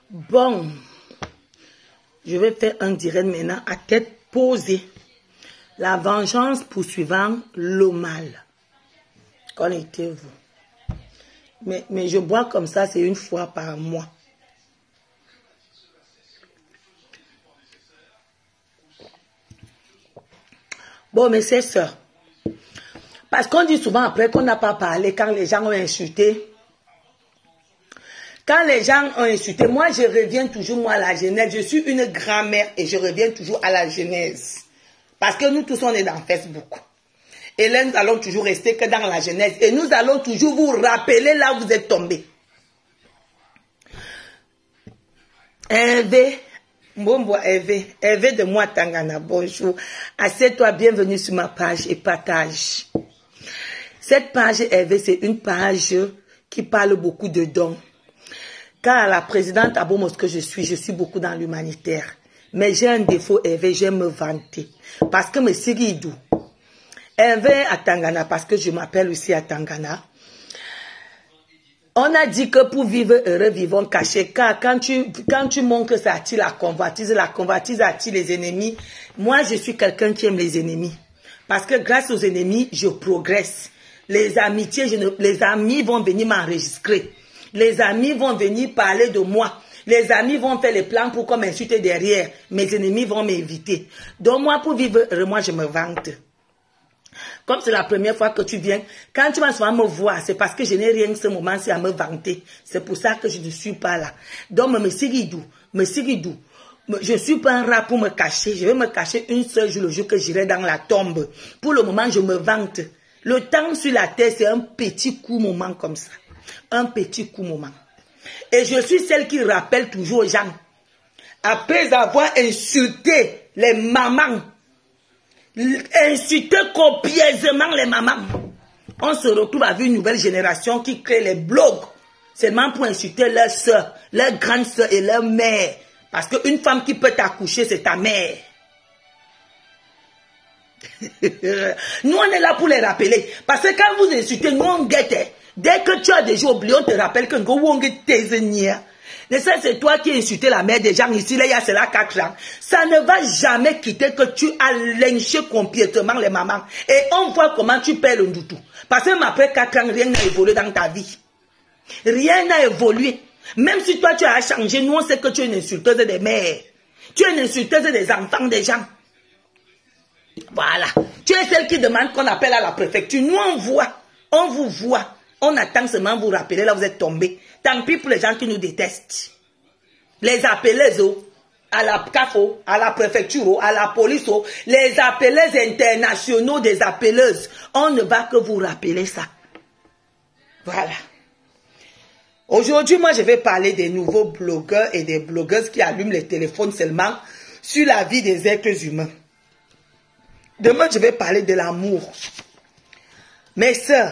Bon, je vais faire un direct maintenant à tête posée. La vengeance poursuivant le mal. Connectez-vous. Mais je bois comme ça, c'est une fois par mois. Bon, mais c'est ça. Parce qu'on dit souvent après qu'on n'a pas parlé quand les gens ont insulté. Quand les gens ont insulté, moi je reviens toujours moi à la genèse. Je suis une grand-mère et je reviens toujours à la genèse. Parce que nous tous on est dans Facebook. Et là nous allons toujours rester que dans la genèse. Et nous allons toujours vous rappeler là où vous êtes tombés. Hervé, Hervé de moi Tangana, bonjour. Assieds-toi, bienvenue sur ma page et partage. Cette page Hervé, c'est une page qui parle beaucoup de dons. Car la présidente Abomos que je suis beaucoup dans l'humanitaire. Mais j'ai un défaut, Hervé, j'aime me vanter. Parce que me Siridou, Hervé à Tangana, parce que je m'appelle aussi à Tangana. On a dit que pour vivre heureux, vivons cachés. Car quand tu montres que ça attire la convoitise attire les ennemis. Moi, je suis quelqu'un qui aime les ennemis. Parce que grâce aux ennemis, je progresse. Les amitiés, les amis vont venir m'enregistrer. Les amis vont venir parler de moi. Les amis vont faire les plans pour qu'on m'insulte derrière. Mes ennemis vont m'inviter. Donc moi, pour vivre heureux, moi, je me vante. Comme c'est la première fois que tu viens, quand tu vas souvent me voir, c'est parce que je n'ai rien que ce moment-ci à me vanter. C'est pour ça que je ne suis pas là. Donc, me Siridou. Je ne suis pas un rat pour me cacher. Je vais me cacher une seule jour, le jour que j'irai dans la tombe. Pour le moment, je me vante. Le temps sur la terre, c'est un petit coup moment comme ça. Un petit coup moment. Et je suis celle qui rappelle toujours aux gens. Après avoir insulté les mamans, insulté copieusement les mamans, on se retrouve avec une nouvelle génération qui crée les blogs seulement pour insulter leurs soeurs, leurs grandes soeurs et leurs mères. Parce qu'une femme qui peut t'accoucher, c'est ta mère. Nous, on est là pour les rappeler. Parce que quand vous insultez, nous, on guette. Dès que tu as déjà oublié, on te rappelle que c'est toi qui as insulté la mère des gens ici, là, il y a cela 4 ans. Ça ne va jamais quitter que tu as lynché complètement les mamans. Et on voit comment tu perds le doutou. Parce que même après 4 ans, rien n'a évolué dans ta vie. Rien n'a évolué. Même si toi, tu as changé, nous, on sait que tu es une insulteuse des mères. Tu es une insulteuse des enfants des gens. Voilà. Tu es celle qui demande qu'on appelle à la préfecture. Nous, on voit. On vous voit. On attend seulement vous rappeler, là vous êtes tombés. Tant pis pour les gens qui nous détestent. Les appelés à la CAFO, à la préfecture, à la police, les appelés internationaux des appeleuses. On ne va que vous rappeler ça. Voilà. Aujourd'hui, moi je vais parler des nouveaux blogueurs et des blogueuses qui allument les téléphones seulement sur la vie des êtres humains. Demain, je vais parler de l'amour. Mes sœurs,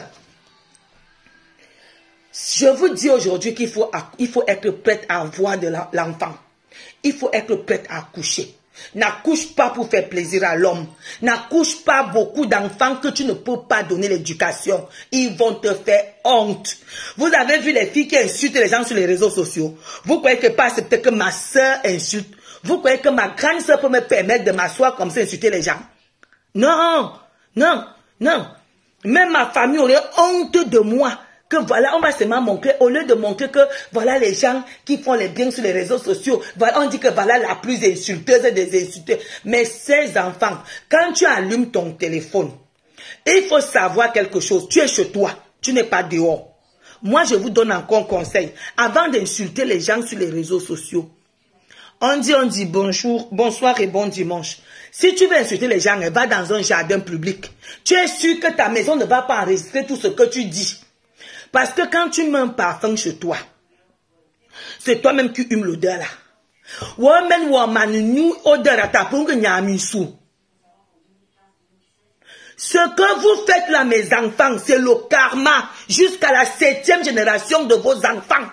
je vous dis aujourd'hui qu'il faut être prête à avoir de l'enfant. Il faut être prête à accoucher. N'accouche pas pour faire plaisir à l'homme. N'accouche pas beaucoup d'enfants que tu ne peux pas donner l'éducation. Ils vont te faire honte. Vous avez vu les filles qui insultent les gens sur les réseaux sociaux. Vous croyez que pas accepter que ma soeur insulte. Vous croyez que ma grande soeur peut me permettre de m'asseoir comme ça et insulter les gens. Non, non, non. Même ma famille aurait honte de moi. Que voilà, on va seulement montrer, au lieu de montrer que voilà les gens qui font les biens sur les réseaux sociaux, voilà, on dit que voilà la plus insulteuse des insulteurs. Mais ces enfants, quand tu allumes ton téléphone, il faut savoir quelque chose. Tu es chez toi, tu n'es pas dehors. Moi, je vous donne encore un conseil. Avant d'insulter les gens sur les réseaux sociaux, on dit bonjour, bonsoir et bon dimanche. Si tu veux insulter les gens, va dans un jardin public. Tu es sûr que ta maison ne va pas enregistrer tout ce que tu dis. Parce que quand tu mets un parfum chez toi, c'est toi-même qui humes l'odeur là. Ce que vous faites là, mes enfants, c'est le karma jusqu'à la 7e génération de vos enfants.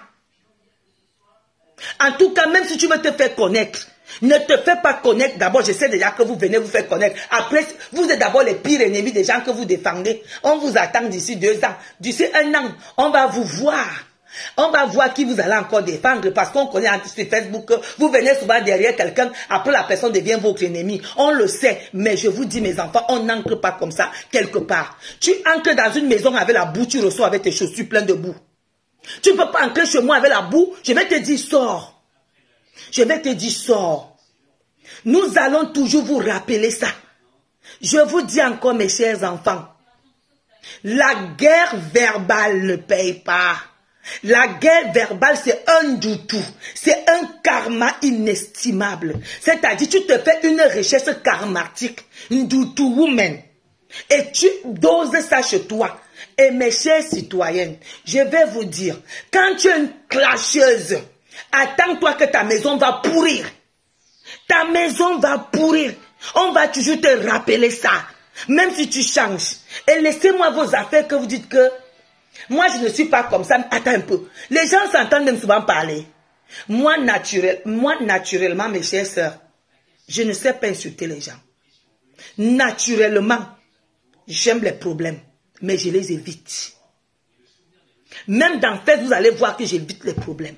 En tout cas, même si tu veux te faire connaître, ne te fais pas connaître. D'abord, je sais déjà que vous venez vous faire connaître. Après, vous êtes d'abord les pires ennemis des gens que vous défendez. On vous attend d'ici 2 ans. D'ici 1 an, on va vous voir. On va voir qui vous allez encore défendre parce qu'on connaît sur Facebook, vous venez souvent derrière quelqu'un, après la personne devient votre ennemi. On le sait, mais je vous dis mes enfants, on n'entre pas comme ça quelque part. Tu entres dans une maison avec la boue, tu ressors avec tes chaussures pleines de boue. Tu ne peux pas entrer chez moi avec la boue, je vais te dire sors. Je vais te dire sors. Nous allons toujours vous rappeler ça. Je vous dis encore mes chers enfants, la guerre verbale ne paye pas. La guerre verbale, c'est un du tout. C'est un karma inestimable. C'est-à-dire, tu te fais une recherche karmatique, une du tout woman, et tu doses ça chez toi. Et mes chers citoyennes, je vais vous dire, quand tu es une clasheuse, attends-toi que ta maison va pourrir. Ta maison va pourrir. On va toujours te rappeler ça. Même si tu changes. Et laissez-moi vos affaires que vous dites que moi, je ne suis pas comme ça. Attends un peu. Les gens s'entendent même souvent parler. Moi, naturellement, mes chères sœurs, je ne sais pas insulter les gens. Naturellement, j'aime les problèmes, mais je les évite. Même dans fait, vous allez voir que j'évite les problèmes.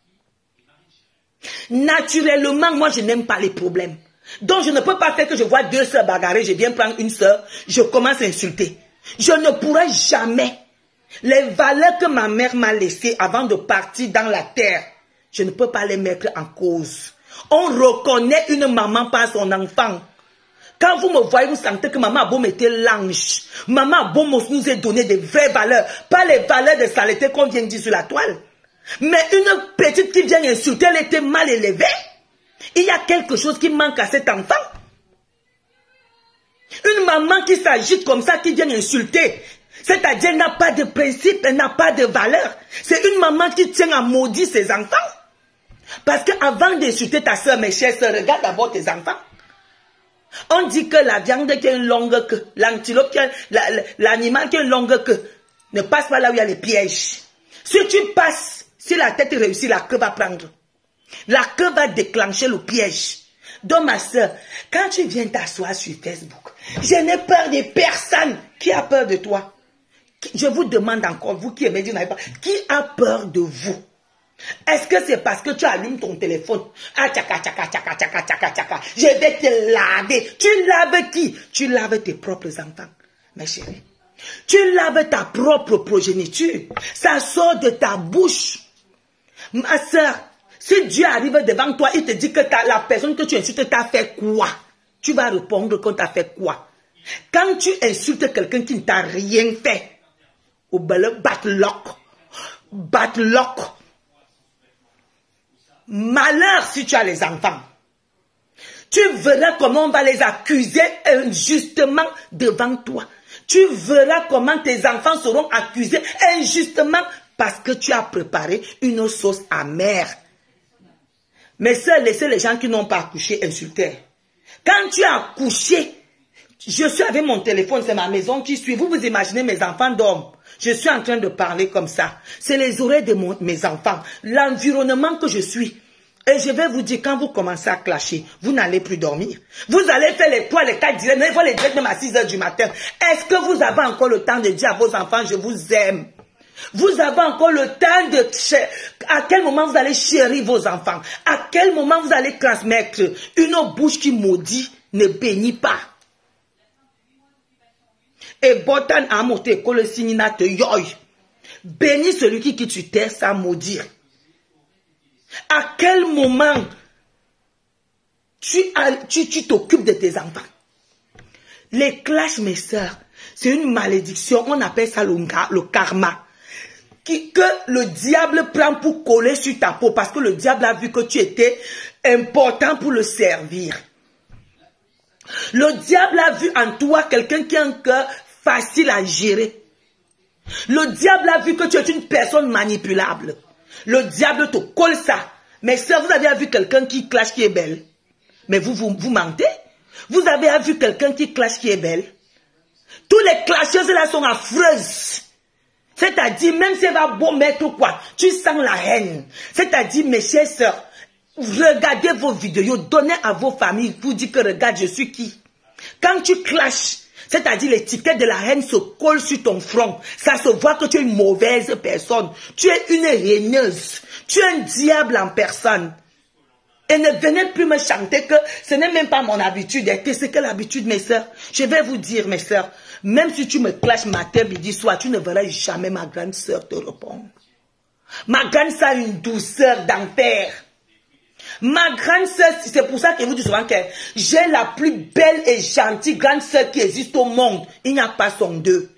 Naturellement, moi, je n'aime pas les problèmes. Donc, je ne peux pas faire que je vois deux sœurs bagarrer, je viens prendre une sœur, je commence à insulter. Je ne pourrai jamais. Les valeurs que ma mère m'a laissées avant de partir dans la terre, je ne peux pas les mettre en cause. On reconnaît une maman par son enfant. Quand vous me voyez, vous sentez que maman a beau mettre l'ange. Maman a beau nous a donné des vraies valeurs, pas les valeurs de saleté qu'on vient de dire sur la toile. Mais une petite qui vient insulter, elle était mal élevée. Il y a quelque chose qui manque à cet enfant. Une maman qui s'agite comme ça, qui vient insulter, c'est-à-dire elle n'a pas de principe, elle n'a pas de valeur. C'est une maman qui tient à maudire ses enfants. Parce qu'avant d'insulter ta soeur, mes chers soeurs, regarde d'abord tes enfants. On dit que la viande qui a une longue queue, l'antilope qui a, l'animal qui a une longue queue, ne passe pas là où il y a les pièges. Si tu passes, si la tête réussit, la queue va prendre. La queue va déclencher le piège. Donc ma soeur, quand tu viens t'asseoir sur Facebook, je n'ai peur de personne. Qui a peur de toi? Je vous demande encore, vous qui aimez dire, qui a peur de vous? Est-ce que c'est parce que tu allumes ton téléphone? Ah, tchaka, tchaka, tchaka, tchaka, tchaka, tchaka. Je vais te laver. Tu laves qui? Tu laves tes propres enfants, mes chéris. Tu laves ta propre progéniture. Ça sort de ta bouche. Ma soeur, si Dieu arrive devant toi, il te dit que la personne que tu insultes t'a fait quoi? Tu vas répondre qu'on t'a fait quoi? Quand tu insultes quelqu'un qui ne t'a rien fait, au bel batlock, malheur si tu as les enfants. Tu verras comment on va les accuser injustement devant toi. Tu verras comment tes enfants seront accusés injustement parce que tu as préparé une sauce amère. Mais seuls laissez les gens qui n'ont pas accouché insulter. Quand tu as accouché, je suis avec mon téléphone, c'est ma maison qui suit. Vous imaginez mes enfants dorment. Je suis en train de parler comme ça. C'est les oreilles de mes enfants. L'environnement que je suis. Et je vais vous dire, quand vous commencez à clasher, vous n'allez plus dormir. Vous allez faire les 3, les 4 directs, mais il faut les directs même à 6 h du matin. Est-ce que vous avez encore le temps de dire à vos enfants, je vous aime? Vous avez encore le temps de... À quel moment vous allez chérir vos enfants? À quel moment vous allez transmettre? Une bouche qui maudit ne bénit pas. Et botan a monté que le signina te yoy. Bénis celui qui tu t'es sans maudire. À quel moment tu t'occupes de tes enfants? Les clashs, mes sœurs, c'est une malédiction. On appelle ça le karma. Que le diable prend pour coller sur ta peau. Parce que le diable a vu que tu étais important pour le servir. Le diable a vu en toi quelqu'un qui a un cœur facile à gérer. Le diable a vu que tu es une personne manipulable. Le diable te colle ça. Mais sœur, vous avez vu quelqu'un qui clash qui est belle. Mais vous mentez. Vous avez vu quelqu'un qui clash qui est belle. Tous les clasheuses là sont affreuses. C'est-à-dire, même si elle va beau mettre quoi, tu sens la haine. C'est-à-dire, mes chères sœurs, regardez vos vidéos, donnez à vos familles, vous dites que regarde, je suis qui. Quand tu clashes, C'est-à-dire l'étiquette de la haine se colle sur ton front. Ça se voit que tu es une mauvaise personne. Tu es une haineuse. Tu es un diable en personne. Et ne venez plus me chanter que ce n'est même pas mon habitude. C'est quelle habitude, mes sœurs? Je vais vous dire, mes sœurs, même si tu me clashes matin, midi, soir, tu ne verras jamais ma grande sœur te répondre. Ma grande sœur a une douceur d'enfer. Ma grande sœur, c'est pour ça que je vous dis souvent que j'ai la plus belle et gentille grande sœur qui existe au monde. Il n'y a pas son deux.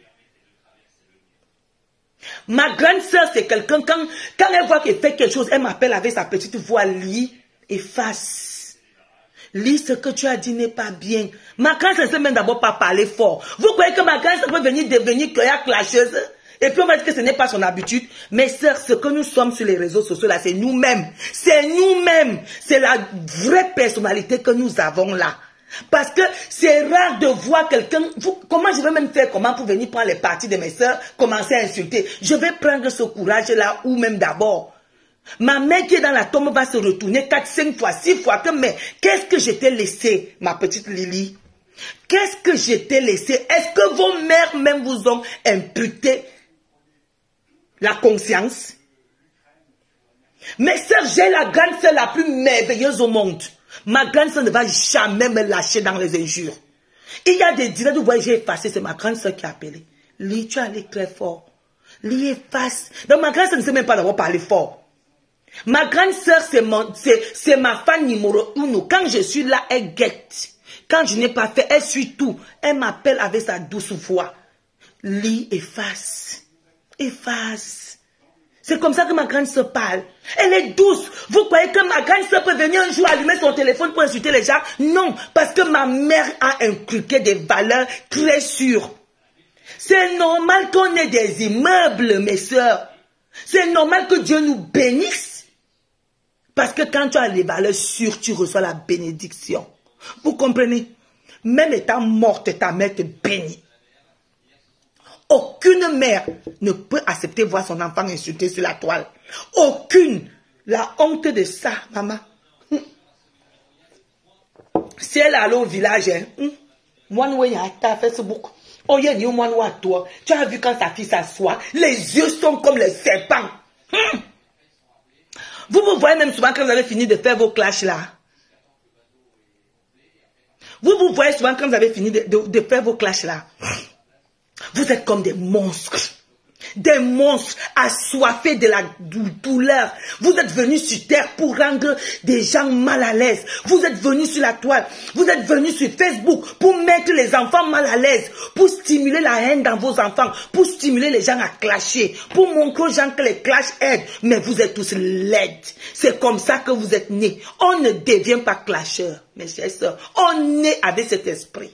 Ma grande sœur, c'est quelqu'un, quand elle voit qu'elle fait quelque chose, elle m'appelle avec sa petite voix, lis, efface. Lis ce que tu as dit n'est pas bien. Ma grande sœur ne sait même d'abord pas parler fort. Vous croyez que ma grande sœur peut venir devenir clasheuse? Et puis on va dire que ce n'est pas son habitude. Mes sœurs, ce que nous sommes sur les réseaux sociaux là, c'est nous-mêmes. C'est nous-mêmes. C'est la vraie personnalité que nous avons là. Parce que c'est rare de voir quelqu'un... Comment je vais même faire comment pour venir prendre les parties de mes sœurs, commencer à insulter? Je vais prendre ce courage-là ou même d'abord. Ma mère qui est dans la tombe va se retourner 4, 5 fois, 6 fois. Que, mais qu'est-ce que je t'ai laissé, ma petite Lily? Qu'est-ce que je t'ai laissé? Est-ce que vos mères même vous ont imputé la conscience? Mes sœurs, j'ai la grande sœur la plus merveilleuse au monde. Ma grande sœur ne va jamais me lâcher dans les injures. Il y a des directs où j'ai effacé, c'est ma grande sœur qui a appelé. Lis, tu as allé très fort. Lis, efface. Donc ma grande sœur ne sait même pas d'avoir parlé fort. Ma grande sœur, c'est ma fan numéro 1. Quand je suis là, elle guette. Quand je n'ai pas fait, elle suit tout. Elle m'appelle avec sa douce voix. Lis, efface. Efface. C'est comme ça que ma grande sœur parle. Elle est douce. Vous croyez que ma grande sœur peut venir un jour allumer son téléphone pour insulter les gens? Non, parce que ma mère a inculqué des valeurs très sûres. C'est normal qu'on ait des immeubles, mes sœurs. C'est normal que Dieu nous bénisse. Parce que quand tu as les valeurs sûres, tu reçois la bénédiction. Vous comprenez? Même étant morte, ta mère te bénit. Aucune mère ne peut accepter voir son enfant insulté sur la toile. Aucune. La honte de ça, maman. Si elle allait au village, moi, nous, il y a Facebook. Oh, il y a moi, nous, à toi. Tu as vu quand sa fille s'assoit, les yeux sont comme les serpents. Vous vous voyez même souvent quand vous avez fini de faire vos clashs là. Vous vous voyez souvent quand vous avez fini de faire vos clashs là. Vous êtes comme des monstres. Des monstres assoiffés de la douleur. Vous êtes venus sur terre pour rendre des gens mal à l'aise. Vous êtes venus sur la toile. Vous êtes venus sur Facebook pour mettre les enfants mal à l'aise. Pour stimuler la haine dans vos enfants. Pour stimuler les gens à clasher. Pour montrer aux gens que les clashs aident. Mais vous êtes tous laides. C'est comme ça que vous êtes nés. On ne devient pas clasheur, mes chers sœurs. On est avec cet esprit.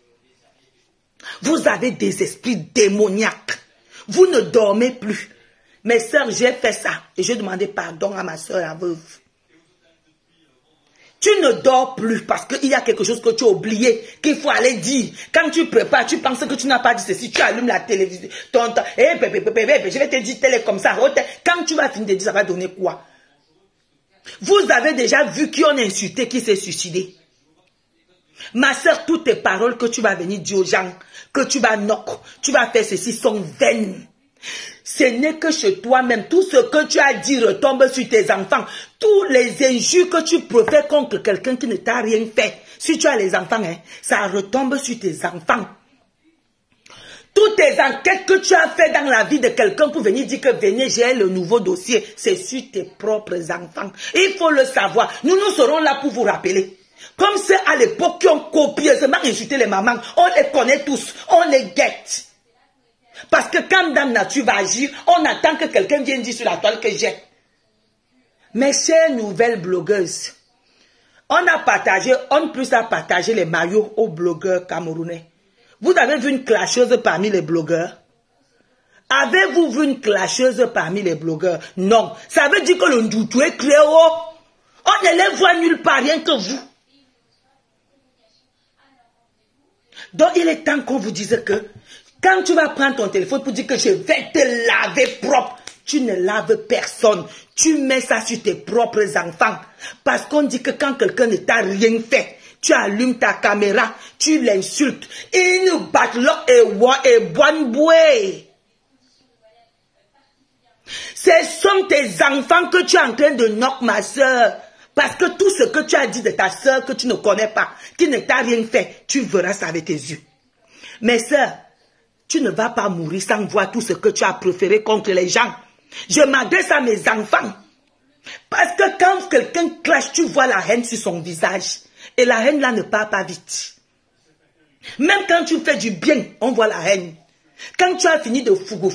Vous avez des esprits démoniaques. Vous ne dormez plus. Mes sœurs, j'ai fait ça. Et j'ai demandé pardon à ma sœur, la veuve. Tu ne dors plus parce qu'il y a quelque chose que tu as oublié, qu'il faut aller dire. Quand tu prépares, tu penses que tu n'as pas dit ceci. Tu allumes la télévision. Je vais te dire télé comme ça. Quand tu vas finir de dire, ça va donner quoi? Vous avez déjà vu qui on a insulté, qui s'est suicidé. Ma sœur, toutes tes paroles que tu vas venir dire aux gens, que tu vas knock, tu vas faire ceci, sont vaines. Ce n'est que chez toi-même. Tout ce que tu as dit retombe sur tes enfants. Tous les injures que tu profères contre quelqu'un qui ne t'a rien fait. Si tu as les enfants, ça retombe sur tes enfants. Toutes tes enquêtes que tu as fait dans la vie de quelqu'un pour venir dire que venez, j'ai le nouveau dossier, c'est sur tes propres enfants. Il faut le savoir. Nous serons là pour vous rappeler. Comme c'est à l'époque qui ont copieusement insulté les mamans, on les connaît tous, on les guette. Parce que quand Dame Nature va agir, on attend que quelqu'un vienne dire sur la toile que j'ai. Mes chères nouvelles blogueuses, on a partagé les maillots aux blogueurs camerounais. Vous avez vu une clasheuse parmi les blogueurs? Avez-vous vu une clasheuse parmi les blogueurs? Non. Ça veut dire que le Ndoutou est créé. On ne les voit nulle part, rien que vous. Donc il est temps qu'on vous dise que quand tu vas prendre ton téléphone pour dire que je vais te laver propre, tu ne laves personne. Tu mets ça sur tes propres enfants. Parce qu'on dit que quand quelqu'un ne t'a rien fait, tu allumes ta caméra, tu l'insultes. Il nous bat et bonne bouée. Ce sont tes enfants que tu es en train de knock, ma soeur. Parce que tout ce que tu as dit de ta soeur que tu ne connais pas, qui ne t'a rien fait, tu verras ça avec tes yeux. Mes soeurs, tu ne vas pas mourir sans voir tout ce que tu as préféré contre les gens. Je m'adresse à mes enfants. Parce que quand quelqu'un clash, tu vois la haine sur son visage. Et la haine là ne part pas vite. Même quand tu fais du bien, on voit la haine. Quand tu as fini de fougo,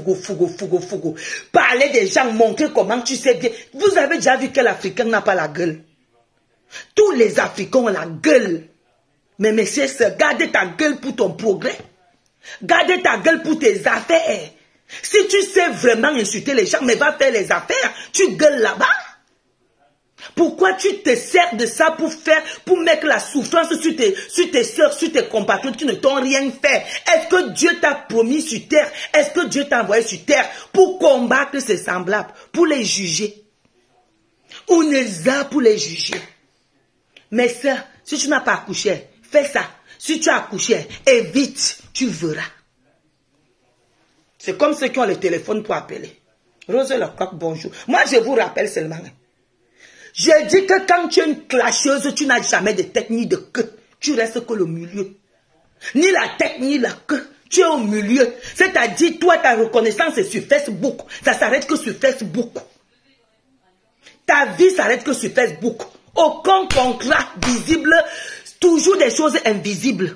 parler des gens, montrer comment tu sais bien. Vous avez déjà vu que l'Africain n'a pas la gueule. Tous les Africains ont la gueule. Mais messieurs, gardez ta gueule pour ton progrès. Gardez ta gueule pour tes affaires. Si tu sais vraiment insulter les gens, mais va faire les affaires, tu gueules là-bas. Pourquoi tu te sers de ça pour mettre la souffrance sur tes soeurs, sur tes compatriotes qui ne t'ont rien fait? Est-ce que Dieu t'a promis sur terre? Est-ce que Dieu t'a envoyé sur terre pour combattre ses semblables, pour les juger? On est là pour les juger. Mais ça, si tu n'as pas accouché, fais ça. Si tu as accouché, évite, tu verras. C'est comme ceux qui ont le téléphone pour appeler. Rose Lecoq, bonjour. Moi, je vous rappelle seulement. Je dis que quand tu es une clasheuse, tu n'as jamais de tête ni de queue. Tu restes que le milieu. Ni la tête ni la queue. Tu es au milieu. C'est-à-dire, toi, ta reconnaissance est sur Facebook. Ça s'arrête que sur Facebook. Ta vie s'arrête que sur Facebook. Aucun contrat visible. Toujours des choses invisibles.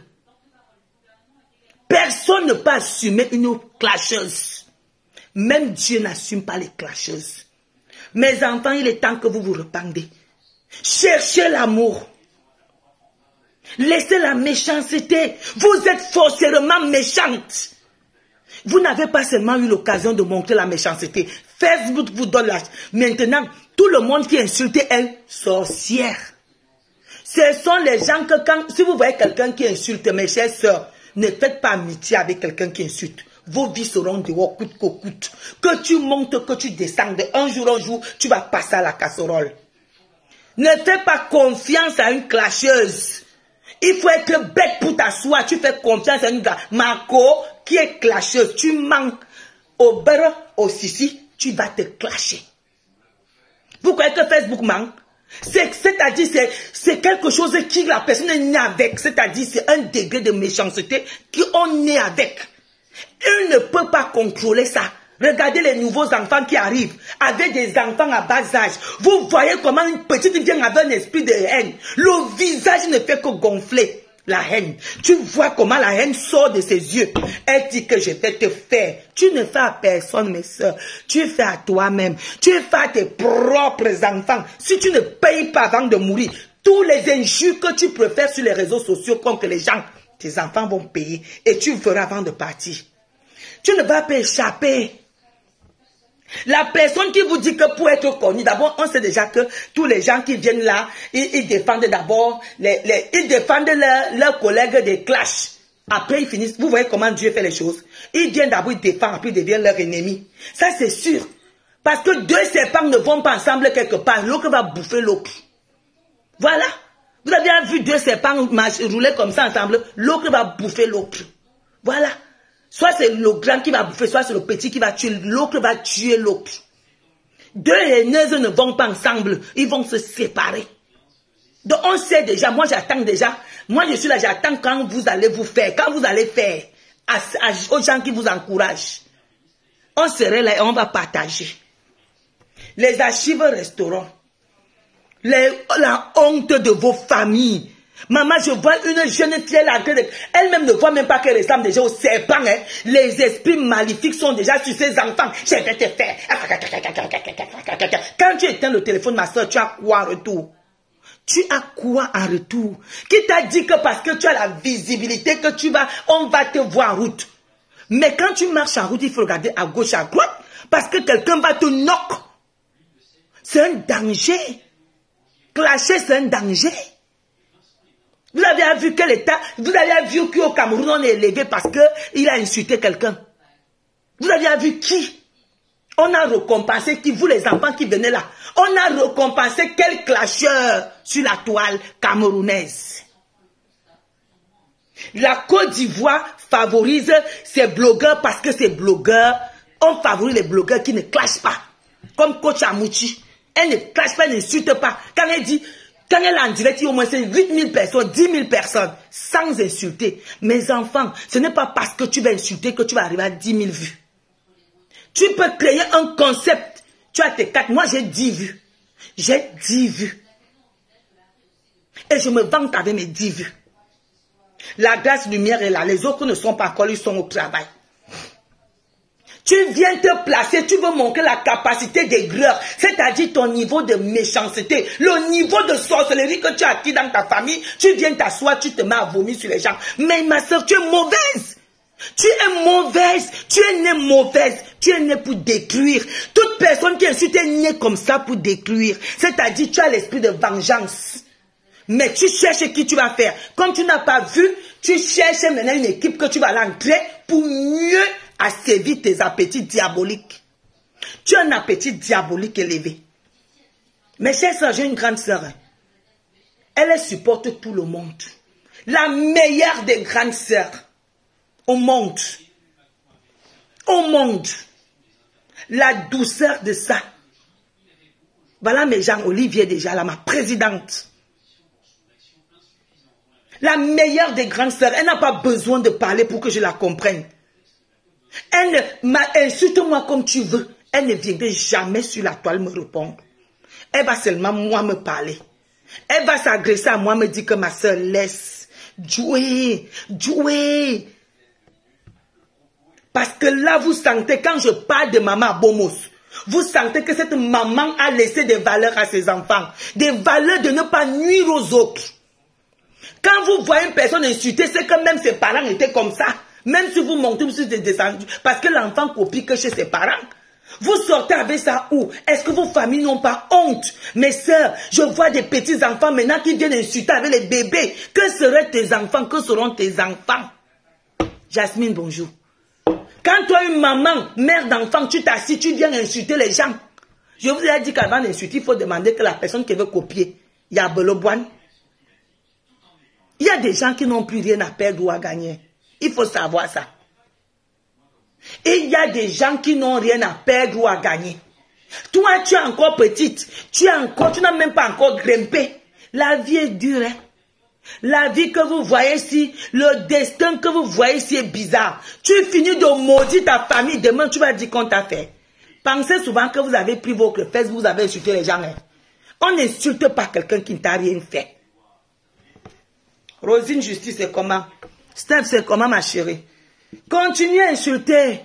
Personne ne peut assumer une clasheuse. Même Dieu n'assume pas les clasheuses. Mes enfants, il est temps que vous vous repentez. Cherchez l'amour. Laissez la méchanceté. Vous êtes forcément méchante. Vous n'avez pas seulement eu l'occasion de montrer la méchanceté. Facebook vous donne l'âge. Maintenant, tout le monde qui insulte est sorcière. Ce sont les gens que si vous voyez quelqu'un qui insulte, mes chères sœurs, ne faites pas amitié avec quelqu'un qui insulte. Vos vies seront dehors coûte que coûte. Que tu montes, que tu descendes, un jour, tu vas passer à la casserole. Ne fais pas confiance à une clasheuse. Il faut être bête pour t'asseoir. Tu fais confiance à une gars. Marco, qui est clasheuse, tu manques au beurre, au sissi, tu vas te clasher. Vous croyez que Facebook manque? C'est-à-dire, c'est quelque chose qui la personne est née avec. C'est-à-dire, c'est un degré de méchanceté qu'on est avec. Il ne peut pas contrôler ça. Regardez les nouveaux enfants qui arrivent avec des enfants à bas âge. Vous voyez comment une petite vient avec un esprit de haine. Le visage ne fait que gonfler. La haine. Tu vois comment la haine sort de ses yeux. Elle dit que je vais te faire. Tu ne fais à personne, mes soeurs. Tu fais à toi-même. Tu fais à tes propres enfants. Si tu ne payes pas avant de mourir, tous les injures que tu préfères sur les réseaux sociaux contre les gens, tes enfants vont payer. Et tu feras avant de partir. Tu ne vas pas échapper. La personne qui vous dit que pour être connu, d'abord, on sait déjà que tous les gens qui viennent là, ils défendent d'abord, ils défendent leurs collègues des clashs. Après, ils finissent. Vous voyez comment Dieu fait les choses. Ils viennent d'abord, ils défendent, après ils deviennent leurs ennemis. Ça, c'est sûr. Parce que deux serpents ne vont pas ensemble quelque part. L'autre va bouffer l'autre. Voilà. Vous avez vu deux serpents rouler comme ça ensemble. L'autre va bouffer l'autre. Voilà. Soit c'est le grand qui va bouffer, soit c'est le petit qui va tuer. L'autre va tuer l'autre. Deux haineuses ne vont pas ensemble. Ils vont se séparer. Donc on sait déjà, moi j'attends déjà. Moi je suis là, j'attends quand vous allez vous faire. Quand vous allez faire aux gens qui vous encouragent. On serait là et on va partager. Les archives resteront. La honte de vos familles. Maman, je vois une jeune fille, elle-même ne voit même pas qu'elle ressemble déjà au serpent. Hein. Les esprits maléfiques sont déjà sur ses enfants. Je vais te faire. Quand tu éteins le téléphone, ma soeur, tu as quoi en retour? Tu as quoi en retour? Qui t'a dit que parce que tu as la visibilité que on va te voir en route? Mais quand tu marches en route, il faut regarder à gauche, à droite, parce que quelqu'un va te knock. C'est un danger. Clasher, c'est un danger. Vous avez vu quel état, vous avez vu qu'au Cameroun on est élevé parce qu'il a insulté quelqu'un. Vous avez vu qui? On a récompensé qui, vous les enfants qui venaient là, on a récompensé quel clasheur sur la toile camerounaise. La Côte d'Ivoire favorise ses blogueurs parce que ces blogueurs, on favorise les blogueurs qui ne clashent pas. Comme Coach Amouchi. Elle ne clash pas, elle n'insulte pas. Quand elle dit, quand elle est en direct, il y a au moins 8 000 personnes, 10 000 personnes, sans insulter. Mes enfants, ce n'est pas parce que tu vas insulter que tu vas arriver à 10 000 vues. Tu peux créer un concept. Tu as tes 4. Moi, j'ai 10 vues. J'ai 10 vues. Et je me vante avec mes 10 vues. La grâce lumière est là. Les autres ne sont pas encore, ils sont au travail. Tu viens te placer, tu veux montrer la capacité d'aigreur, c'est-à-dire ton niveau de méchanceté, le niveau de sorcellerie que tu as acquis dans ta famille. Tu viens t'asseoir, tu te mets à vomir sur les gens. Mais ma soeur, tu es mauvaise. Tu es mauvaise, tu es née mauvaise, tu es née pour détruire. Toute personne qui insulte est née comme ça pour détruire. C'est-à-dire tu as l'esprit de vengeance. Mais tu cherches qui tu vas faire. Comme tu n'as pas vu, tu cherches maintenant une équipe que tu vas l'entrer pour mieux assévir tes appétits diaboliques. Tu as un appétit diabolique élevé. Mes chers sœurs, j'ai une grande sœur. Elle supporte tout le monde. La meilleure des grandes sœurs au monde. Au monde. La douceur de ça. Voilà mes gens, Olivier déjà, là, ma présidente. La meilleure des grandes sœurs, elle n'a pas besoin de parler pour que je la comprenne. Elle insulte-moi comme tu veux. Elle ne viendrait jamais sur la toile me répondre. Elle va seulement moi me parler. Elle va s'agresser à moi, me dire que ma soeur laisse jouer, jouer. Parce que là, vous sentez, quand je parle de maman Bomos, vous sentez que cette maman a laissé des valeurs à ses enfants. Des valeurs de ne pas nuire aux autres. Quand vous voyez une personne insulter, c'est que même ses parents étaient comme ça. Même si vous montez, vous êtes descendu. Parce que l'enfant copie que chez ses parents. Vous sortez avec ça où? Est-ce que vos familles n'ont pas honte? Mes sœurs, je vois des petits enfants maintenant qui viennent insulter avec les bébés. Que seraient tes enfants? Que seront tes enfants? Jasmine, bonjour. Quand toi, une maman, mère d'enfant, tu t'assis, tu viens insulter les gens. Je vous ai dit qu'avant d'insulter, il faut demander que la personne qui veut copier, il y a Beloboine. Il y a des gens qui n'ont plus rien à perdre ou à gagner. Il faut savoir ça. Et il y a des gens qui n'ont rien à perdre ou à gagner. Toi, tu es encore petite. Tu n'as même pas encore grimpé. La vie est dure. Hein? La vie que vous voyez ici, le destin que vous voyez ici est bizarre. Tu finis de maudire ta famille. Demain, tu vas dire qu'on t'a fait. Pensez souvent que vous avez pris votre fesse, vous avez insulté les gens. Hein? On n'insulte pas quelqu'un qui ne t'a rien fait. Rosine Justice, c'est comment? Steph, c'est comment, ma chérie? Continuez à insulter.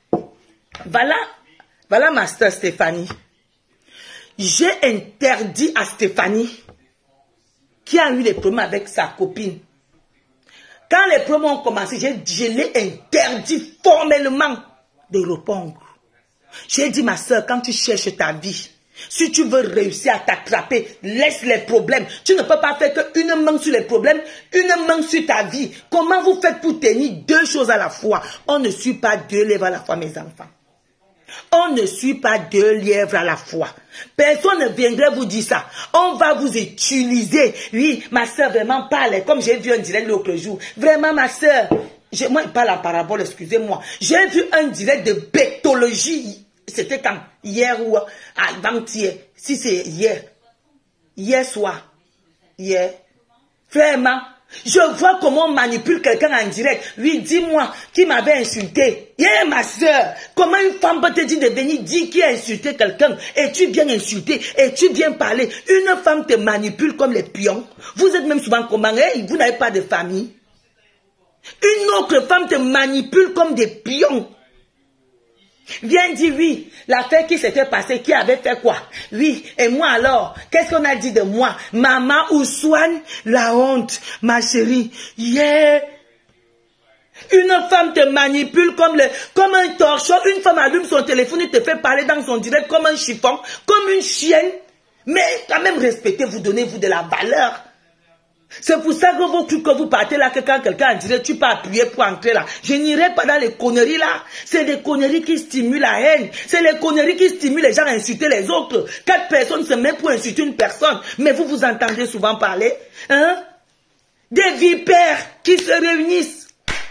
Voilà ma sœur Stéphanie. J'ai interdit à Stéphanie, qui a eu des problèmes avec sa copine. Quand les problèmes ont commencé, je l'ai interdit formellement de répondre. J'ai dit, ma sœur, quand tu cherches ta vie, si tu veux réussir à t'attraper, laisse les problèmes. Tu ne peux pas faire qu'une main sur les problèmes, une main sur ta vie. Comment vous faites pour tenir deux choses à la fois? On ne suit pas deux lièvres à la fois, mes enfants. On ne suit pas deux lièvres à la fois. Personne ne viendrait vous dire ça. On va vous utiliser. Oui, ma soeur, vraiment parle. Comme j'ai vu un direct l'autre jour. Vraiment, ma soeur. Moi, il parle en parabole, excusez-moi. J'ai vu un direct de bêtologie. C'était quand? Hier ou avant-hier? Si c'est hier. Hier soir. Hier. Vraiment. Je vois comment on manipule quelqu'un en direct. Oui, dis-moi, qui m'avait insulté. Yeah, ma soeur. Comment une femme peut te dire de venir dire qui a insulté quelqu'un et tu viens insulter et tu viens parler. Une femme te manipule comme les pions. Vous êtes même souvent comment? Hey, vous n'avez pas de famille. Une autre femme te manipule comme des pions. Viens dire oui, l'affaire qui s'était passée, qui avait fait quoi? Oui, et moi alors, qu'est-ce qu'on a dit de moi? Maman Ousouane, la honte, ma chérie. Yeah. Une femme te manipule comme un torchon. Une femme allume son téléphone et te fait parler dans son direct comme un chiffon, comme une chienne. Mais quand même respectez, vous donnez-vous de la valeur. C'est pour ça que vous trucs que vous partez là, que quand quelqu'un dirait tu peux appuyer pour entrer là. Je n'irai pas dans les conneries là. C'est des conneries qui stimulent la haine. C'est les conneries qui stimulent les gens à insulter les autres. 4 personnes se mettent pour insulter une personne. Mais vous vous entendez souvent parler. Hein? Des vipères qui se réunissent.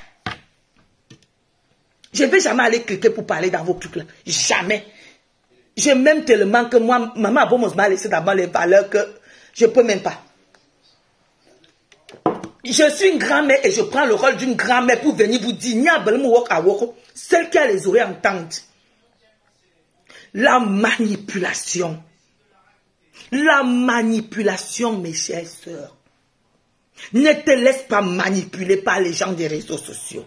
Je ne vais jamais aller cliquer pour parler dans vos trucs là. Jamais. Je m'aime tellement que moi, maman Abomos m'a laissé d'abord les valeurs que je ne peux même pas. Je suis une grand-mère et je prends le rôle d'une grand-mère pour venir vous dire, celle qui a les oreilles entendent. La manipulation. La manipulation, mes chères sœurs. Ne te laisse pas manipuler par les gens des réseaux sociaux.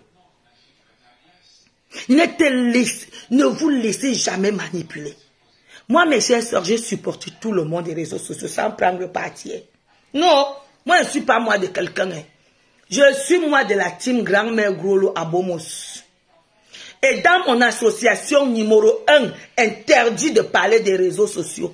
Ne vous laissez jamais manipuler. Moi, mes chères sœurs, je supporte tout le monde des réseaux sociaux sans prendre parti. Non, moi, je ne suis pas moi de quelqu'un. Je suis moi de la team grand-mère Grolo Abomos. Et dans mon association numéro 1, interdit de parler des réseaux sociaux.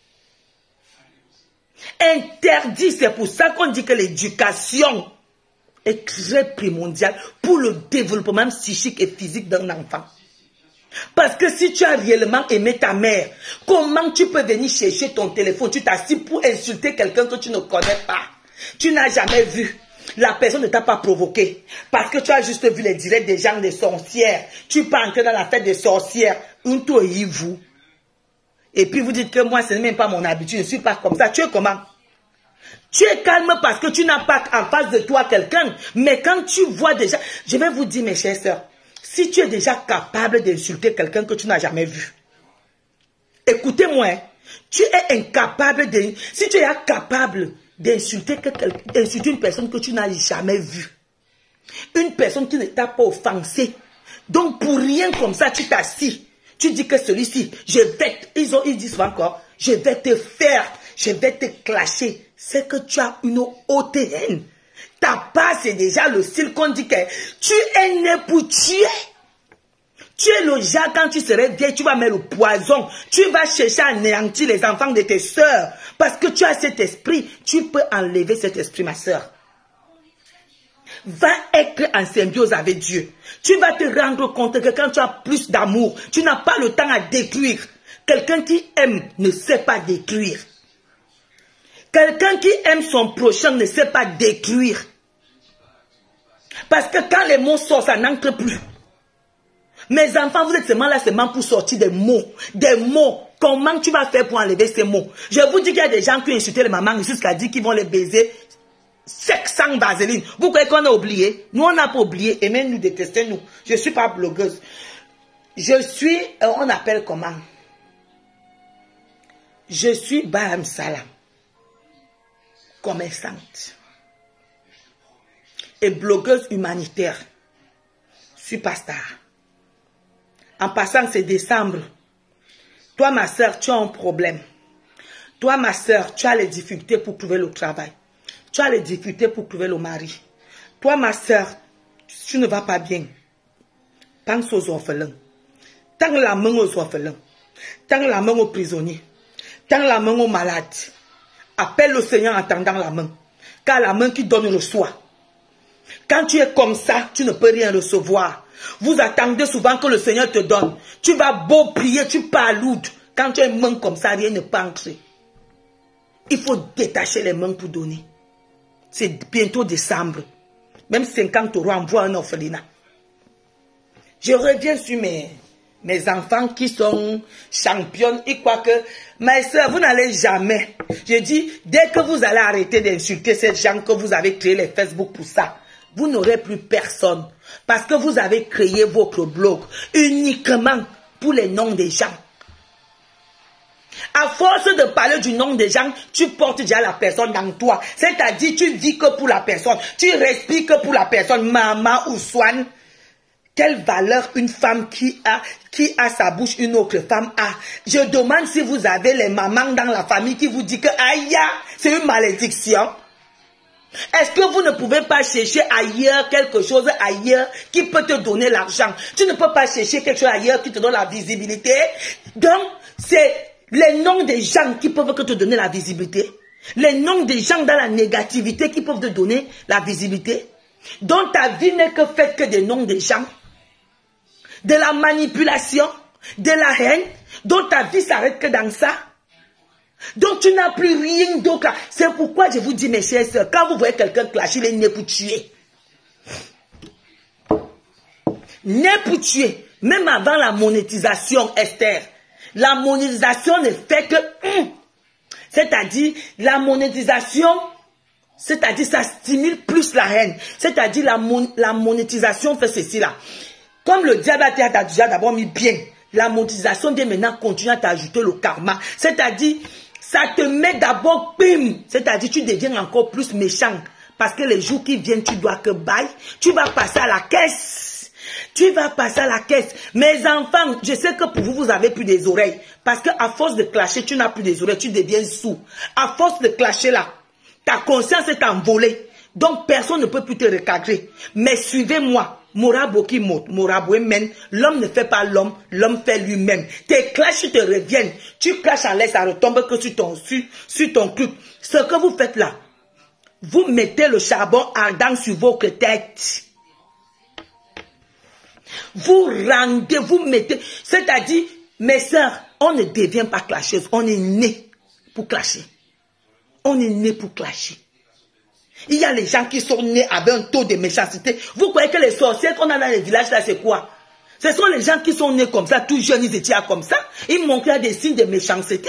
Interdit, c'est pour ça qu'on dit que l'éducation est très primordiale pour le développement psychique et physique d'un enfant. Parce que si tu as réellement aimé ta mère, comment tu peux venir chercher ton téléphone, tu t'assis pour insulter quelqu'un que tu ne connais pas, tu n'as jamais vu. La personne ne t'a pas provoqué. Parce que tu as juste vu les directs des gens des sorcières. Tu peux entrer dans la fête des sorcières. Vous. Et puis vous dites que moi, ce n'est même pas mon habitude. Je ne suis pas comme ça. Tu es comment? Tu es calme parce que tu n'as pas en face de toi quelqu'un. Mais quand tu vois déjà... Je vais vous dire, mes chères sœurs. Si tu es déjà capable d'insulter quelqu'un que tu n'as jamais vu. Écoutez-moi. Hein, tu es incapable de... Si tu es capable... d'insulter une personne que tu n'as jamais vue. Une personne qui ne t'a pas offensé. Donc pour rien comme ça, tu t'assis. Tu dis que celui-ci, ils disent encore, je vais te faire, je vais te clasher. C'est que tu as une haute haine. Ta part, c'est déjà le style qu'on dit que tu es né pour tuer. Tu es le genre, quand tu serais vieille, tu vas mettre le poison. Tu vas chercher à anéantir les enfants de tes sœurs. Parce que tu as cet esprit. Tu peux enlever cet esprit, ma sœur. Va être en symbiose avec Dieu. Tu vas te rendre compte que quand tu as plus d'amour, tu n'as pas le temps à détruire. Quelqu'un qui aime ne sait pas détruire. Quelqu'un qui aime son prochain ne sait pas détruire. Parce que quand les mots sortent, ça n'entre plus. Mes enfants, vous êtes seulement là seulement pour sortir des mots. Des mots. Comment tu vas faire pour enlever ces mots? Je vous dis qu'il y a des gens qui ont insulté les mamans jusqu'à dire qu'ils vont les baiser sec sans vaseline. Vous croyez qu'on a oublié? Nous, on n'a pas oublié. Et même nous détester, nous. Je ne suis pas blogueuse. Je suis, on appelle comment? Je suis Baham Salam. Commerçante. Et blogueuse humanitaire. Superstar. En passant, c'est décembre. Toi, ma soeur, tu as un problème. Toi, ma soeur, tu as les difficultés pour trouver le travail. Tu as les difficultés pour trouver le mari. Toi, ma soeur, tu ne vas pas bien. Pense aux orphelins. Tends la main aux orphelins. Tends la main aux prisonniers. Tends la main aux malades. Appelle le Seigneur en tendant la main. Car la main qui donne reçoit. Quand tu es comme ça, tu ne peux rien recevoir. Vous attendez souvent que le Seigneur te donne. Tu vas beau prier, tu parloudes. Quand tu as une main comme ça, rien ne peut entrer. Il faut détacher les mains pour donner. C'est bientôt décembre. Même 50 € envoie un orphelinat. Je reviens sur mes enfants qui sont championnes. Ils croient que, mes soeurs, vous n'allez jamais. Je dis, dès que vous allez arrêter d'insulter ces gens que vous avez créé les Facebook pour ça, vous n'aurez plus personne. Parce que vous avez créé votre blog uniquement pour les noms des gens. À force de parler du nom des gens, tu portes déjà la personne dans toi. C'est-à-dire, tu vis que pour la personne. Tu respires que pour la personne. Maman ou Swan. Quelle valeur une femme qui a sa bouche, une autre femme a. Je demande si vous avez les mamans dans la famille qui vous disent que aïe, c'est une malédiction. Est-ce que vous ne pouvez pas chercher ailleurs quelque chose ailleurs qui peut te donner l'argent? Tu ne peux pas chercher quelque chose ailleurs qui te donne la visibilité. Donc, c'est les noms des gens qui peuvent te donner la visibilité. Les noms des gens dans la négativité qui peuvent te donner la visibilité. Donc ta vie n'est que faite que des noms des gens. De la manipulation, de la haine. Donc ta vie s'arrête que dans ça. Donc tu n'as plus rien d'autre. C'est pourquoi je vous dis, mes chers sœurs, quand vous voyez quelqu'un clasher, il est né pour tuer. Né pour tuer. Même avant la monétisation, Esther. La monétisation ne fait que... C'est-à-dire, la monétisation, c'est-à-dire, ça stimule plus la haine. C'est-à-dire, la monétisation fait ceci là. Comme le diable a déjà d'abord mis bien, la monétisation vient maintenant continuer à t'ajouter le karma. C'est-à-dire, ça te met d'abord, bim. C'est-à-dire, tu deviens encore plus méchant. Parce que les jours qui viennent, tu dois que bailler. Tu vas passer à la caisse. Tu vas passer à la caisse. Mes enfants, je sais que pour vous, vous avez plus des oreilles. Parce qu'à force de clasher, tu n'as plus des oreilles, tu deviens sourd. À force de clasher là, ta conscience est envolée. Donc personne ne peut plus te recadrer. Mais suivez-moi. Morabo qui monte, Morabo mène. L'homme ne fait pas l'homme, l'homme fait lui-même. Tes clashs te reviennent. Tu clashes en l'air, ça retombe que sur ton truc. Ce que vous faites là, vous mettez le charbon ardent sur votre tête. Vous rendez, vous mettez. C'est-à-dire, mes sœurs, on ne devient pas clasheuse. On est né pour clasher. On est né pour clasher. Il y a les gens qui sont nés avec un taux de méchanceté. Vous croyez que les sorcières qu'on a dans les villages là, c'est quoi? Ce sont les gens qui sont nés comme ça, tout jeunes, ils étaient comme ça. Ils montraient des signes de méchanceté.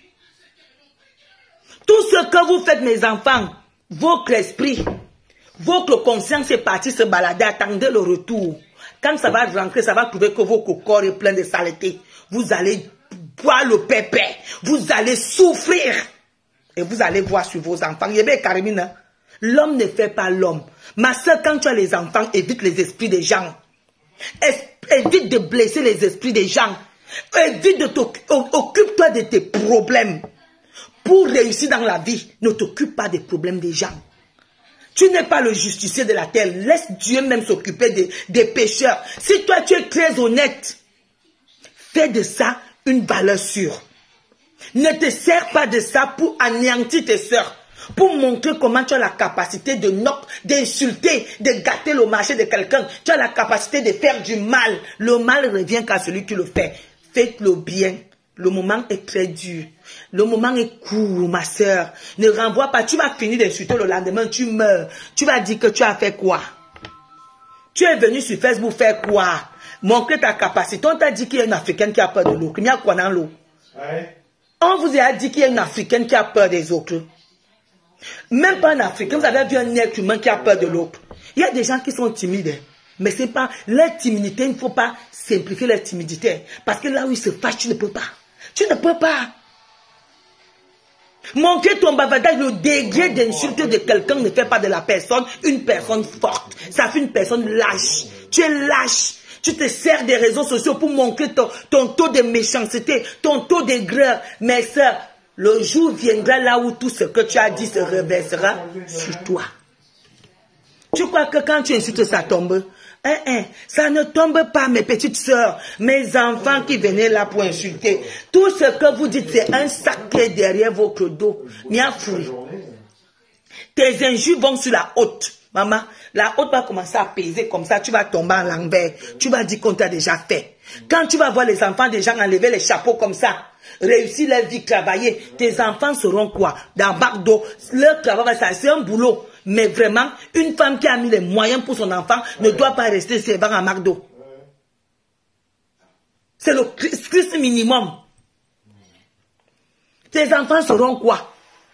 Tout ce que vous faites, mes enfants, votre esprit, votre conscience est partie se balader, attendez le retour. Quand ça va rentrer, ça va trouver que votre corps est plein de saleté. Vous allez boire le pépé. Vous allez souffrir. Et vous allez voir sur vos enfants. L'homme ne fait pas l'homme. Ma soeur, quand tu as les enfants, évite les esprits des gens. Évite de blesser les esprits des gens. Évite de occupe-toi de tes problèmes. Pour réussir dans la vie, ne t'occupe pas des problèmes des gens. Tu n'es pas le justicier de la terre. Laisse Dieu même s'occuper des pécheurs. Si toi tu es très honnête, fais de ça une valeur sûre. Ne te sers pas de ça pour anéantir tes sœurs. Pour montrer comment tu as la capacité d'insulter, de gâter le marché de quelqu'un. Tu as la capacité de faire du mal. Le mal revient qu'à celui qui le fait. Faites le bien. Le moment est très dur. Le moment est court, ma soeur. Ne renvoie pas. Tu vas finir d'insulter le lendemain, tu meurs. Tu vas dire que tu as fait quoi? Tu es venu sur Facebook faire quoi? Montrer ta capacité. On t'a dit qu'il y a une Africaine qui a peur de l'eau. Il y a quoi dans l'eau? On vous a dit qu'il y a une Africaine qui a peur des autres. Même pas un Africain. Vous avez vu un être humain qui a peur de l'autre. Il y a des gens qui sont timides. Mais c'est pas leur timidité. Il ne faut pas simplifier leur timidité. Parce que là où ils se fâchent, tu ne peux pas. Tu ne peux pas. Montrer ton bavardage, le degré d'insulte de quelqu'un ne fait pas de la personne une personne forte. Ça fait une personne lâche. Tu es lâche. Tu te sers des réseaux sociaux pour montrer ton taux de méchanceté, ton taux d'aigreur. Mais sœurs, le jour viendra là où tout ce que tu as dit se reversera sur toi. Tu crois que quand tu insultes, ça tombe? Ça ne tombe pas, mes petites sœurs, mes enfants qui venaient là pour insulter. Tout ce que vous dites, c'est un sac qui est derrière votre dos. Tes injures vont sur la haute. Maman, la haute va commencer à peser comme ça, tu vas tomber en l'envers. Tu vas dire qu'on t'a déjà fait. Quand tu vas voir les enfants des gens enlever les chapeaux comme ça, réussir leur vie, travailler, tes enfants seront quoi? Dans McDo, leur travail, c'est un boulot. Mais vraiment, une femme qui a mis les moyens pour son enfant ne doit pas rester servant à McDo. C'est le Christ minimum. Tes enfants seront quoi?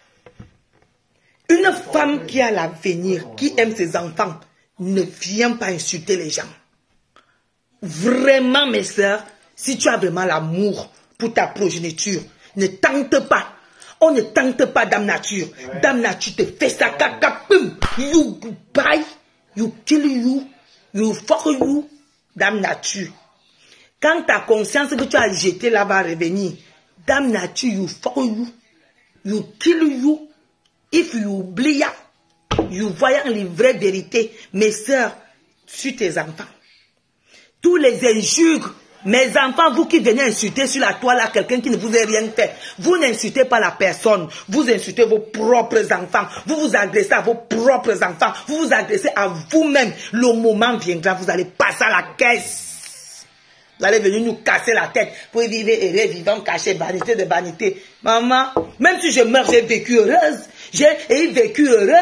Une femme qui a l'avenir, qui aime ses enfants, ne vient pas insulter les gens. Vraiment, mes sœurs, si tu as vraiment l'amour pour ta progéniture, ne tente pas. On ne tente pas Dame Nature. Dame Nature te fait ça, kakapum. You buy, you kill you, you fuck you. Dame Nature. Quand ta conscience que tu as jeté là va revenir, Dame Nature, you fuck you, you kill you. If you oublie, you voyant les vraies vérités, mes sœurs, sur tes enfants. Tous les injures Mes enfants, vous qui venez insulter sur la toile à quelqu'un qui ne vous a rien fait, vous n'insultez pas la personne, vous insultez vos propres enfants, vous vous agressez à vos propres enfants, vous vous agressez à vous-même. Le moment viendra, vous allez passer à la caisse. Vous allez venir nous casser la tête pour vivre heureux, vivant, caché, vanité de vanité. Maman, même si je meurs, j'ai vécu heureuse, j'ai vécu heureux.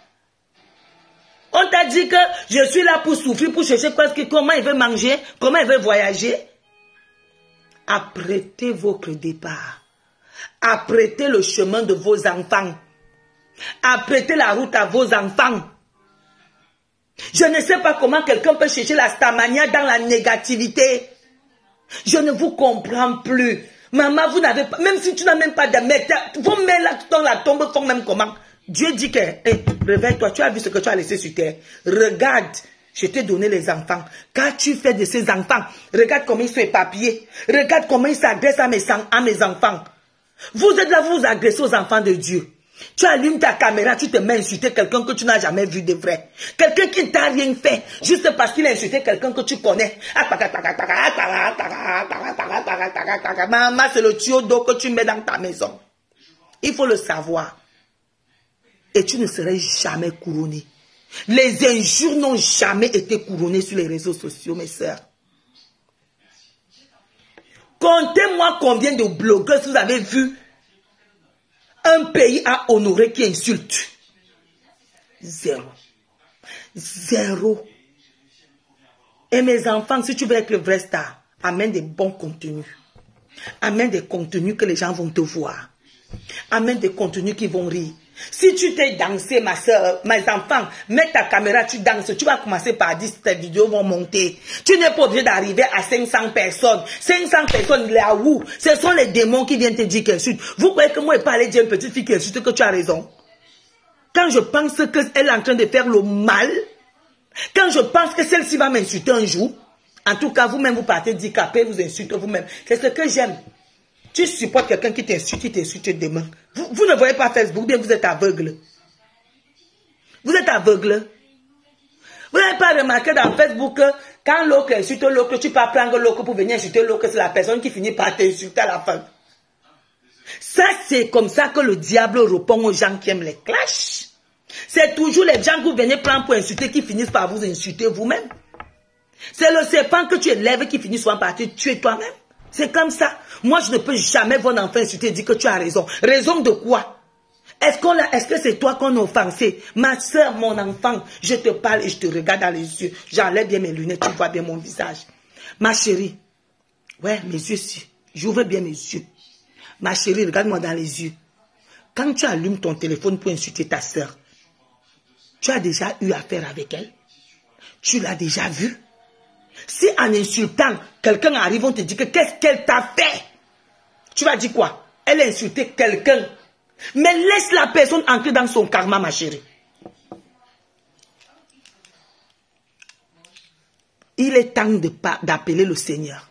On t'a dit que je suis là pour souffrir, pour chercher comment il veut manger, comment il veut voyager. Apprêtez votre départ. Apprêtez le chemin de vos enfants. Apprêtez la route à vos enfants. Je ne sais pas comment quelqu'un peut chercher la stamania dans la négativité. Je ne vous comprends plus. Maman, vous n'avez pas, même si tu n'as même pas de mère, vos mères là dans la tombe font même comment? Dieu dit que, hey, réveille-toi, tu as vu ce que tu as laissé sur terre. Regarde. Je t'ai donné les enfants. Quand tu fais de ces enfants, regarde comment ils sont éparpillés. Regarde comment ils s'agressent à mes enfants. Vous êtes là, vous vous agressez aux enfants de Dieu. Tu allumes ta caméra, tu te mets à insulter quelqu'un que tu n'as jamais vu de vrai. Quelqu'un qui ne t'a rien fait, juste parce qu'il a insulté quelqu'un que tu connais. Maman, c'est le tuyau d'eau que tu mets dans ta maison. Il faut le savoir. Et tu ne serais jamais couronné. Les injures n'ont jamais été couronnées sur les réseaux sociaux, mes sœurs. Comptez-moi combien de blogueurs vous avez vu un pays à honorer qui insulte. Zéro. Zéro. Et mes enfants, si tu veux être le vrai star, amène des bons contenus. Amène des contenus que les gens vont te voir. Amène des contenus qui vont rire. Si tu t'es dansé, ma soeur, mes enfants, mets ta caméra, tu danses, tu vas commencer par dire tes vidéos vont monter. Tu n'es pas obligé d'arriver à 500 personnes. 500 personnes, là où? Ce sont les démons qui viennent te dire qu'elle insulte. Vous croyez que moi, je parler d'une petite fille qui insulte, que tu as raison? Quand je pense qu'elle est en train de faire le mal, quand je pense que celle-ci va m'insulter un jour, en tout cas, vous-même, vous partez handicapé, vous insultez vous-même. C'est ce que j'aime. Tu supportes quelqu'un qui t'insulte demain. Vous ne voyez pas Facebook, bien vous êtes aveugle. Vous êtes aveugle. Vous n'avez pas remarqué dans Facebook que quand l'autre insulte l'autre, tu peux prendre l'autre pour venir insulter l'autre, c'est la personne qui finit par t'insulter à la fin. Ça, c'est comme ça que le diable répond aux gens qui aiment les clashs. C'est toujours les gens que vous venez prendre pour insulter qui finissent par vous insulter vous-même. C'est le serpent que tu élèves qui finit souvent par te tuer toi-même. C'est comme ça. Moi, je ne peux jamais voir un enfant insulter et dire que tu as raison. Raison de quoi? Est-ce que c'est toi qu'on a offensé? Ma soeur, mon enfant, je te parle et je te regarde dans les yeux. J'enlève bien mes lunettes, tu vois bien mon visage. Ma chérie, ouais, mes yeux, j'ouvre bien mes yeux. Ma chérie, regarde-moi dans les yeux. Quand tu allumes ton téléphone pour insulter ta soeur, tu as déjà eu affaire avec elle? Tu l'as déjà vue? Si en insultant, quelqu'un arrive, on te dit que qu'est-ce qu'elle t'a fait? Tu vas dire quoi? Elle a insulté quelqu'un. Mais laisse la personne entrer dans son karma, ma chérie. Il est temps d'appeler le Seigneur.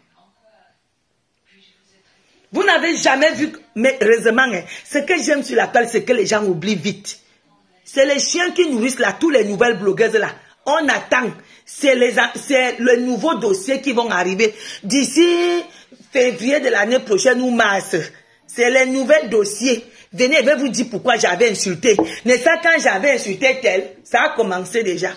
Vous n'avez jamais vu, mais heureusement, hein, ce que j'aime sur la toile, c'est que les gens oublient vite. C'est les chiens qui nourrissent là, tous les nouvelles blogueuses là. On attend. C'est le nouveau dossier qui vont arriver d'ici février de l'année prochaine ou mars. C'est les nouveaux dossiers. Venez, je vais vous dire pourquoi j'avais insulté. N'est-ce pas quand j'avais insulté tel, ça a commencé déjà.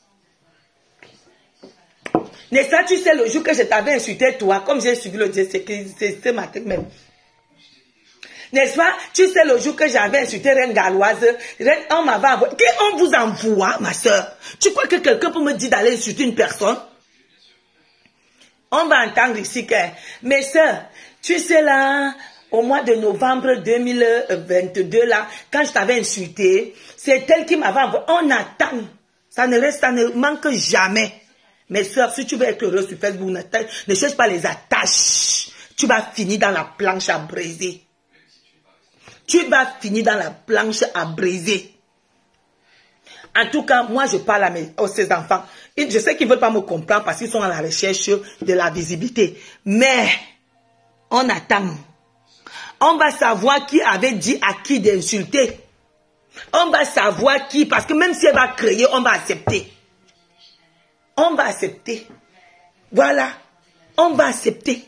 N'est-ce pas, tu sais, le jour que je t'avais insulté toi, comme j'ai suivi le Dieu, c'est ma tête même. N'est-ce pas? Tu sais, le jour que j'avais insulté Reine Galloise, on m'avait envoyé. On vous envoie, ma soeur? Tu crois que quelqu'un peut me dire d'aller insulter une personne? On va entendre ici que, mes soeurs, tu sais là, au mois de novembre 2022, là, quand je t'avais insulté, c'est elle qui m'avait envoyé. On attend. Ça ne manque jamais. Mes soeurs, si tu veux être heureux sur Facebook, ne cherche pas les attaches. Tu vas finir dans la planche à briser. Tu vas finir dans la planche à briser. En tout cas, moi, je parle à ces enfants. Et je sais qu'ils ne veulent pas me comprendre parce qu'ils sont à la recherche de la visibilité. Mais, on attend. On va savoir qui avait dit à qui d'insulter. On va savoir qui, parce que même si elle va créer, on va accepter. On va accepter. Voilà. On va accepter.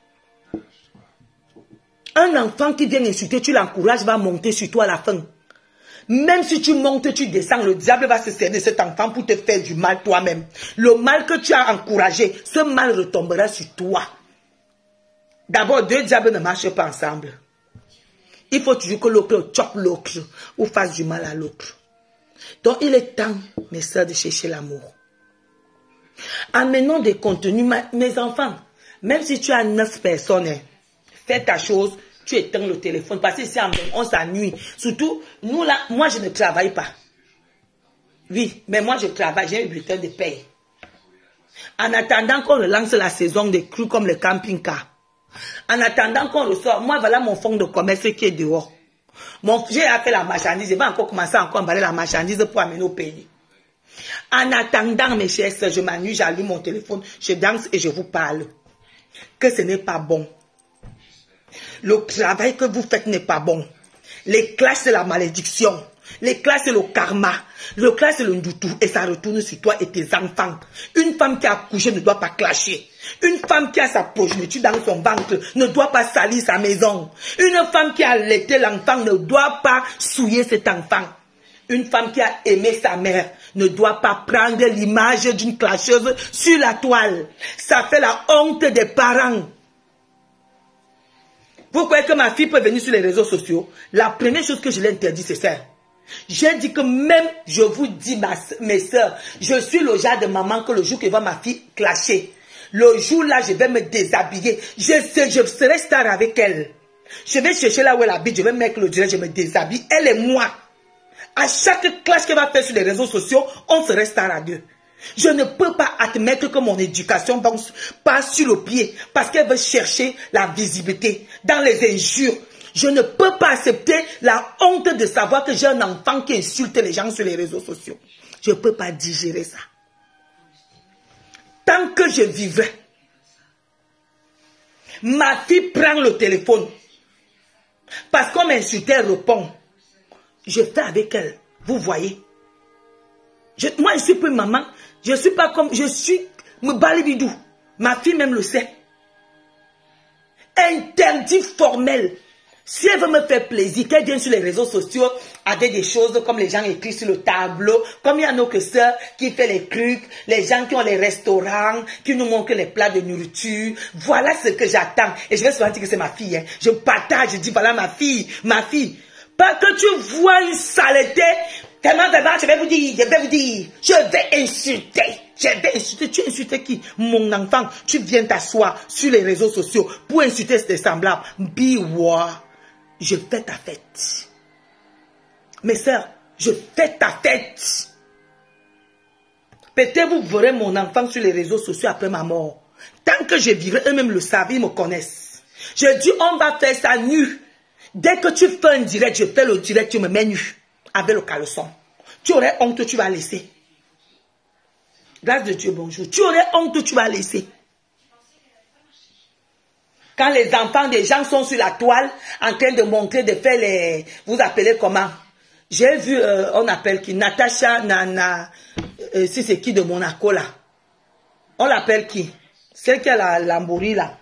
Un enfant qui vient insulter, tu l'encourages, va monter sur toi à la fin. Même si tu montes, tu descends, le diable va se servir de cet enfant pour te faire du mal toi-même. Le mal que tu as encouragé, ce mal retombera sur toi. D'abord, deux diables ne marchent pas ensemble. Il faut toujours que l'autre chope l'autre ou fasse du mal à l'autre. Donc, il est temps, mes soeurs, de chercher l'amour. Amenons des contenus, mes enfants. Même si tu as 9 personnes, fais ta chose, tu éteins le téléphone. Parce que ici, on s'ennuie. Surtout, nous là, moi je ne travaille pas. Oui, mais moi je travaille, j'ai un bulletin de paye. En attendant qu'on relance la saison des crues comme le camping-car. En attendant qu'on ressort, moi voilà mon fonds de commerce qui est dehors. J'ai fait la marchandise, je vais encore commencer à emballer la marchandise pour amener au pays. En attendant, mes chers soeurs, je m'ennuie, j'allume mon téléphone, je danse et je vous parle. Que ce n'est pas bon. Le travail que vous faites n'est pas bon. Les classes, c'est la malédiction. Les classes, c'est le karma. Le classe, c'est le ndoutou. Et ça retourne sur toi et tes enfants. Une femme qui a accouché ne doit pas clasher. Une femme qui a sa progéniture dans son ventre ne doit pas salir sa maison. Une femme qui a allaité l'enfant ne doit pas souiller cet enfant. Une femme qui a aimé sa mère ne doit pas prendre l'image d'une clasheuse sur la toile. Ça fait la honte des parents. Vous croyez que ma fille peut venir sur les réseaux sociaux? La première chose que je l'ai interdit, c'est ça. J'ai dit que même, je vous dis, mes soeurs, je suis le genre de maman que le jour que voit ma fille clasher, le jour-là, je vais me déshabiller. Je serai star avec elle. Je vais chercher là où elle habite, je vais mettre le direct, je me déshabille. Elle et moi. À chaque clash qu'elle va faire sur les réseaux sociaux, on serait star à deux. Je ne peux pas admettre que mon éducation passe sur le pied parce qu'elle veut chercher la visibilité dans les injures. Je ne peux pas accepter la honte de savoir que j'ai un enfant qui insulte les gens sur les réseaux sociaux. Je ne peux pas digérer ça. Tant que je vivrai, ma fille prend le téléphone parce qu'on m'insulte, elle répond. Je fais avec elle. Vous voyez. Moi, je suis plus maman. Je ne suis pas comme... Je suis... Me balibidou. Ma fille même le sait. Interdit formel. Si elle veut me faire plaisir, qu'elle vienne sur les réseaux sociaux avec des choses comme les gens écrits sur le tableau, comme il y a nos sœurs qui font les trucs, les gens qui ont les restaurants, qui nous montrent les plats de nourriture. Voilà ce que j'attends. Et je vais souvent dire que c'est ma fille. Hein. Je partage, je dis voilà ma fille, ma fille. Pas que tu vois une saleté, tellement vraiment, je vais vous dire, je vais insulter. Tu insultes qui? Mon enfant, tu viens t'asseoir sur les réseaux sociaux pour insulter tes semblables. Biwa, je fais ta fête. Mes sœurs, je fais ta fête. Peut-être vous verrez mon enfant sur les réseaux sociaux après ma mort. Tant que je vivrai, eux-mêmes le savent, ils me connaissent. Je dis, on va faire ça nu. Dès que tu fais un direct, je fais le direct, tu me mets nu avec le caleçon. Tu aurais honte, tu vas laisser. Grâce de Dieu, bonjour. Tu aurais honte, tu vas laisser. Quand les enfants des gens sont sur la toile, en train de montrer, de faire les... Vous appelez comment? J'ai vu, on appelle qui? Natacha, Nana... si c'est qui de Monaco, là? On l'appelle qui? Celle qui a la Lamborghini, là.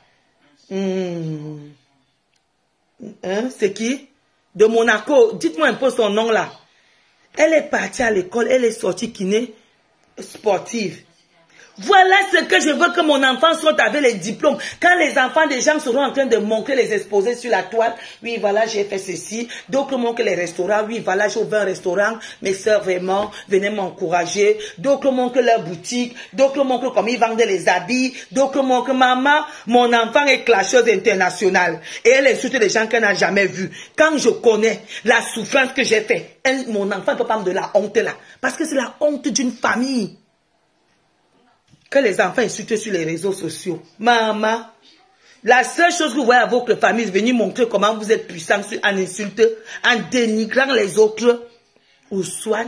Hein, c'est qui? De Monaco. Dites-moi un peu son nom là. Elle est partie à l'école, elle est sortie kiné sportive. Voilà ce que je veux que mon enfant soit avec les diplômes. Quand les enfants des gens seront en train de montrer les exposés sur la toile, oui voilà j'ai fait ceci. D'autres montrent les restaurants, oui voilà j'ai ouvert un restaurant. Mes soeurs vraiment venaient m'encourager. D'autres montrent leur boutique. D'autres montrent comme ils vendent les habits. D'autres montrent maman, mon enfant est clasheuse internationale. Et elle insulte les gens qu'elle n'a jamais vus. Quand je connais la souffrance que j'ai fait, mon enfant ne peut pas me donner la honte là. Parce que c'est la honte d'une famille. Que les enfants insultent sur les réseaux sociaux. Maman, la seule chose que vous voyez à votre famille, c'est venir montrer comment vous êtes puissant en insulte, en dénigrant les autres. Ou soit,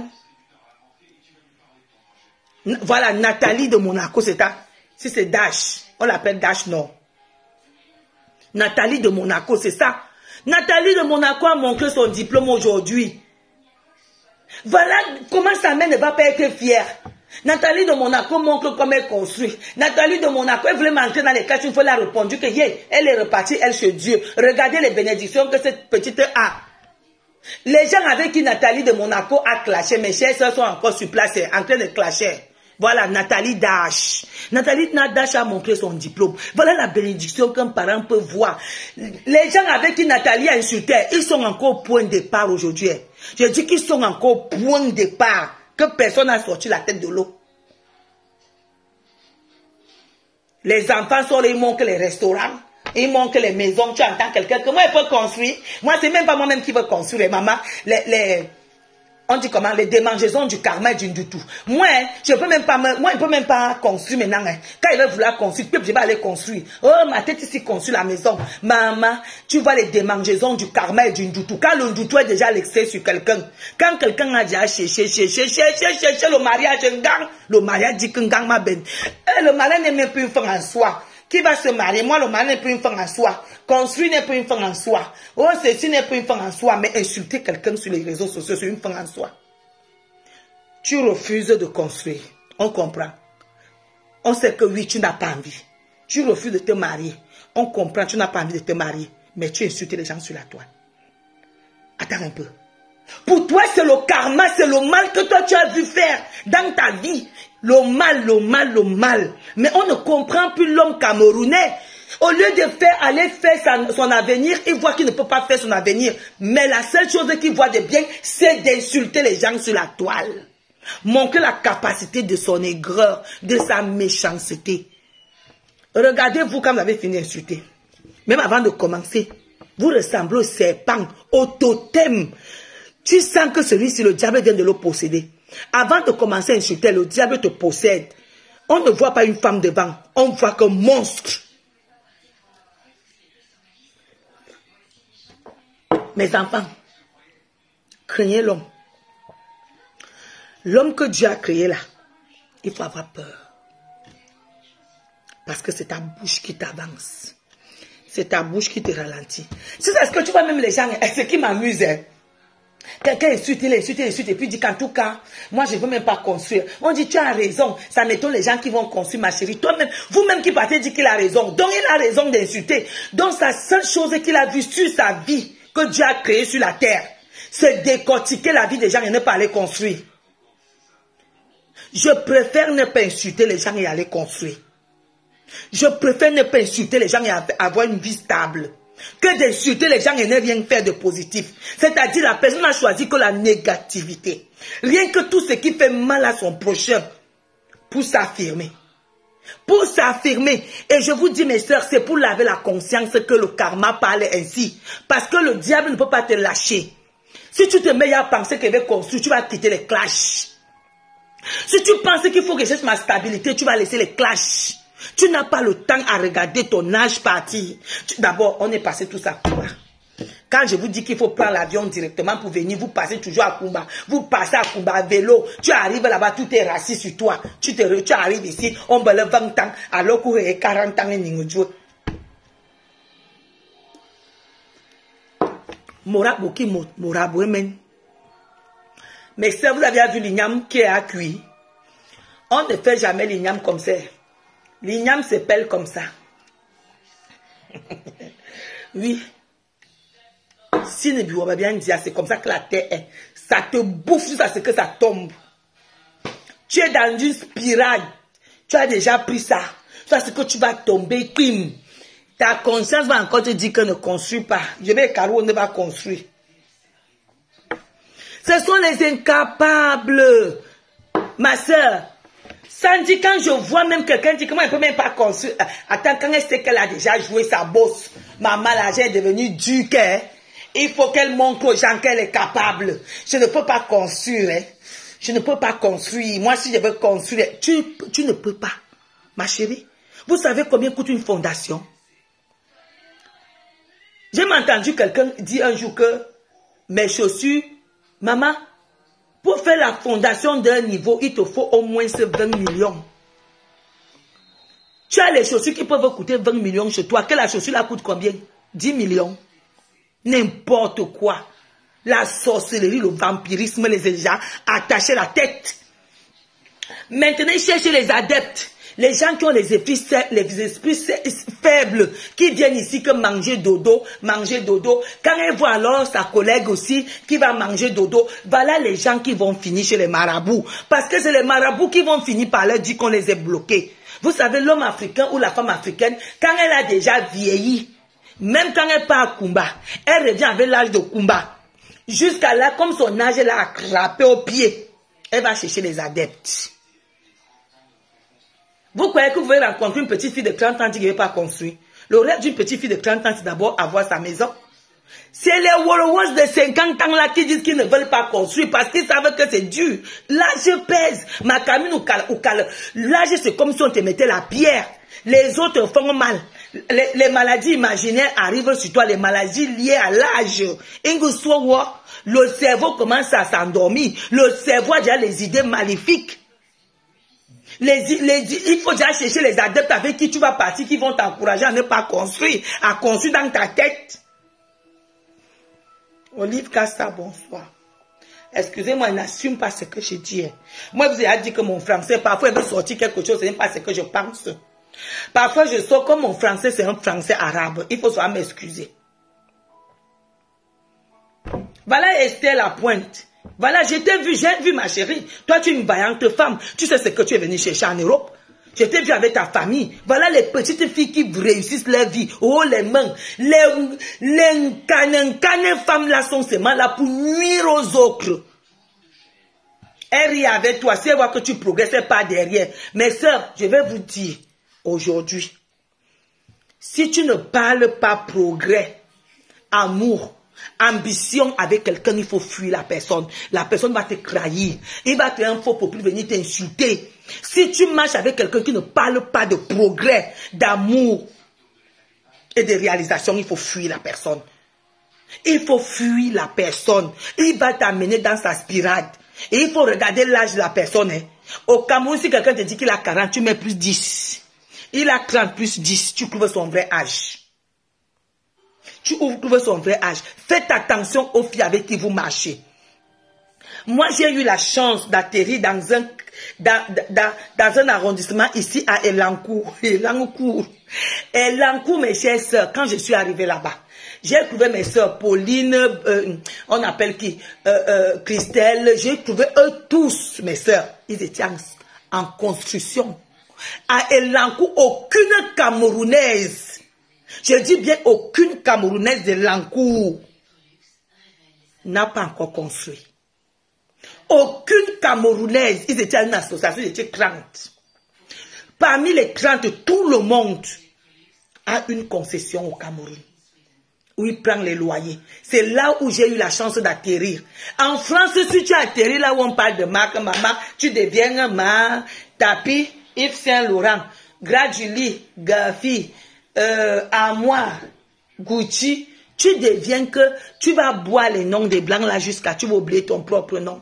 voilà, Nathalie de Monaco, c'est ça. Si c'est Dash, on l'appelle Dash Nord. Nathalie de Monaco, c'est ça. Nathalie de Monaco a montré son diplôme aujourd'hui. Voilà comment sa mère ne va pas être fière. Nathalie de Monaco montre comment elle construit. Nathalie de Monaco, elle voulait m'entrer dans les classes, une fois elle a répondu que elle est repartie, elle chez Dieu. Regardez les bénédictions que cette petite a. Les gens avec qui Nathalie de Monaco a clashé, mes chers soeurs sont encore sur place, en train de clasher. Voilà, Nathalie Dash. Nathalie Dash a montré son diplôme. Voilà la bénédiction qu'un parent peut voir. Les gens avec qui Nathalie a insulté, ils sont encore au point de départ aujourd'hui. Je dis qu'ils sont encore au point de départ. Que personne n'a sorti la tête de l'eau. Les enfants sont là, ils manquent les restaurants, ils manquent les maisons. Tu entends quelqu'un que moi, il peut construire. Moi, c'est même pas moi-même qui veux construire, maman. On dit comment, les démangeaisons du karma et du tout. Moi, je peux même pas, moi, je peux même pas construire maintenant. Quand il va vouloir construire, je vais aller construire. Oh, ma tête ici construit la maison. Maman, tu vois les démangeaisons du karma et du tout. Quand le doutou est déjà l'excès sur quelqu'un, quand quelqu'un a déjà cherché le mariage, le mariage dit qu'un gang m'a ben. Le mariage n'est même plus une fin en soi. Qui va se marier? Moi, le mari n'est plus une fin en soi. Construire n'est plus une fin en soi. Oh, ceci n'est plus une fin en soi. Mais insulter quelqu'un sur les réseaux sociaux, c'est une fin en soi. Tu refuses de construire. On comprend. On sait que oui, tu n'as pas envie. Tu refuses de te marier. On comprend, tu n'as pas envie de te marier. Mais tu insultes les gens sur la toile. Attends un peu. Pour toi, c'est le karma, c'est le mal que toi, tu as vu faire dans ta vie. Le mal. Mais on ne comprend plus l'homme camerounais. Au lieu de aller faire son avenir, il voit qu'il ne peut pas faire son avenir. Mais la seule chose qu'il voit de bien, c'est d'insulter les gens sur la toile. Montrer la capacité de son aigreur, de sa méchanceté. Regardez-vous quand vous avez fini d'insulter. Même avant de commencer, vous ressemblez au serpent, au totem. Tu sens que celui-ci, le diable vient de le posséder. Avant de commencer à insulter, le diable te possède. On ne voit pas une femme devant, on voit qu'un monstre. Mes enfants, craignez l'homme. L'homme que Dieu a créé là, il faut avoir peur. Parce que c'est ta bouche qui t'avance. C'est ta bouche qui te ralentit. C'est ce que tu vois même les gens, ce qui m'amuse. Quelqu'un insulte, et puis dit qu'en tout cas, moi je ne veux même pas construire. On dit tu as raison, ça m'étonne les gens qui vont construire ma chérie. Toi-même, vous-même qui partez dit qu'il a raison. Donc il a raison d'insulter. Donc sa seule chose qu'il a vue sur sa vie, que Dieu a créée sur la terre, c'est décortiquer la vie des gens et ne pas aller construire. Je préfère ne pas insulter les gens et aller construire. Je préfère ne pas insulter les gens et avoir une vie stable. Que d'insulter les gens et ne rien faire de positif. C'est-à-dire la personne n'a choisi que la négativité. Rien que tout ce qui fait mal à son prochain pour s'affirmer. Pour s'affirmer. Et je vous dis mes sœurs, c'est pour laver la conscience que le karma parle ainsi. Parce que le diable ne peut pas te lâcher. Si tu te mets à penser qu'il va construire, tu vas quitter les clashs. Si tu penses qu'il faut que je cherche ma stabilité, tu vas laisser les clashs. Tu n'as pas le temps à regarder ton âge partir. D'abord, on est passé tous à Kumba. Quand je vous dis qu'il faut prendre l'avion directement pour venir, vous passez toujours à Kumba. Vous passez à Kumba à vélo. Tu arrives là-bas, tout est rassis sur toi. Tu arrives ici, on me le 20 ans, alors qu'il y a 40 ans et n'y Morabo qui Morabo men. Mais si vous avez vu l'igname qui est à cuire, on ne fait jamais l'igname comme ça. L'igname se pèle comme ça. Oui. Si ne bureau bien dire, c'est comme ça que la terre est. Ça te bouffe jusqu'à ce que ça tombe. Tu es dans une spirale. Tu as déjà pris ça. C'est ce que tu vas tomber. Crime. Ta conscience va encore te dire que ne construis pas. Je vais Caro, on ne va construire. Ce sont les incapables. Ma soeur. Sandy, quand je vois même quelqu'un dire que moi, elle ne peut même pas construire. Attends, quand elle sait qu'elle a déjà joué sa bosse, maman, l'argent est devenu duc. Il faut qu'elle montre aux gens qu'elle est capable. Je ne peux pas construire. Je ne peux pas construire. Moi, si je veux construire, tu ne peux pas. Ma chérie, vous savez combien coûte une fondation? J'ai entendu quelqu'un dire un jour que mes chaussures, maman, pour faire la fondation d'un niveau, il te faut au moins 20 millions. Tu as les chaussures qui peuvent coûter 20 millions chez toi. Que la chaussure la coûte combien? 10 millions. N'importe quoi. La sorcellerie, le vampirisme, les gens attacher la tête. Maintenant, ils cherchent les adeptes. Les gens qui ont les esprits faibles, qui viennent ici que manger dodo, manger dodo. Quand ils voient alors sa collègue aussi qui va manger dodo, voilà les gens qui vont finir chez les marabouts. Parce que c'est les marabouts qui vont finir par leur dire qu'on les a bloqués. Vous savez, l'homme africain ou la femme africaine, quand elle a déjà vieilli, même quand elle part à Kumba, elle revient avec l'âge de Kumba. Jusqu'à là, comme son âge l'a attrapé au pied, elle va chercher les adeptes. Vous croyez que vous pouvez rencontrer une petite fille de 30 ans qui ne veut pas construire? Le rêve d'une petite fille de 30 ans, c'est d'abord avoir sa maison. C'est les Wolowas de 50 ans là qui disent qu'ils ne veulent pas construire parce qu'ils savent que c'est dur. L'âge pèse. Ma camine ou l'âge, c'est comme si on te mettait la pierre. Les autres font mal. Les maladies imaginaires arrivent sur toi, les maladies liées à l'âge. Le cerveau commence à s'endormir. Le cerveau a déjà les idées maléfiques. Il faut déjà chercher les adeptes avec qui tu vas partir, qui vont t'encourager à ne pas construire, à construire dans ta tête. Olive Casta, bonsoir. Excusez-moi, il n'assume pas ce que je dis. Moi, vous avez dit que mon français, parfois, il veut sortir quelque chose, ce n'est pas ce que je pense. Parfois, je sors comme mon français, c'est un français arabe. Il faut soit m'excuser. Voilà Esther Lapointe. Voilà, j'ai vu ma chérie. Toi, tu es une vaillante femme. Tu sais ce que tu es venu chercher en Europe. Je t'ai vu avec ta famille. Voilà les petites filles qui réussissent leur vie. Oh, les mains. Les cannes femmes là sont seulement là pour nuire aux autres. Elle rit avec toi. Si elle voit que tu progresses pas derrière. Mes sœurs, je vais vous dire aujourd'hui. Si tu ne parles pas progrès, amour, ambition avec quelqu'un, il faut fuir la personne. La personne va te trahir. Il va créer un faux pour plus venir t'insulter. Si tu marches avec quelqu'un qui ne parle pas de progrès, d'amour et de réalisation, il faut fuir la personne. Il faut fuir la personne. Il va t'amener dans sa spirale. Et il faut regarder l'âge de la personne. Hein. Au Cameroun, si quelqu'un te dit qu'il a 40, tu mets plus 10. Il a 30 plus 10, tu trouves son vrai âge. Tu trouves son vrai âge. Faites attention aux filles avec qui vous marchez. Moi, j'ai eu la chance d'atterrir dans un arrondissement ici à Elancourt. Elancourt, mes chères sœurs, quand je suis arrivée là-bas, j'ai trouvé mes sœurs, Pauline, on appelle qui, Christelle, j'ai trouvé eux tous, mes sœurs, ils étaient en construction. À Elancourt, aucune Camerounaise, je dis bien aucune Camerounaise de Elancourt n'a pas encore construit. Aucune Camerounaise, ils étaient à une association, ils étaient 30. Parmi les 30, tout le monde a une concession au Cameroun, où il prend les loyers. C'est là où j'ai eu la chance d'atterrir. En France, si tu atterris là où on parle de marque, maman, tu deviens ma tapis, Yves Saint Laurent, Graduli, Gafi, Armoire, Gucci. Tu deviens que tu vas boire les noms des blancs là jusqu'à tu vas oublier ton propre nom.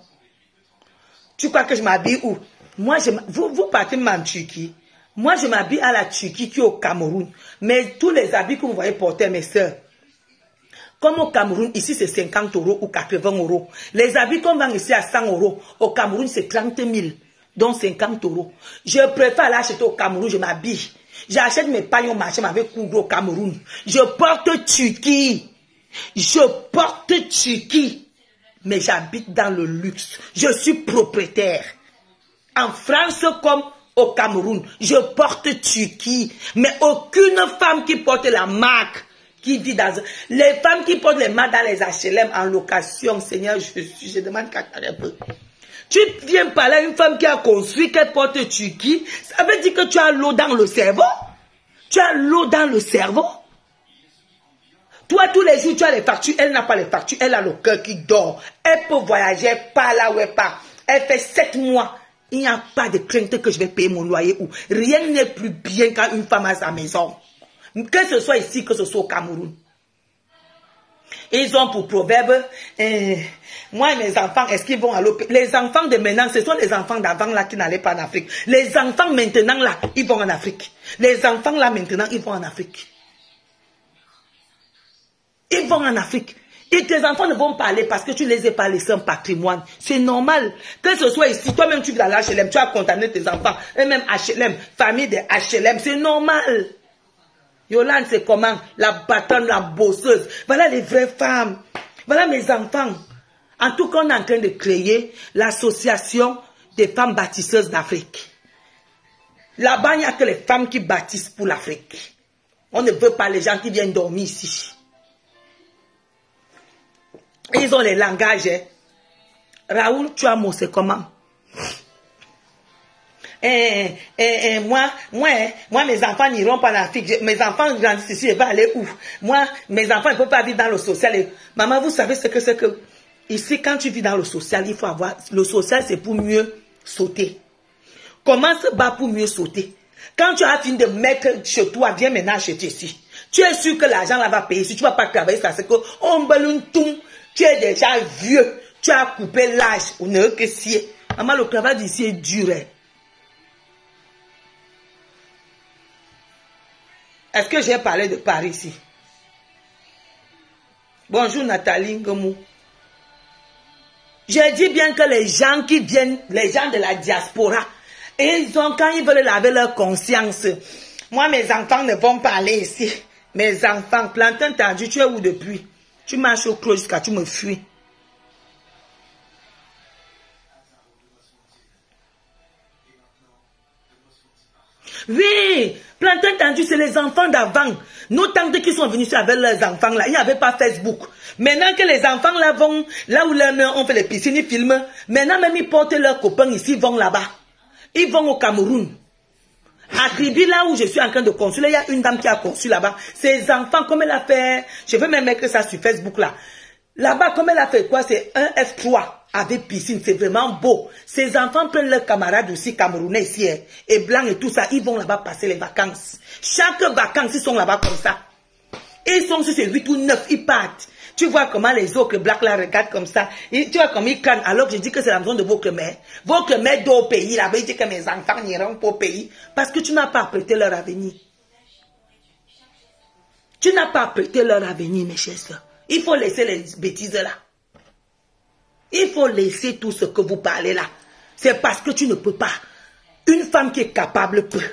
Tu crois que je m'habille où? Moi, vous partez en Turquie. Moi, je m'habille à la Turquie qui est au Cameroun. Mais tous les habits que vous voyez porter, mes sœurs, comme au Cameroun, ici c'est 50 € ou 80 €. Les habits qu'on vend ici à 100 €, au Cameroun c'est 30 000, donc 50 €. Je préfère l'acheter au Cameroun, je m'habille. J'achète mes pailles au marché avec Kougro au Cameroun. Je porte Turquie. Je porte Turquie. Mais j'habite dans le luxe. Je suis propriétaire. En France comme au Cameroun, je porte Turquie. Mais aucune femme qui porte la marque, qui vit dans... Les femmes qui portent les marques dans les HLM en location, Seigneur, je demande qu'à un peu. Tu viens parler à une femme qui a construit, qu'elle porte Turquie, ça veut dire que tu as l'eau dans le cerveau. Tu as l'eau dans le cerveau. Toi, tous les jours, tu as les factures. Elle n'a pas les factures. Elle a le cœur qui dort. Elle peut voyager pas là où elle part. Elle fait 7 mois. Il n'y a pas de crainte que je vais payer mon loyer ou rien n'est plus bien quand une femme a sa maison. Que ce soit ici, que ce soit au Cameroun. Ils ont pour proverbe, moi et mes enfants, est-ce qu'ils vont à l'hôpital? Les enfants de maintenant, ce sont les enfants d'avant là qui n'allaient pas en Afrique. Les enfants maintenant là, ils vont en Afrique. Les enfants là maintenant, ils vont en Afrique. Ils vont en Afrique. Et tes enfants ne vont parler parce que tu les as pas laissés en patrimoine. C'est normal. Que ce soit ici, toi-même tu vis dans l'HLM, tu as condamné tes enfants. Et même HLM, famille de HLM, c'est normal. Yolande, c'est comment? La patronne, la bosseuse. Voilà les vraies femmes. Voilà mes enfants. En tout cas, on est en train de créer l'association des femmes bâtisseuses d'Afrique. Là-bas, il n'y a que les femmes qui bâtissent pour l'Afrique. On ne veut pas les gens qui viennent dormir ici. Et ils ont les langages. Hein. Raoul, tu as mon, c'est comment? Moi, mes enfants n'iront pas en Afrique. Mes enfants grandissent ici, ils vont aller où? Moi, mes enfants ne peuvent pas vivre dans le social. Et, maman, vous savez ce que c'est que... Ici, quand tu vis dans le social, il faut avoir... Le social, c'est pour mieux sauter. Comment se battre pour mieux sauter? Quand tu as fini de mettre chez toi, viens maintenant acheter ici. Tu es sûr que l'argent là va payer. Si tu ne vas pas travailler, ça c'est que... Tu es déjà vieux. Tu as coupé l'âge. On ne veut que si. Maman, le travail d'ici est dur. Hein. Est-ce que j'ai parlé de Paris ici? Bonjour Nathalie Ngomou. J'ai dit bien que les gens qui viennent, les gens de la diaspora, et quand ils veulent laver leur conscience, moi mes enfants ne vont pas aller ici. Mes enfants, plantain tendu, tu es où depuis? Tu marches au clos jusqu'à tu me fuis. Oui, plantain tendu, c'est les enfants d'avant. Nos tantes qui sont venus avec leurs enfants là, il n'y avait pas Facebook. Maintenant que les enfants là vont, là où leurs mères ont fait les piscines, ils filment. Maintenant même ils portent leurs copains ici, ils vont là-bas. Ils vont au Cameroun. À Kribi, là où je suis en train de construire, il y a une dame qui a conçu là-bas. Ses enfants, comme elle a fait, je vais même mettre ça sur Facebook là. Là-bas, comme elle a fait quoi? C'est un F3 avec piscine, c'est vraiment beau. Ses enfants prennent leurs camarades aussi, camerounais ici, hein, et blancs et tout ça, ils vont là-bas passer les vacances. Chaque vacances, ils sont là-bas comme ça. Ils sont sur ces 8 ou 9, ils partent. Tu vois comment les autres blacks là regardent comme ça. Tu vois comme ils crânent, alors que je dis que c'est la maison de votre mère. Votre mère doit au pays, là-bas, il dit que mes enfants n'iront pas au pays. Parce que tu n'as pas prêté leur avenir. Tu n'as pas prêté leur avenir, mes chers soeurs. Il faut laisser les bêtises là. Il faut laisser tout ce que vous parlez là. C'est parce que tu ne peux pas. Une femme qui est capable peut.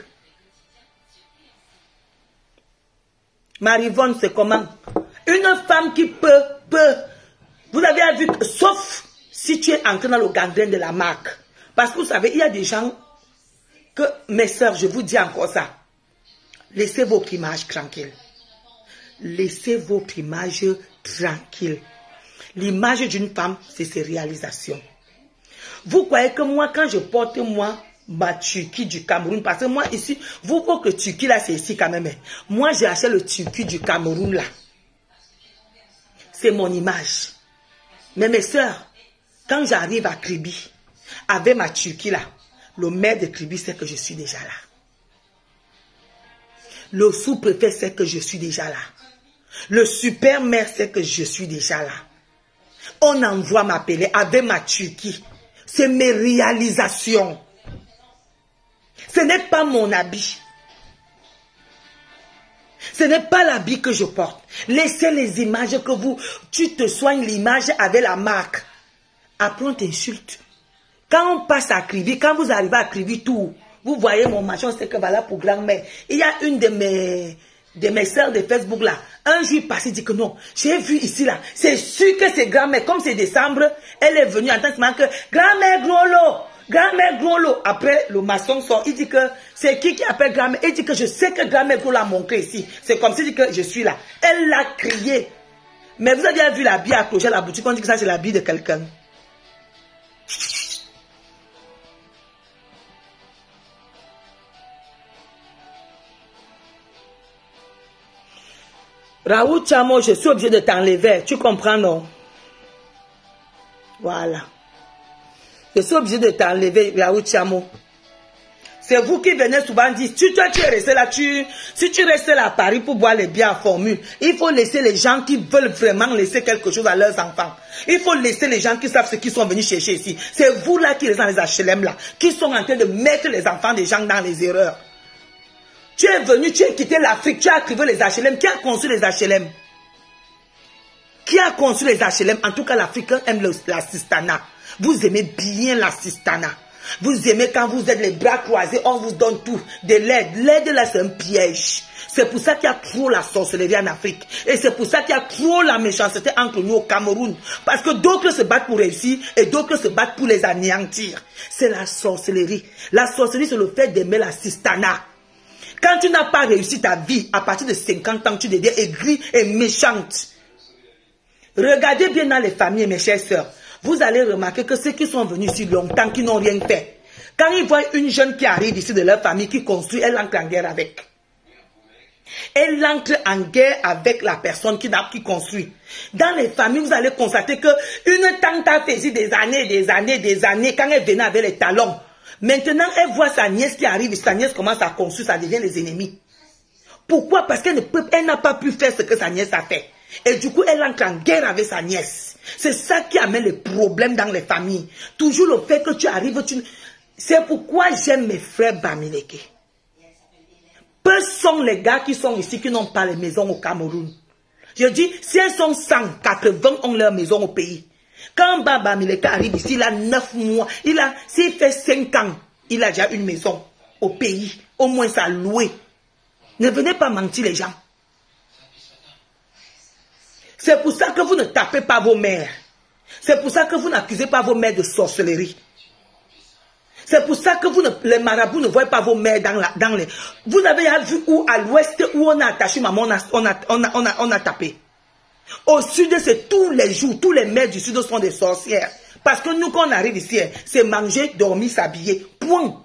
Marivonne, c'est comment? Une femme qui peut. Vous avez vu, sauf si tu es entré dans le gangrène de la marque. Parce que vous savez, il y a des gens que, mes sœurs, je vous dis encore ça. Laissez votre image tranquille. Laissez votre image tranquille. L'image d'une femme, c'est ses réalisations. Vous croyez que moi, quand je porte, moi, ma Turquie du Cameroun, parce que moi, ici, vous voyez que Turquie, là, c'est ici quand même. Moi, j'ai acheté le Turquie du Cameroun, là. C'est mon image. Mais mes sœurs, quand j'arrive à Kribi, avec ma Turquie, là, le maire de Kribi sait que je suis déjà là. Le sous-préfet sait que je suis déjà là. Le super maire sait que je suis déjà là. On envoie m'appeler avec ma Turquie. C'est mes réalisations. Ce n'est pas mon habit. Ce n'est pas l'habit que je porte. Laissez les images que vous... Tu te soignes l'image avec la marque. Après on t'insulte. Quand on passe à Kribi, quand vous arrivez à Kribi tout, vous voyez mon machin, c'est que voilà pour grand-mère. Il y a une de mes sœurs de Facebook là. Un jour passé, il dit que non, j'ai vu ici là. C'est sûr que c'est grand-mère. Comme c'est décembre, elle est venue en tant que grand-mère gros lot. Grand-mère gros lot. Après, le maçon sort. Il dit que c'est qui appelle grand-mère. Il dit que je sais que grand-mère gros l'a montré ici. C'est comme s'il dit que je suis là. Elle l'a crié. Mais vous avez vu l'habit accroché à la boutique. On dit que ça c'est l'habit de quelqu'un. Raoul Chamo, je suis obligé de t'enlever. Tu comprends, non? Voilà. Je suis obligé de t'enlever, Raoul Chamo. C'est vous qui venez souvent dire, si toi tu es resté là, si tu restes là à Paris pour boire les biens à formule, il faut laisser les gens qui veulent vraiment laisser quelque chose à leurs enfants. Il faut laisser les gens qui savent ce qu'ils sont venus chercher ici. C'est vous là qui êtes dans les HLM là, qui sont en train de mettre les enfants des gens dans les erreurs. Tu es venu, tu as quitté l'Afrique, tu as activé les HLM. Qui a construit les HLM? Qui a construit les HLM? En tout cas, l'Africain aime l'assistanat. Vous aimez bien l'assistanat. Vous aimez quand vous êtes les bras croisés, on vous donne tout, de l'aide. L'aide là, c'est un piège. C'est pour ça qu'il y a trop la sorcellerie en Afrique. Et c'est pour ça qu'il y a trop la méchanceté entre nous au Cameroun. Parce que d'autres se battent pour réussir et d'autres se battent pour les anéantir. C'est la sorcellerie. La sorcellerie, c'est le fait d'aimer l'assistanat. Quand tu n'as pas réussi ta vie, à partir de 50 ans, tu deviens aigrie et méchante. Regardez bien dans les familles, mes chères sœurs. Vous allez remarquer que ceux qui sont venus ici longtemps, qui n'ont rien fait, quand ils voient une jeune qui arrive ici de leur famille, qui construit, elle entre en guerre avec. Elle entre en guerre avec la personne qui construit. Dans les familles, vous allez constater que une tante a fait ici des années, quand elle venait avec les talons. Maintenant, elle voit sa nièce qui arrive, sa nièce commence à construire, ça devient les ennemis. Pourquoi? Parce qu'elle n'a pas pu faire ce que sa nièce a fait. Et du coup, elle entre en guerre avec sa nièce. C'est ça qui amène les problèmes dans les familles. Toujours le fait que tu arrives, c'est pourquoi j'aime mes frères Bamileke. Peu sont les gars qui sont ici, qui n'ont pas les maisons au Cameroun. Je dis, si elles sont 100, 80 ont leur maison au pays. Quand Bamileke arrive ici, il a 9 mois, s'il fait 5 ans, il a déjà une maison au pays. Au moins ça loué. Ne venez pas mentir les gens. C'est pour ça que vous ne tapez pas vos mères. C'est pour ça que vous n'accusez pas vos mères de sorcellerie. C'est pour ça que les marabouts ne voient pas vos mères dans les... Vous avez vu où à l'ouest où on a attaché maman, on a tapé. Au sud, c'est tous les jours, tous les mères du sud sont des sorcières. Parce que nous, quand on arrive ici, c'est manger, dormir, s'habiller. Point.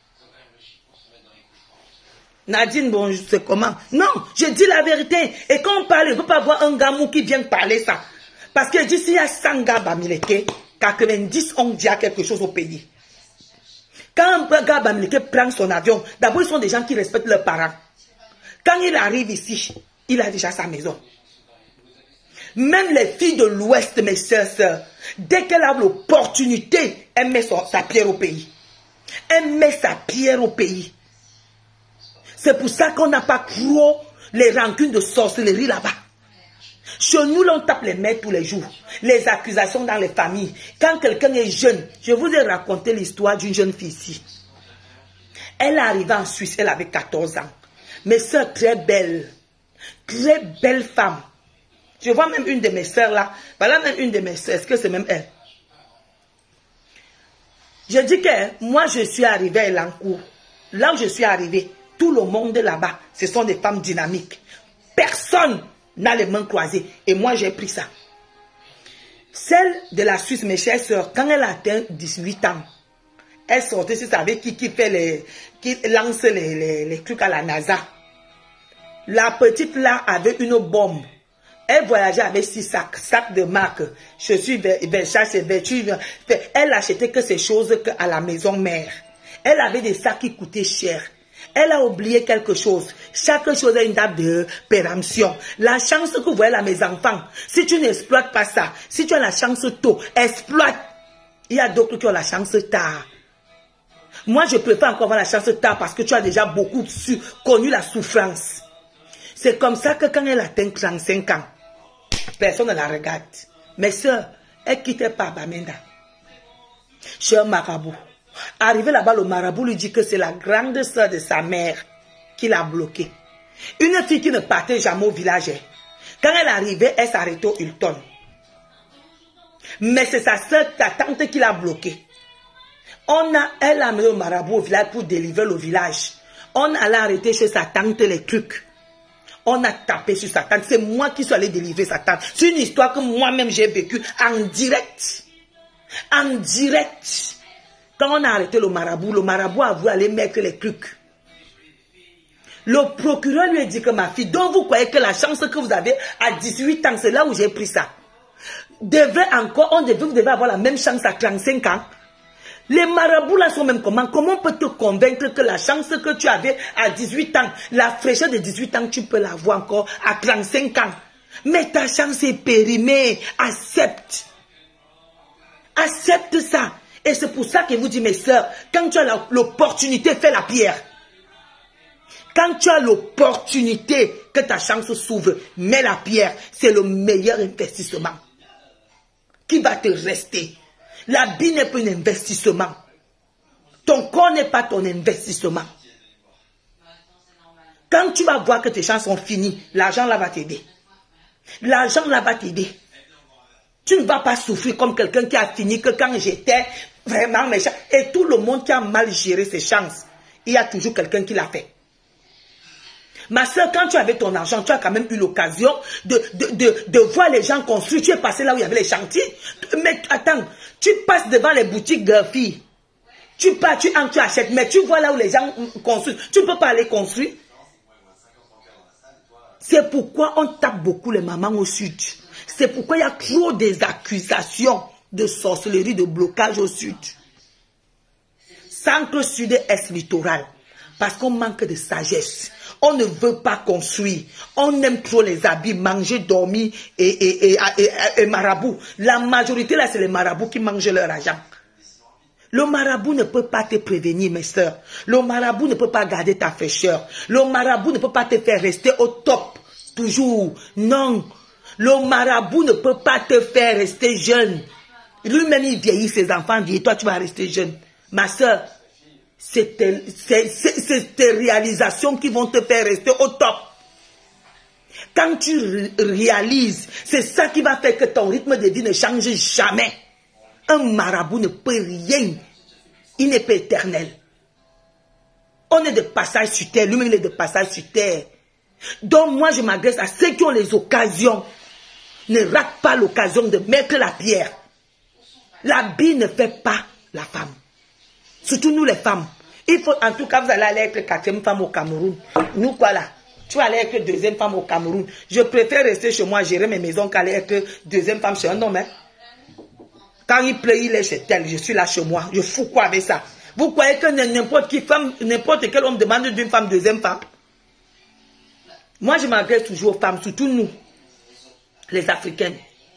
Nadine, bon, je sais comment. Non, je dis la vérité. Et quand on parle, il ne faut pas voir un gamou qui vient parler ça. Parce que dit, s'il y a 100 gars Bamileke, 90 ont déjà quelque chose au pays. Quand un gars Bamileke prend son avion, d'abord, ils sont des gens qui respectent leurs parents. Quand il arrive ici, il a déjà sa maison. Même les filles de l'Ouest, mes sœurs, dès qu'elle a l'opportunité, elle met sa pierre au pays. Elle met sa pierre au pays. C'est pour ça qu'on n'a pas trop les rancunes de sorcellerie là-bas. Chez nous, on tape les mères tous les jours. Les accusations dans les familles. Quand quelqu'un est jeune, je vous ai raconté l'histoire d'une jeune fille ici. Elle est arrivée en Suisse, elle avait 14 ans. Mes soeurs, très belle femme. Je vois même une de mes soeurs là. Voilà même une de mes soeurs. Est-ce que c'est même elle? Je dis que moi, je suis arrivée à Elancourt. Là où je suis arrivée, tout le monde là-bas, ce sont des femmes dynamiques. Personne n'a les mains croisées. Et moi, j'ai pris ça. Celle de la Suisse, mes chères sœurs, quand elle a atteint 18 ans, elle sortait, vous savez, qui lance les trucs à la NASA. La petite là avait une bombe. Elle voyageait avec 6 sacs de marque. Je suis Versace, Vertu. Elle achetait que ces choses à la maison mère. Elle avait des sacs qui coûtaient cher. Elle a oublié quelque chose. Chaque chose a une date de péremption. La chance que vous voyez là, mes enfants, si tu n'exploites pas ça, si tu as la chance tôt, exploite. Il y a d'autres qui ont la chance tard. Moi, je préfère encore avoir la chance tard parce que tu as déjà beaucoup connu la souffrance. C'est comme ça que quand elle atteint 35 ans, personne ne la regarde. Mes soeurs, elle ne quittait pas Bamenda. Chez un marabout. Arrivé là-bas, le marabout lui dit que c'est la grande sœur de sa mère qui l'a bloqué. Une fille qui ne partait jamais au village. Quand elle arrivait, elle s'arrêtait au Hilton. Mais c'est sa sœur, sa tante qui l'a bloqué. Elle a amené le marabout au village pour délivrer le village. On allait arrêter chez sa tante les trucs. On a tapé sur sa tante. C'est moi qui suis allé délivrer sa tante. C'est une histoire que moi-même j'ai vécue en direct. En direct. Quand on a arrêté le marabout a voulu aller mettre les trucs. Le procureur lui a dit que ma fille, dont vous croyez que la chance que vous avez à 18 ans, c'est là où j'ai pris ça. Vous devez avoir la même chance à 35 ans. Les marabouts là sont même comment? Comment on peut te convaincre que la chance que tu avais à 18 ans, la fraîcheur de 18 ans, tu peux l'avoir encore à 35 ans? Mais ta chance est périmée. Accepte. Accepte ça. Et c'est pour ça que vous dis, mes soeurs, quand tu as l'opportunité, fais la pierre. Quand tu as l'opportunité que ta chance s'ouvre, mets la pierre. C'est le meilleur investissement qui va te rester. La vie n'est pas un investissement. Ton corps n'est pas ton investissement. Quand tu vas voir que tes chances sont finies, l'argent là va t'aider. L'argent là va t'aider. Tu ne vas pas souffrir comme quelqu'un qui a fini que quand j'étais vraiment méchant. Et tout le monde qui a mal géré ses chances, il y a toujours quelqu'un qui l'a fait. Ma soeur, quand tu avais ton argent, tu as quand même eu l'occasion de voir les gens construire. Tu es passé là où il y avait les chantiers. Mais attends, tu passes devant les boutiques de filles. Tu pars, tu achètes, mais tu vois là où les gens construisent. Tu ne peux pas aller construire. C'est pourquoi on tape beaucoup les mamans au sud. C'est pourquoi il y a trop des accusations de sorcellerie, de blocage au sud. Centre, sud, est, littoral. Parce qu'on manque de sagesse. On ne veut pas construire. On aime trop les habits, manger, dormir et marabout. La majorité là, c'est les marabouts qui mangent leur argent. Le marabout ne peut pas te prévenir, mes soeurs. Le marabout ne peut pas garder ta fraîcheur. Le marabout ne peut pas te faire rester au top. Toujours. Non. Le marabout ne peut pas te faire rester jeune. Lui-même, il vieillit, ses enfants vieillissent. Toi, tu vas rester jeune. Ma soeur, c'est tes réalisations qui vont te faire rester au top. Quand tu réalises, c'est ça qui va faire que ton rythme de vie ne change jamais. Un marabout ne peut rien. Il n'est pas éternel. On est de passage sur terre. Lui-même, il est de passage sur terre. Donc, moi, je m'adresse à ceux qui ont les occasions. Ne rate pas l'occasion de mettre la pierre. L'habit ne fait pas la femme. Surtout nous, les femmes. Il faut, en tout cas, vous allez être 4e femme au Cameroun. Nous, quoi là? Tu vas aller être 2e femme au Cameroun. Je préfère rester chez moi, gérer mes maisons, qu'aller être 2e femme chez un homme. Hein? Quand il pleut, il est chez elle. Je suis là chez moi. Je fous quoi avec ça? Vous croyez que n'importe qui femme, n'importe quel homme demande d'une femme, 2e femme? Moi, je m'adresse toujours aux femmes, surtout nous, les Africaines.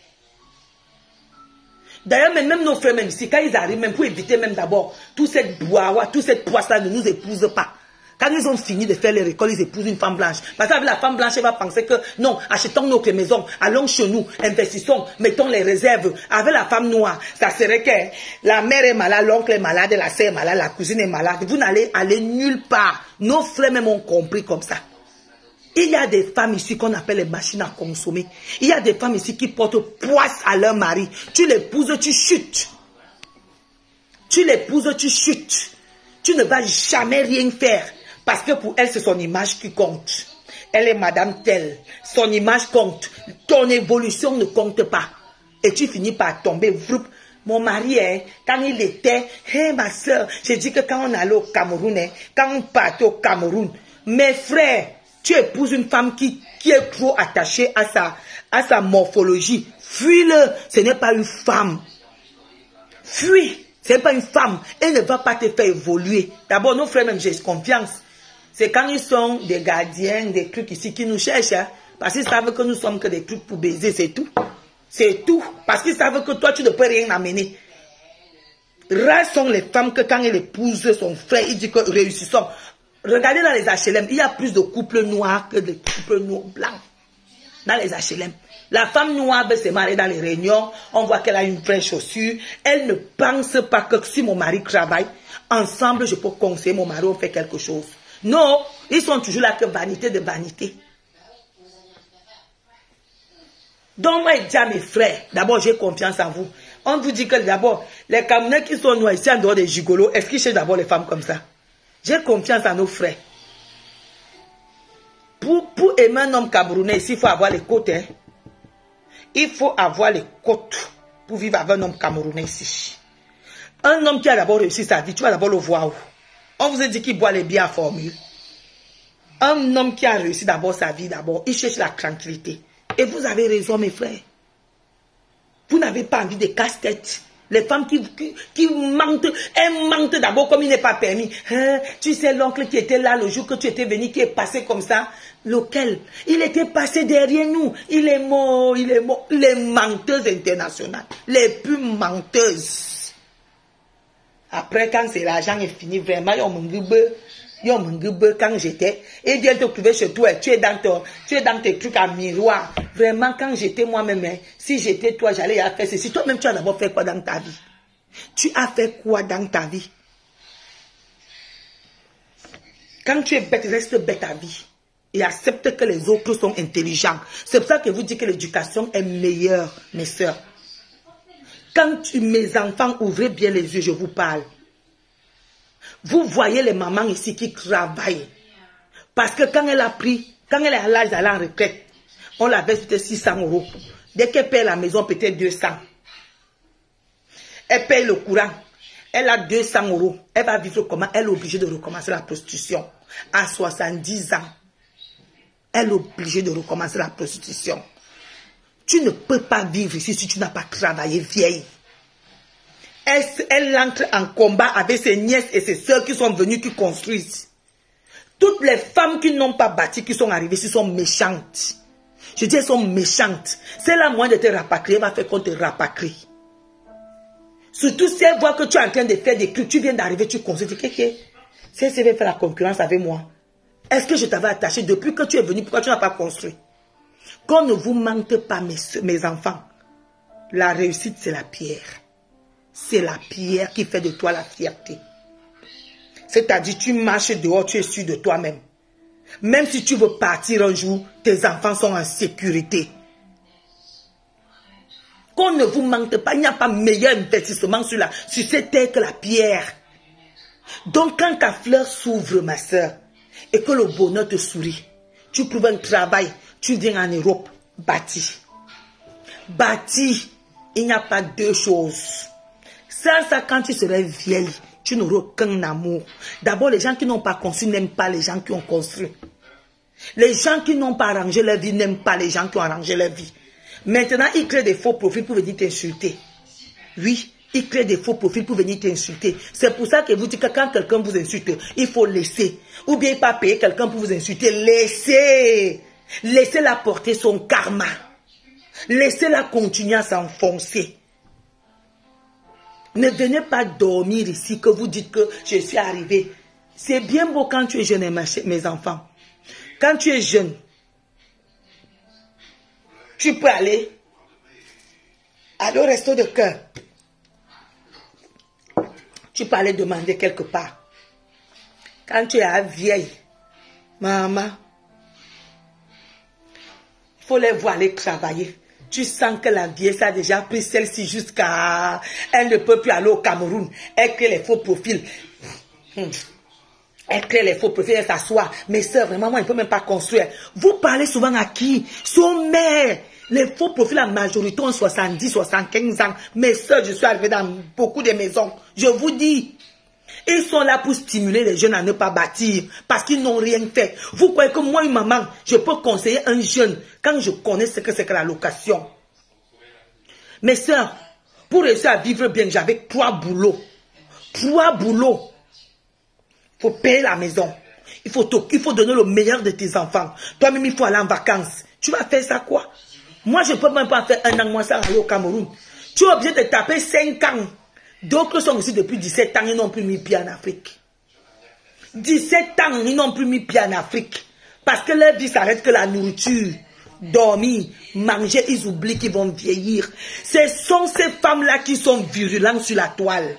D'ailleurs, même nos frères, même ici, quand ils arrivent, même pour éviter même d'abord, tout cette bois, toute cette poisse-là ne nous épouse pas. Quand ils ont fini de faire les récoltes, ils épousent une femme blanche. Parce qu'avec la femme blanche, elle va penser que non, achetons notre maison, allons chez nous, investissons, mettons les réserves. Avec la femme noire, ça serait que la mère est malade, l'oncle est malade, la sœur est malade, la cousine est malade. Vous n'allez aller nulle part. Nos frères même ont compris comme ça. Il y a des femmes ici qu'on appelle les machines à consommer. Il y a des femmes ici qui portent poisse à leur mari. Tu l'épouses, tu chutes. Tu l'épouses, tu chutes. Tu ne vas jamais rien faire. Parce que pour elle, c'est son image qui compte. Elle est madame telle. Son image compte. Ton évolution ne compte pas. Et tu finis par tomber. Mon mari, quand il était, ma soeur, j'ai dit que quand on allait au Cameroun, quand on partait au Cameroun, mes frères, tu épouses une femme qui est trop attachée à sa morphologie. Fuis-le, ce n'est pas une femme. Fuis, ce n'est pas une femme. Elle ne va pas te faire évoluer. D'abord, nos frères, même, j'ai confiance. C'est quand ils sont des gardiens, des trucs ici qui nous cherchent. Hein, parce qu'ils savent que nous sommes que des trucs pour baiser, c'est tout. C'est tout. Parce qu'ils savent que toi, tu ne peux rien amener. Rares sont les femmes que quand elles épousent son frère, ils disent que réussissons. Regardez dans les HLM, il y a plus de couples noirs que de couples blancs. Dans les HLM. La femme noire veut se marier dans les réunions. On voit qu'elle a une vraie chaussure. Elle ne pense pas que si mon mari travaille, ensemble, je peux conseiller mon mari, on fait quelque chose. Non, ils sont toujours là que vanité de vanité. Donc moi, je dis à mes frères, d'abord, j'ai confiance en vous. On vous dit que d'abord, les Camerounais qui sont noirs ici en dehors des gigolos, est-ce qu'ils cherchent d'abord les femmes comme ça? J'ai confiance en nos frères. Pour aimer un homme camerounais, il faut avoir les côtes. Hein. Il faut avoir les côtes pour vivre avec un homme camerounais ici. Un homme qui a d'abord réussi sa vie, tu vas d'abord le voir où? On vous a dit qu'il boit les biens à formule. Un homme qui a réussi d'abord sa vie, d'abord, il cherche la tranquillité. Et vous avez raison, mes frères. Vous n'avez pas envie de casse-tête. Les femmes qui mentent, elles mentent d'abord comme il n'est pas permis. Hein? Tu sais l'oncle qui était là le jour que tu étais venu, qui est passé comme ça. Lequel? Il était passé derrière nous. Il est mort, il est mort. Les menteuses internationales. Les plus menteuses. Après, quand c'est l'argent est fini, vraiment, quand j'étais, et vient te trouver chez toi, tu es dans tes trucs à miroir. Vraiment, quand j'étais moi-même, si j'étais toi, j'allais faire ceci. Toi-même, tu as d'abord fait quoi dans ta vie? Tu as fait quoi dans ta vie? Quand tu es bête, reste bête à vie. Et accepte que les autres sont intelligents. C'est pour ça que vous dites que l'éducation est meilleure, mes soeurs. Quand mes enfants, ouvrez bien les yeux, je vous parle. Vous voyez les mamans ici qui travaillent. Parce que quand elle est à l'âge d'aller en retraite, on la verse peut-être 600 €. Dès qu'elle paye la maison, peut-être 200. Elle paye le courant. Elle a 200 €. Elle va vivre comment? Elle est obligée de recommencer la prostitution. À 70 ans. Elle est obligée de recommencer la prostitution. Tu ne peux pas vivre ici si tu n'as pas travaillé vieille. Elle entre en combat avec ses nièces et ses soeurs qui sont venues, qui construisent. Toutes les femmes qui n'ont pas bâti, qui sont arrivées ici, sont méchantes. Je dis, elles sont méchantes. C'est la moindre de te rapatrier, va faire qu'on te rapatrie. Surtout si elle voit que tu es en train de faire des trucs, tu viens d'arriver, tu construis. Tu dis, si elle veut faire la concurrence avec moi, est-ce que je t'avais attaché depuis que tu es venu, pourquoi tu n'as pas construit? Qu'on ne vous mente pas, mes enfants. La réussite, c'est la pierre. C'est la pierre qui fait de toi la fierté. C'est-à-dire, tu marches dehors, tu es sûr de toi-même. Même si tu veux partir un jour, tes enfants sont en sécurité. Qu'on ne vous mente pas, il n'y a pas meilleur investissement sur cette terre que la pierre. Donc, quand ta fleur s'ouvre, ma soeur, et que le bonheur te sourit, tu trouves un travail, tu viens en Europe, bâti. Bâti, il n'y a pas deux choses. Ça, quand tu serais vieille, tu n'auras aucun amour. D'abord, les gens qui n'ont pas construit n'aiment pas les gens qui ont construit. Les gens qui n'ont pas arrangé leur vie n'aiment pas les gens qui ont arrangé leur vie. Maintenant, ils créent des faux profils pour venir t'insulter. Oui, ils créent des faux profils pour venir t'insulter. C'est pour ça que vous dites que quand quelqu'un vous insulte, il faut laisser. Ou bien pas payer quelqu'un pour vous insulter. Laissez. Laissez-la porter son karma. Laissez-la continuer à s'enfoncer. Ne venez pas dormir ici que vous dites que je suis arrivé. C'est bien beau quand tu es jeune, mes enfants. Quand tu es jeune, tu peux aller au resto de cœur. Tu peux aller demander quelque part. Quand tu es à vieille, maman, il faut les voir aller travailler. Tu sens que la vieille a déjà pris celle-ci jusqu'à... Elle ne peut plus aller au Cameroun. Elle crée les faux profils. Elle crée les faux profils, elle s'assoit. Mes soeurs, vraiment, moi, je ne peux même pas construire. Vous parlez souvent à qui? Son mère. Les faux profils, la majorité ont 70, 75 ans. Mes soeurs, je suis arrivée dans beaucoup de maisons. Je vous dis, ils sont là pour stimuler les jeunes à ne pas bâtir. Parce qu'ils n'ont rien fait. Vous croyez que moi, une maman, je peux conseiller un jeune quand je connais ce que c'est que la location. Mes soeurs, pour réussir à vivre bien, j'avais 3 boulots. 3 boulots. Il faut payer la maison. Il faut donner le meilleur de tes enfants. Toi-même, il faut aller en vacances. Tu vas faire ça quoi? Moi, je ne peux même pas faire un an, moi, sans aller au Cameroun. Tu es obligé de taper 5 ans. D'autres sont ici depuis 17 ans, ils n'ont plus mis pied en Afrique. 17 ans, ils n'ont plus mis pied en Afrique. Parce que leur vie s'arrête que la nourriture, dormir, manger, ils oublient qu'ils vont vieillir. Ce sont ces femmes-là qui sont virulentes sur la toile.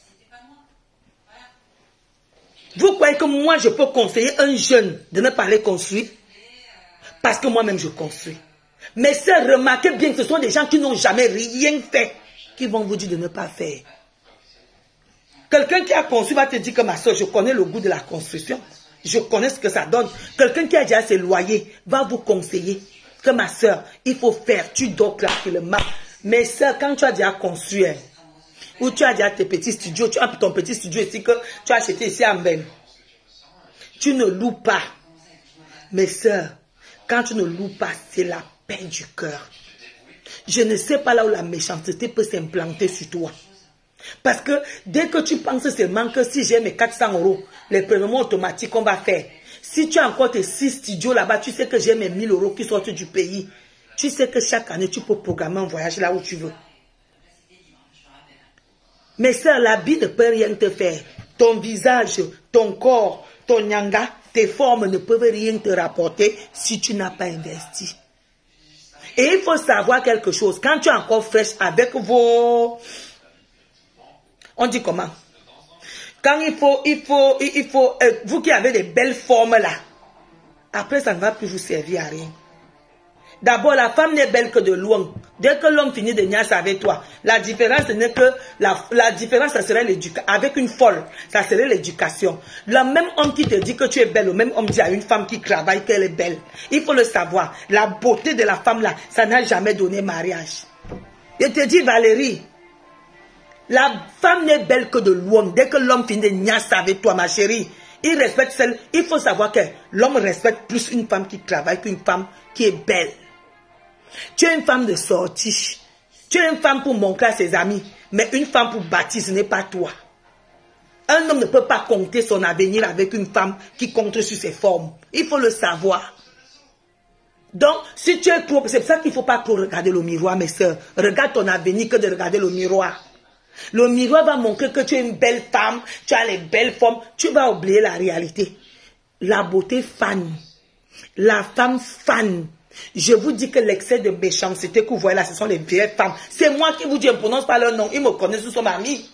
Vous croyez que moi, je peux conseiller un jeune de ne pas aller construire? Parce que moi-même, je construis. Mais c'est remarquez bien que ce sont des gens qui n'ont jamais rien fait, qui vont vous dire de ne pas faire. Quelqu'un qui a construit va te dire que ma soeur, je connais le goût de la construction. Je connais ce que ça donne. Quelqu'un qui a déjà ses loyers va vous conseiller que ma soeur, il faut faire, tu dors tranquillement. Mais soeur, quand tu as déjà construit, ou tu as déjà tes petits studios, tu as ton petit studio ici que tu as acheté ici à Ben. Tu ne loues pas. Mes soeurs, quand tu ne loues pas, c'est la paix du cœur. Je ne sais pas là où la méchanceté peut s'implanter sur toi. Parce que dès que tu penses seulement que si j'ai mes 400 €, les prélèvements automatiques qu'on va faire. Si tu as encore tes 6 studios là-bas, tu sais que j'ai mes 1000 € qui sortent du pays. Tu sais que chaque année, tu peux programmer un voyage là où tu veux. Mais ça, l'habit ne peut rien te faire. Ton visage, ton corps, ton nyanga, tes formes ne peuvent rien te rapporter si tu n'as pas investi. Et il faut savoir quelque chose. Quand tu es encore fraîche avec vos... On dit comment? Quand il faut vous qui avez des belles formes là, après ça ne va plus vous servir à rien. D'abord, la femme n'est belle que de loin. Dès que l'homme finit de niaiser avec toi, la différence n'est que la différence, ça serait l'éducation. Avec une folle, ça serait l'éducation. Le même homme qui te dit que tu es belle, le même homme dit à une femme qui travaille qu'elle est belle. Il faut le savoir. La beauté de la femme là, ça n'a jamais donné mariage. Je te dis Valérie, la femme n'est belle que de loin. Dès que l'homme finit de niaiser avec toi, ma chérie, il respecte celle. Il faut savoir que l'homme respecte plus une femme qui travaille qu'une femme qui est belle. Tu es une femme de sortie. Tu es une femme pour montrer à ses amis. Mais une femme pour bâtir, ce n'est pas toi. Un homme ne peut pas compter son avenir avec une femme qui compte sur ses formes. Il faut le savoir. Donc, si tu es trop... C'est pour ça qu'il ne faut pas trop regarder le miroir, mes soeurs. Regarde ton avenir que de regarder le miroir. Le miroir va montrer que tu es une belle femme, tu as les belles formes. Tu vas oublier la réalité. La beauté fan. La femme fan. Je vous dis que l'excès de méchanceté que vous voyez là, ce sont les vieilles femmes. C'est moi qui vous dis, je ne prononce pas leur nom. Ils me connaissent, ils sont amis.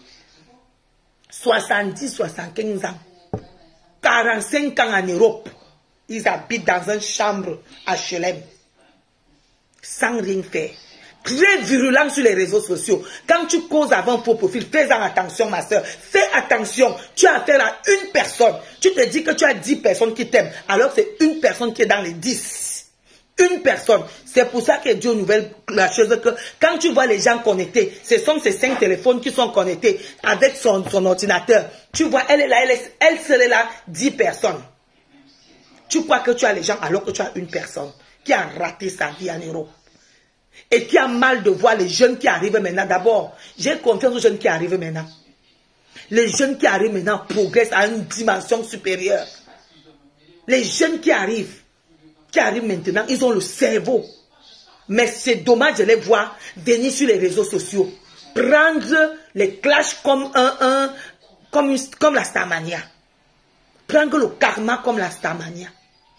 70, 75 ans. 45 ans en Europe. Ils habitent dans une chambre HLM. Sans rien faire. Très virulent sur les réseaux sociaux. Quand tu causes avant faux profil, fais-en attention, ma soeur. Fais attention. Tu as affaire à une personne. Tu te dis que tu as 10 personnes qui t'aiment. Alors c'est une personne qui est dans les 10. Une personne. C'est pour ça que Dieu nouvelle la chose que quand tu vois les gens connectés, ce sont ces 5 téléphones qui sont connectés avec son ordinateur. Tu vois, elle est là, elle serait là, 10 personnes. Tu crois que tu as les gens alors que tu as une personne qui a raté sa vie en Europe. Et qui a mal de voir les jeunes qui arrivent maintenant. D'abord, j'ai confiance aux jeunes qui arrivent maintenant. Les jeunes qui arrivent maintenant progressent à une dimension supérieure. Les jeunes qui arrivent maintenant, ils ont le cerveau. Mais c'est dommage de les voir venir sur les réseaux sociaux. Prendre les clashs comme comme la Starmania. Prendre le karma comme la Starmania.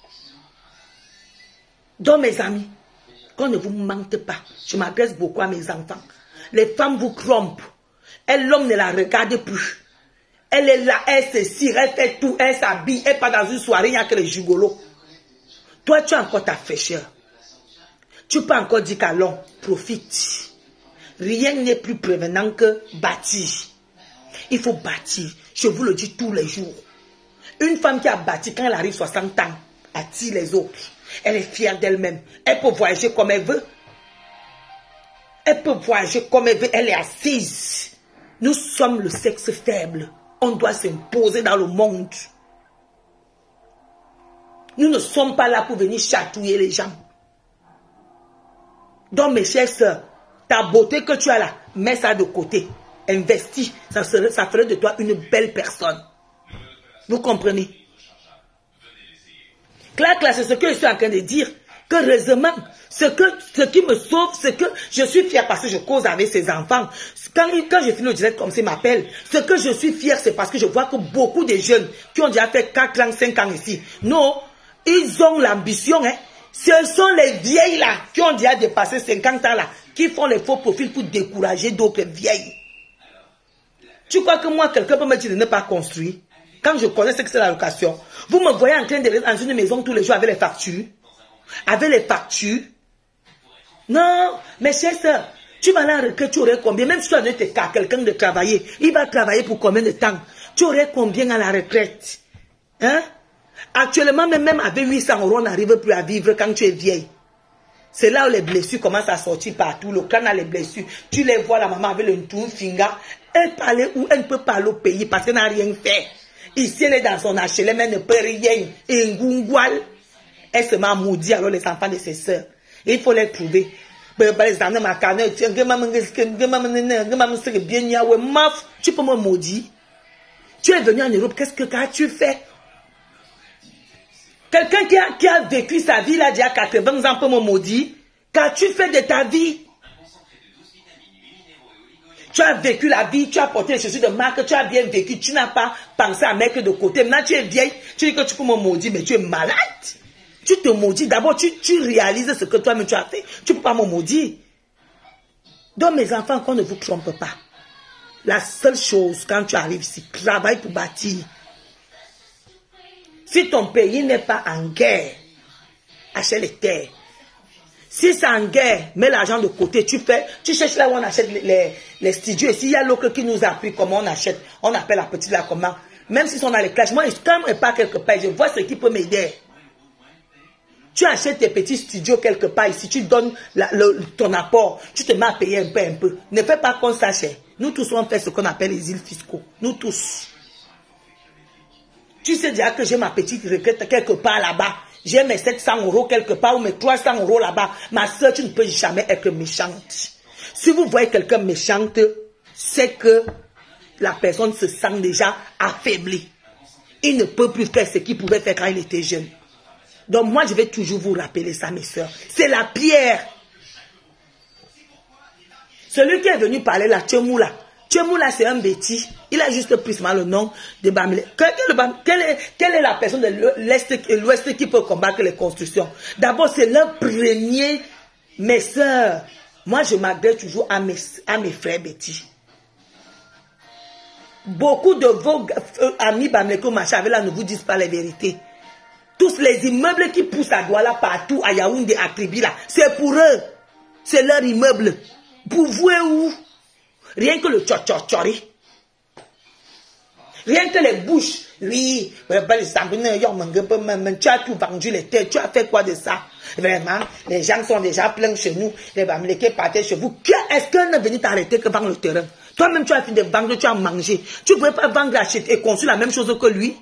Donc mes amis, qu'on ne vous mente pas. Je m'adresse beaucoup à mes enfants. Les femmes vous trompent. L'homme ne la regarde plus. Elle est là, elle se cire, elle fait tout, elle s'habille, elle part dans une soirée, il n'y a que les gigolos. Toi, tu as encore ta fraîcheur. Tu peux encore dire qu'allons, profite. Rien n'est plus prévenant que bâtir. Il faut bâtir. Je vous le dis tous les jours. Une femme qui a bâti, quand elle arrive 60 ans, attire les autres. Elle est fière d'elle-même. Elle peut voyager comme elle veut. Elle peut voyager comme elle veut. Elle est assise. Nous sommes le sexe faible. On doit s'imposer dans le monde. Nous ne sommes pas là pour venir chatouiller les gens. Donc mes chères sœurs, ta beauté que tu as là, mets ça de côté. Investis. Ça ferait de toi une belle personne. Vous comprenez? Claire, c'est ce que je suis en train de dire. Que heureusement, ce qui me sauve, c'est que je suis fière parce que je cause avec ses enfants. Quand je finis le direct comme ça, m'appelle. Ce que je suis fière, c'est parce que je vois que beaucoup de jeunes qui ont déjà fait 4 ans, 5 ans ici, non, ils ont l'ambition. Hein. Ce sont les vieilles là, qui ont déjà dépassé 50 ans là, qui font les faux profils pour décourager d'autres vieilles. Tu crois que moi, quelqu'un peut me dire de ne pas construire? Quand je connais ce que c'est la location, vous me voyez en train de rester dans une maison tous les jours avec les factures? Avec les factures? Non, mes chères sœurs, tu vas là, que tu aurais combien? Même si tu as donné quelqu'un de travailler, il va travailler pour combien de temps? Tu aurais combien à la retraite? Hein? Actuellement, même avec 800 €, on n'arrive plus à vivre quand tu es vieille. C'est là où les blessures commencent à sortir partout. Le crâne a les blessures. Tu les vois, la maman avec le tour finger. Elle parlait où elle ne peut pas aller au pays parce qu'elle n'a rien fait. Ici, elle est dans son HLM, elle ne peut rien. Et Ngungwal, elle se met à maudire alors les enfants de ses sœurs. Et il faut les trouver. Tu peux me maudire. Tu es venu en Europe, qu'est-ce que tu fais? Quelqu'un qui a vécu sa vie là, d'il y a 80 ans peut me maudire. Qu'as-tu fait de ta vie? Tu as vécu la vie, tu as porté les chaussures de marque, tu as bien vécu, tu n'as pas pensé à mettre de côté. Maintenant, tu es vieille, tu dis que tu peux me maudire, mais tu es malade. Tu te maudis. D'abord, tu réalises ce que toi-même tu as fait. Tu ne peux pas me maudire. Donc, mes enfants, qu'on ne vous trompe pas. La seule chose, quand tu arrives ici, travaille pour bâtir. Si ton pays n'est pas en guerre, achète les terres. Si c'est en guerre, mets l'argent de côté, tu cherches là où on achète les studios. Et s'il y a l'autre qui nous appuie, comment on achète, on appelle la petite là comment. Même si on a les clashs, moi, quand je pas quelque part, je vois ce qui peut m'aider. Tu achètes tes petits studios quelque part ici, tu donnes ton apport, tu te mets à payer un peu. Ne fais pas qu'on sache. Nous tous, on fait ce qu'on appelle les îles fiscaux. Nous tous. Tu sais déjà que j'ai ma petite retraite quelque part là-bas. J'ai mes 700 € quelque part ou mes 300 € là-bas. Ma soeur, tu ne peux jamais être méchante. Si vous voyez quelqu'un méchante, c'est que la personne se sent déjà affaiblie. Il ne peut plus faire ce qu'il pouvait faire quand il était jeune. Donc moi, je vais toujours vous rappeler ça, mes soeurs. C'est la pierre. Celui qui est venu parler là, Tchemoula. Tchemoula, c'est un bêtis. Il a juste pris le nom de Bamileke. Quelle est la personne de l'Ouest qui peut combattre les constructions? D'abord, c'est leur premier, mes soeurs. Moi, je m'adresse toujours à mes frères bêtis. Beaucoup de vos amis Bamileke Macha là ne vous disent pas la vérité. Tous les immeubles qui poussent à Douala partout, à Yaoundé, à Kribi là, c'est pour eux. C'est leur immeuble. Pour vous et où? Rien que le tchotchotchori. Rien que les bouches. Oui, tu as tout vendu les terres. Tu as fait quoi de ça? Vraiment, les gens sont déjà pleins chez nous. Les Bamileke partaient chez vous. Est-ce qu'elle n'est venue t'arrêter que vendre le terrain? Toi-même, tu as fini de vendre, tu as mangé. Tu ne pouvais pas vendre, acheter et construire la même chose que lui?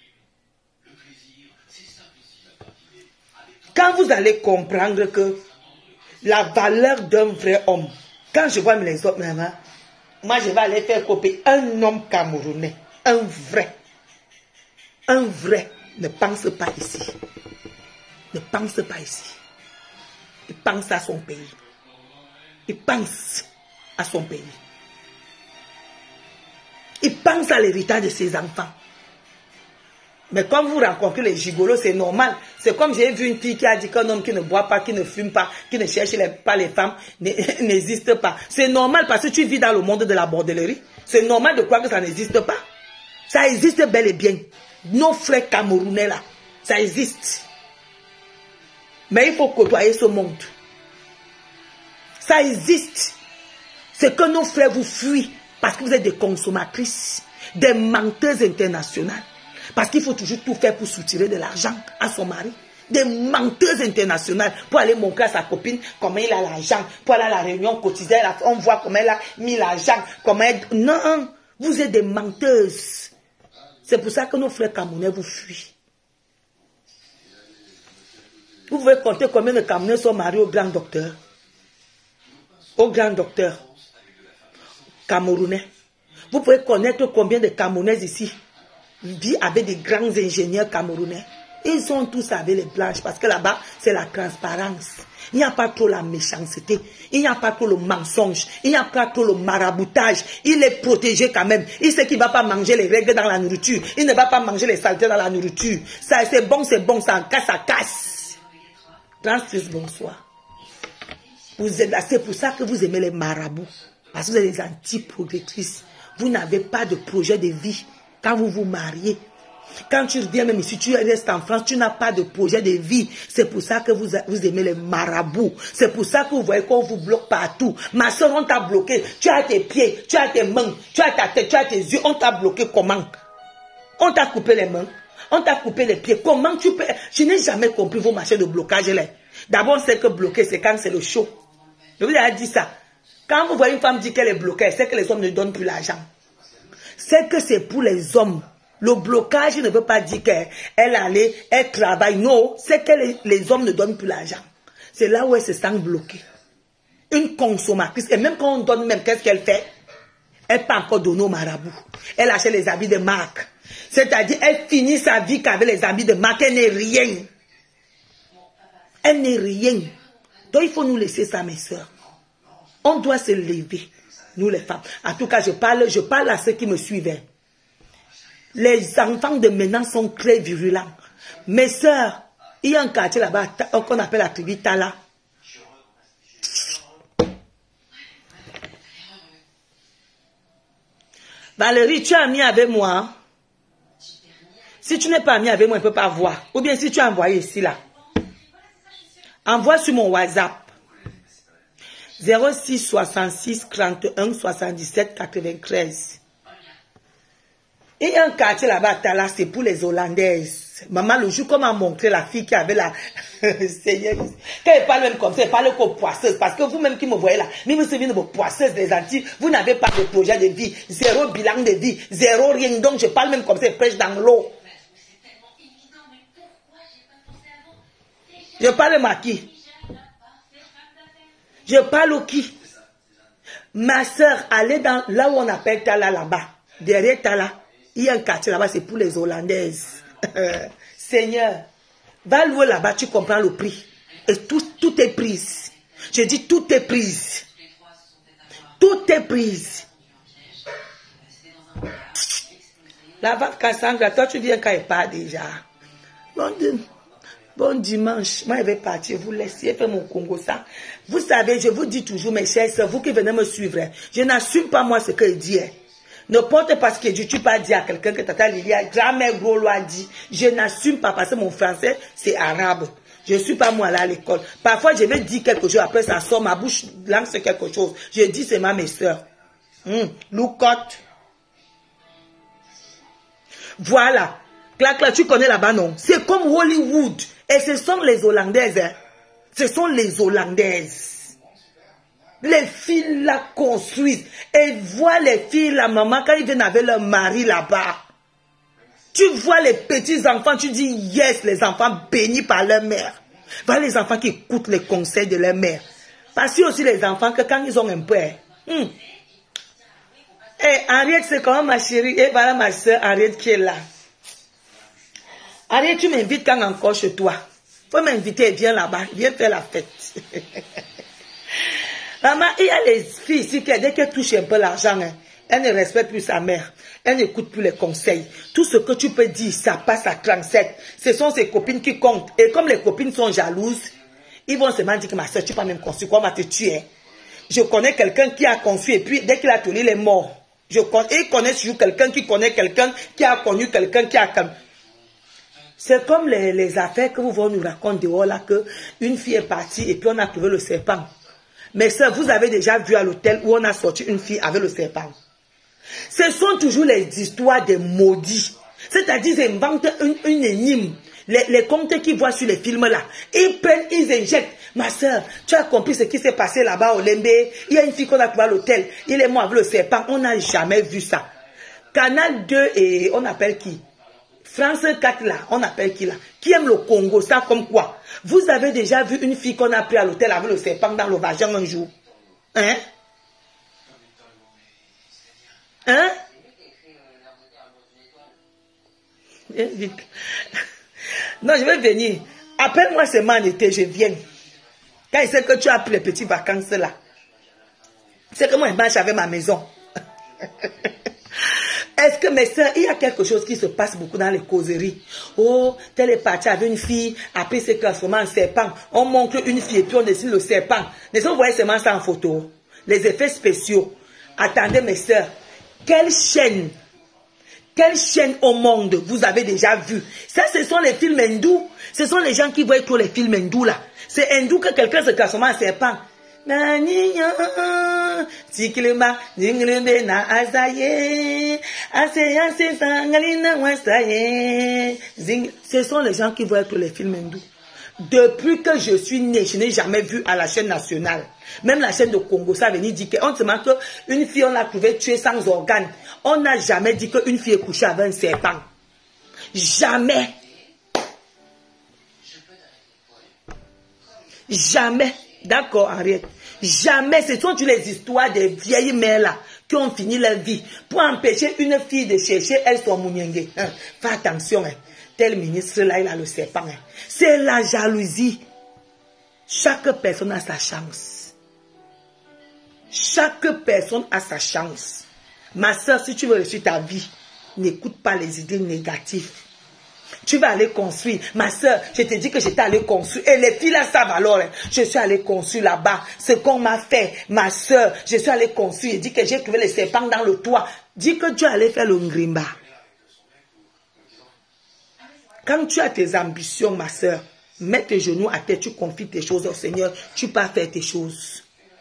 Quand vous allez comprendre que la valeur d'un vrai homme, quand je vois les autres, moi je vais aller faire copier un homme camerounais, un vrai, ne pense pas ici. Ne pense pas ici. Il pense à son pays. Il pense à son pays. Il pense à l'héritage de ses enfants. Mais quand vous rencontrez les gigolos, c'est normal. C'est comme j'ai vu une fille qui a dit qu'un homme qui ne boit pas, qui ne fume pas, qui ne cherche pas les femmes, n'existe pas. C'est normal parce que tu vis dans le monde de la bordellerie. C'est normal de croire que ça n'existe pas. Ça existe bel et bien. Nos frères camerounais là, ça existe. Mais il faut côtoyer ce monde. Ça existe. C'est que nos frères vous fuient parce que vous êtes des consommatrices, des menteuses internationales. Parce qu'il faut toujours tout faire pour soutirer de l'argent à son mari. Des menteuses internationales pour aller montrer à sa copine comment il a l'argent. Pour aller à la réunion quotidienne, on voit comment elle a mis l'argent. Non, vous êtes des menteuses. C'est pour ça que nos frères camerounais vous fuient. Vous pouvez compter combien de Camerounais sont mariés au grand docteur. Au grand docteur camerounais. Vous pouvez connaître combien de Camerounaises ici vit avec des grands ingénieurs camerounais. Ils sont tous avec les blanches parce que là-bas, c'est la transparence. Il n'y a pas trop la méchanceté. Il n'y a pas trop le mensonge. Il n'y a pas trop le maraboutage. Il est protégé quand même. Il sait qu'il ne va pas manger les règles dans la nourriture. Il ne va pas manger les saletés dans la nourriture. Ça, c'est bon, ça casse, ça casse. Transfuse, bonsoir. Vous êtes là, c'est pour ça que vous aimez les marabouts. Parce que vous êtes des anti-progressistes. Vous n'avez pas de projet de vie. Quand vous vous mariez, quand tu reviens même ici, tu restes en France, tu n'as pas de projet de vie. C'est pour ça que vous aimez les marabouts. C'est pour ça que vous voyez qu'on vous bloque partout. Ma soeur, on t'a bloqué. Tu as tes pieds, tu as tes mains, tu as ta tête, tu as tes yeux. On t'a bloqué comment? On t'a coupé les mains, on t'a coupé les pieds. Comment tu peux? Je n'ai jamais compris vos machins de blocage là. D'abord, c'est que bloquer, c'est quand c'est le chaud. Je vous ai dit ça. Quand vous voyez une femme dire qu'elle est bloquée, c'est que les hommes ne donnent plus l'argent. C'est que c'est pour les hommes. Le blocage ne veut pas dire qu'elle travaille. Non, c'est que les hommes ne donnent plus l'argent. C'est là où elle se sent bloquée. Une consommatrice. Et même quand on donne même, qu'est-ce qu'elle fait? Elle peut encore donner au marabout. Elle achète les habits de marque. C'est-à-dire, elle finit sa vie qu'avec les habits de marque. Elle n'est rien. Elle n'est rien. Donc il faut nous laisser ça, mes soeurs. On doit se lever. nous les femmes. En tout cas, je parle à ceux qui me suivent. Les enfants de maintenant sont très virulents. Mes sœurs, il y a un quartier là-bas qu'on appelle la tribu Tala. Valérie, tu es amie avec moi. Si tu n'es pas amie avec moi, on ne peut pas voir. Ou bien si tu as envoyé ici, là. Envoie sur mon WhatsApp. 06 66 31 77 93. Il y a un quartier là-bas, Tala, c'est pour les Hollandaises. Maman, le jour qu'on m'a montré la fille qui avait la... Seigneur, quand elle parle même comme ça, elle parle comme poisseuse. Parce que vous-même qui me voyez là, même si vous êtes vos poisseuses des Antilles, vous n'avez pas de projet de vie, zéro bilan de vie, zéro rien. Donc je parle même comme ça, elle pêche dans l'eau. Je parle à qui? Je parle au qui? Ma soeur, allez dans là où on appelle Tala là-bas. Derrière Tala, il y a un quartier là-bas, c'est pour les Hollandaises. Seigneur, va louer là-bas, tu comprends le prix. Et tout est prise. Je dis tout est prise. Tout est prise. La vente Cassandra, toi tu viens quand elle part déjà. Bon dimanche, moi je vais partir, vous laissez faire mon Congo ça. Vous savez, je vous dis toujours, mes chers sœurs, vous qui venez me suivre, je n'assume pas moi ce que je dis. Ne porte pas ce que tu pas dire à quelqu'un que Tata Lilia, jamais gros loi dit. Je n'assume pas parce que mon français, c'est arabe. Je ne suis pas moi là à l'école. Parfois, je vais dire quelque chose, après ça sort, ma bouche lance quelque chose. Je dis, c'est mes soeurs. Loucotte. Voilà. Clac, tu connais là-bas, non? C'est comme Hollywood. Et ce sont les Hollandaises. Hein? Ce sont les Hollandaises. Les filles la construisent. Et voient les filles, la maman, quand ils viennent avec leur mari là-bas. Tu vois les petits enfants, tu dis yes, les enfants bénis par leur mère. Voilà les enfants qui écoutent les conseils de leur mère. Parce que aussi les enfants que quand ils ont un peu. Et Henriette, c'est comment ma chérie? Et voilà ma soeur Henriette qui est là. Henriette, tu m'invites quand encore chez toi. Faut m'inviter, viens là-bas, viens faire la fête. Maman, il y a les filles ici qui, dès qu'elles touchent un peu l'argent, hein, elles ne respectent plus sa mère. Elles n'écoutent plus les conseils. Tout ce que tu peux dire, ça passe à 37. Ce sont ses copines qui comptent. Et comme les copines sont jalouses, ils vont se dire que ma soeur, tu n'as pas même conçu, quoi, on va te tuer. Je connais quelqu'un qui a conçu et puis dès qu'il a tenu, il est mort. Et ils connaissent toujours quelqu'un qui connaît quelqu'un qui a connu quelqu'un qui a... C'est comme les affaires que vous voulez nous raconter dehors là, que une fille est partie et puis on a trouvé le serpent. Mais ça, vous avez déjà vu à l'hôtel où on a sorti une fille avec le serpent. Ce sont toujours les histoires des maudits. C'est-à-dire, ils inventent une énigme. Les contes qu'ils voient sur les films là. Ils prennent, ils injectent. Ma soeur, tu as compris ce qui s'est passé là-bas au Lembe. Il y a une fille qu'on a trouvée à l'hôtel. Il est mort avec le serpent. On n'a jamais vu ça. Canal 2 et on appelle qui? France 4 là, on appelle qui là? Qui aime le Congo, ça comme quoi? Vous avez déjà vu une fille qu'on a pris à l'hôtel avec le serpent dans le vagin un jour? Hein? Hein? Viens vite. Non, je vais venir. Appelle-moi seulement en été, je viens. Quand il sait que tu as pris les petites vacances là. C'est que moi, je marche avec ma maison. Est-ce que mes soeurs, il y a quelque chose qui se passe beaucoup dans les causeries? Oh, telle est partie avec une fille, après c'est transformé en serpent. On montre une fille et puis on dessine le serpent. Mais vous voyez seulement ça en photo. Les effets spéciaux. Attendez mes soeurs, quelle chaîne au monde vous avez déjà vu? Ça, ce sont les films hindous. Ce sont les gens qui voient tous les films hindous là. C'est hindou que quelqu'un se transforme en serpent. Ce sont les gens qui voient tous les films hindous. Depuis que je suis née, je n'ai jamais vu à la chaîne nationale. Même la chaîne de Congo, ça venait dire qu'on se demande qu'une fille, on l'a trouvée tuée sans organes. On n'a jamais dit qu'une fille est couchée avec un serpent. Jamais. Jamais. D'accord, Henriette. Jamais. Ce sont toutes les histoires des vieilles mères là qui ont fini leur vie pour empêcher une fille de chercher elle son mouniengue. Fais attention. Tel ministre là, il a le serpent. C'est la jalousie. Chaque personne a sa chance. Chaque personne a sa chance. Ma soeur, si tu veux réussir ta vie, n'écoute pas les idées négatives. Tu vas aller construire. Ma soeur, je te dis que j'étais allée construire. Et les filles là savent alors. Je suis allée construire là-bas. Ce qu'on m'a fait. Ma soeur, je suis allée construire. Je dis que j'ai trouvé les serpents dans le toit. Dis que tu allais faire le ngrimba. Quand tu as tes ambitions, ma soeur, mets tes genoux à terre, tu confies tes choses au Seigneur. Tu peux faire tes choses.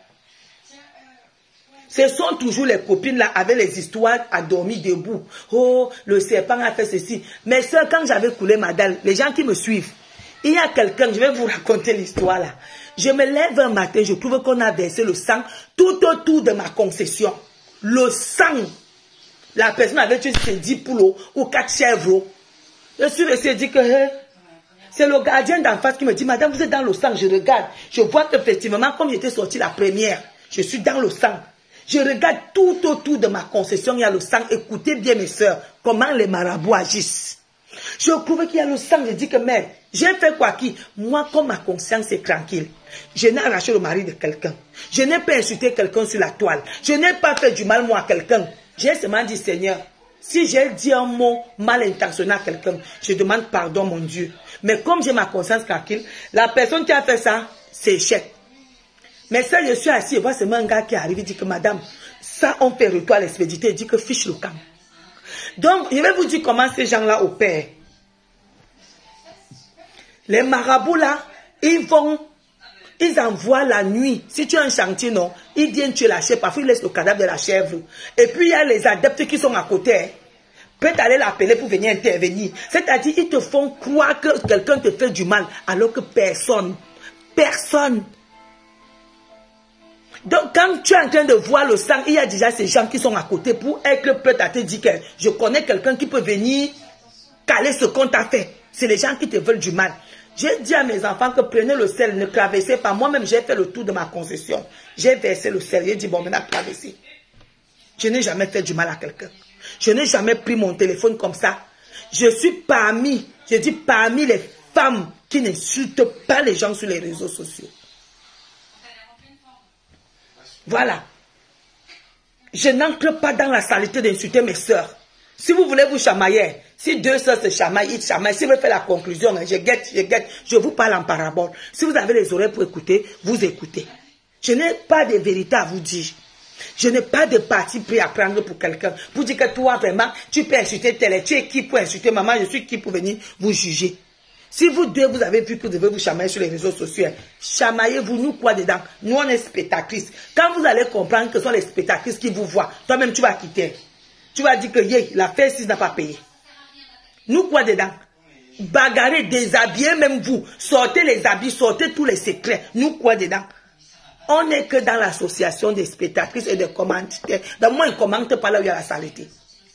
Ce sont toujours les copines là avec les histoires à dormir debout. Oh, le serpent a fait ceci. Mais sœurs, quand j'avais coulé ma dalle, les gens qui me suivent, il y a quelqu'un, je vais vous raconter l'histoire là. Je me lève un matin, je trouve qu'on a versé le sang tout autour de ma concession. Le sang. La personne avait tué ses 10 poules ou 4 chèvres. Je suis resté et dit que c'est le gardien d'en face qui me dit, madame, vous êtes dans le sang. Je regarde. Je vois qu'effectivement, comme j'étais sortie la première, je suis dans le sang. Je regarde tout autour de ma concession, il y a le sang. Écoutez bien mes soeurs, comment les marabouts agissent. Je trouve qu'il y a le sang, je dis que mère, j'ai fait quoi qui? Moi, comme ma conscience est tranquille, je n'ai arraché le mari de quelqu'un. Je n'ai pas insulté quelqu'un sur la toile. Je n'ai pas fait du mal moi à quelqu'un. J'ai seulement dit, Seigneur, si j'ai dit un mot mal intentionné à quelqu'un, je demande pardon mon Dieu. Mais comme j'ai ma conscience tranquille, la personne qui a fait ça, c'est échec. Mais ça, je suis assis, je vois seulement un gars qui arrive, il dit que madame, ça on fait retour à l'expédité, il dit que fiche le camp. Donc, je vais vous dire comment ces gens-là opèrent. Les marabouts là, ils envoient la nuit. Si tu as un chantier, non, ils viennent tuer la chèvre, parfois ils laissent le cadavre de la chèvre. Et puis il y a les adeptes qui sont à côté. Peut-être aller l'appeler pour venir intervenir. C'est-à-dire, ils te font croire que quelqu'un te fait du mal, alors que personne. Donc, quand tu es en train de voir le sang, il y a déjà ces gens qui sont à côté pour être prêts à te dire que je connais quelqu'un qui peut venir caler ce qu'on t'a fait. C'est les gens qui te veulent du mal. J'ai dit à mes enfants que prenez le sel, ne traversez pas. Moi-même, j'ai fait le tour de ma concession. J'ai versé le sel. J'ai dit, bon, maintenant, traversez. Je n'ai jamais fait du mal à quelqu'un. Je n'ai jamais pris mon téléphone comme ça. Je suis parmi les femmes qui n'insultent pas les gens sur les réseaux sociaux. Voilà. Je n'entre pas dans la saleté d'insulter mes soeurs. Si vous voulez vous chamailler, si deux soeurs se chamaillent, ils chamaillent. Si vous faites la conclusion, je guette, je vous parle en parabole. Si vous avez les oreilles pour écouter, vous écoutez. Je n'ai pas de vérité à vous dire. Je n'ai pas de parti pris à prendre pour quelqu'un. Pour dire que toi, vraiment, tu peux insulter tel, tu es qui pour insulter maman, je suis qui pour venir vous juger. Si vous deux, vous avez vu que vous devez vous chamailler sur les réseaux sociaux, chamaillez-vous, nous quoi dedans? Nous, on est spectatrices. Quand vous allez comprendre que ce sont les spectatrices qui vous voient, toi-même, tu vas quitter. Tu vas dire que la fête 6 n'a pas payé. Nous quoi dedans? Bagarrer, déshabiller même vous. Sortez les habits, sortez tous les secrets. Nous quoi dedans? On n'est que dans l'association des spectatrices et des commentateurs. Donc moi, ils ne commentent pas là où il y a la saleté.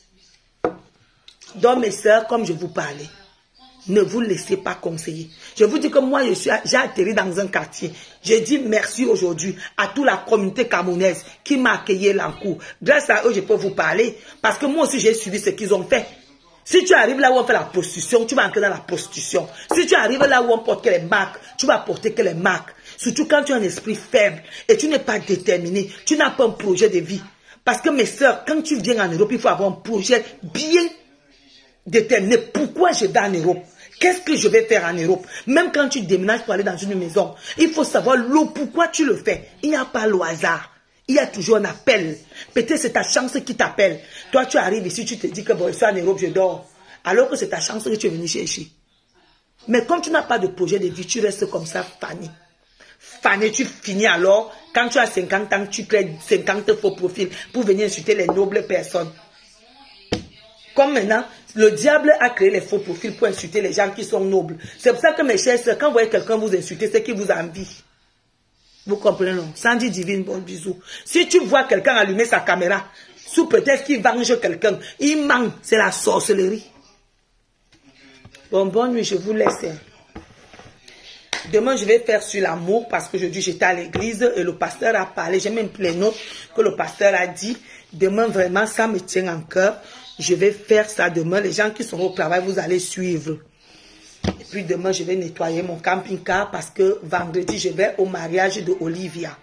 Donc mes soeurs, comme je vous parlais, ne vous laissez pas conseiller. Je vous dis que moi, j'ai atterri dans un quartier. J'ai dit merci aujourd'hui à toute la communauté camerounaise qui m'a accueilli l'encours. Grâce à eux, je peux vous parler. Parce que moi aussi, j'ai suivi ce qu'ils ont fait. Si tu arrives là où on fait la prostitution, tu vas entrer dans la prostitution. Si tu arrives là où on porte que les marques, tu vas porter que les marques. Surtout quand tu as un esprit faible et tu n'es pas déterminé, tu n'as pas un projet de vie. Parce que mes soeurs, quand tu viens en Europe, il faut avoir un projet bien déterminé. Pourquoi je vais en Europe? Qu'est-ce que je vais faire en Europe? Même quand tu déménages pour aller dans une maison, il faut savoir pourquoi tu le fais. Il n'y a pas le hasard. Il y a toujours un appel. Peut-être c'est ta chance qui t'appelle. Toi, tu arrives ici, tu te dis que bon, je suis en Europe, je dors. Alors que c'est ta chance que tu es venu chercher. Mais comme tu n'as pas de projet de vie, tu restes comme ça, Fanny. Fanny, tu finis alors, quand tu as 50 ans, tu crées 50 faux profils pour venir insulter les nobles personnes. Comme maintenant, le diable a créé les faux profils pour insulter les gens qui sont nobles. C'est pour ça que mes chers sœurs, quand vous voyez quelqu'un vous insulter, c'est qu'il vous envie. Vous comprenez, non? Sandy divine, bon bisou. Si tu vois quelqu'un allumer sa caméra, sous prétexte qu'il venge quelqu'un, il ment, c'est la sorcellerie. Bon, bonne nuit, je vous laisse. Demain, je vais faire sur l'amour parce que jeudi, j'étais à l'église et le pasteur a parlé. J'ai même plein notes que le pasteur a dit. Demain, vraiment, ça me tient en cœur. Je vais faire ça demain. Les gens qui sont au travail, vous allez suivre. Et puis demain, je vais nettoyer mon camping-car parce que vendredi, je vais au mariage de Olivia.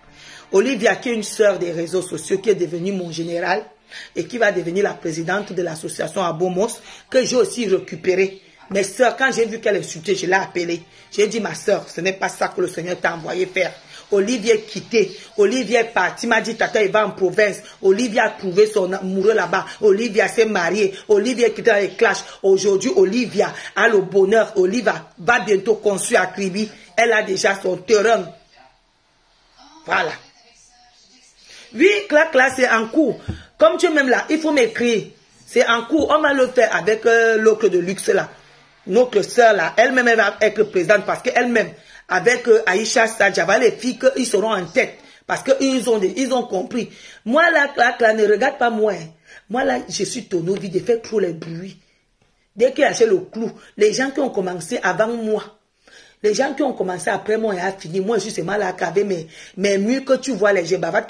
Olivia, qui est une sœur des réseaux sociaux, qui est devenue mon général et qui va devenir la présidente de l'association Abomos, que j'ai aussi récupéré. Mes sœurs, quand j'ai vu qu'elle insultait, je l'ai appelée. J'ai dit, ma sœur, ce n'est pas ça que le Seigneur t'a envoyé faire. Olivier est quitté. Olivier est parti. M'a dit, tata, il va en province. Olivier a trouvé son amoureux là-bas. Olivia s'est mariée. Olivier est quitté dans les clashs. Aujourd'hui, Olivia a le bonheur. Olivia va bientôt construire à Kribi. Elle a déjà son terrain. Voilà. Oui, clac, c'est en cours. Comme tu es même là, il faut m'écrire. C'est en cours. On va le faire avec l'autre de luxe là. Notre sœur là, elle-même elle va être présidente parce qu'elle-même, avec Aïcha Sadjava, les filles, ils seront en tête. Parce qu'ils ont compris. Moi là, ne regarde pas moi. Hein. Moi là, je suis tonneau vide, je fais trop les bruits. Dès qu'il y a acheté le clou, les gens qui ont commencé avant moi, les gens qui ont commencé après moi et a fini, moi je suis mal à caver mais mieux que tu vois les gens bavards que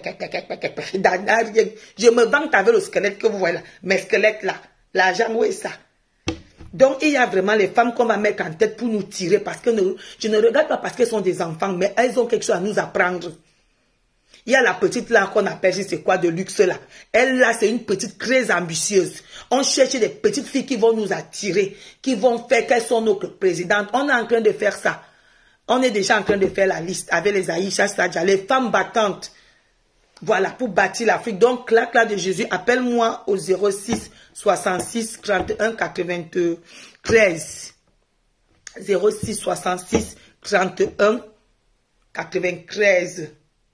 je me vante avec le squelette que vous voyez là. Mes squelettes là, l'argent où est ça? Donc, il y a vraiment les femmes qu'on va mettre en tête pour nous tirer parce que je ne regarde pas parce qu'elles sont des enfants, mais elles ont quelque chose à nous apprendre. Il y a la petite là qu'on appelle, c'est quoi, de luxe là. Elle là, c'est une petite très ambitieuse. On cherche des petites filles qui vont nous attirer, qui vont faire qu'elles sont nos présidentes. On est en train de faire ça. On est déjà en train de faire la liste avec les Aïcha Sadja, les femmes battantes. Voilà, pour bâtir l'Afrique. Donc, là de Jésus, appelle-moi au 06 66 31 93. 06 66 31 93.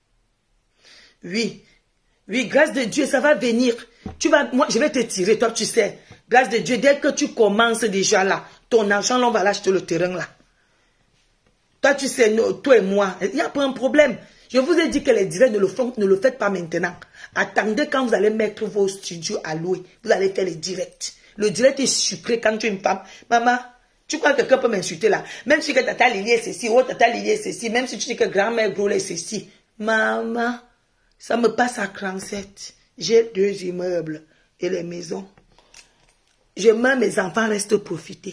Oui, grâce de Dieu, ça va venir. Moi, je vais te tirer, toi, tu sais. Grâce de Dieu, dès que tu commences déjà là, ton argent, là, on va l'acheter le terrain là. Toi, tu sais, toi et moi, il n'y a pas un problème. Je vous ai dit que les directs ne le faites pas maintenant. Attendez quand vous allez mettre vos studios à louer. Vous allez faire les directs. Le direct est sucré quand tu es une femme. Maman, tu crois que quelqu'un peut m'insulter là? Même si que tata Lily est ceci, ou tata Lily est ceci, même si tu dis que grand-mère Gros est ceci. Maman, ça me passe à 37. J'ai 2 immeubles et les maisons. Je mets mes enfants restent profiter.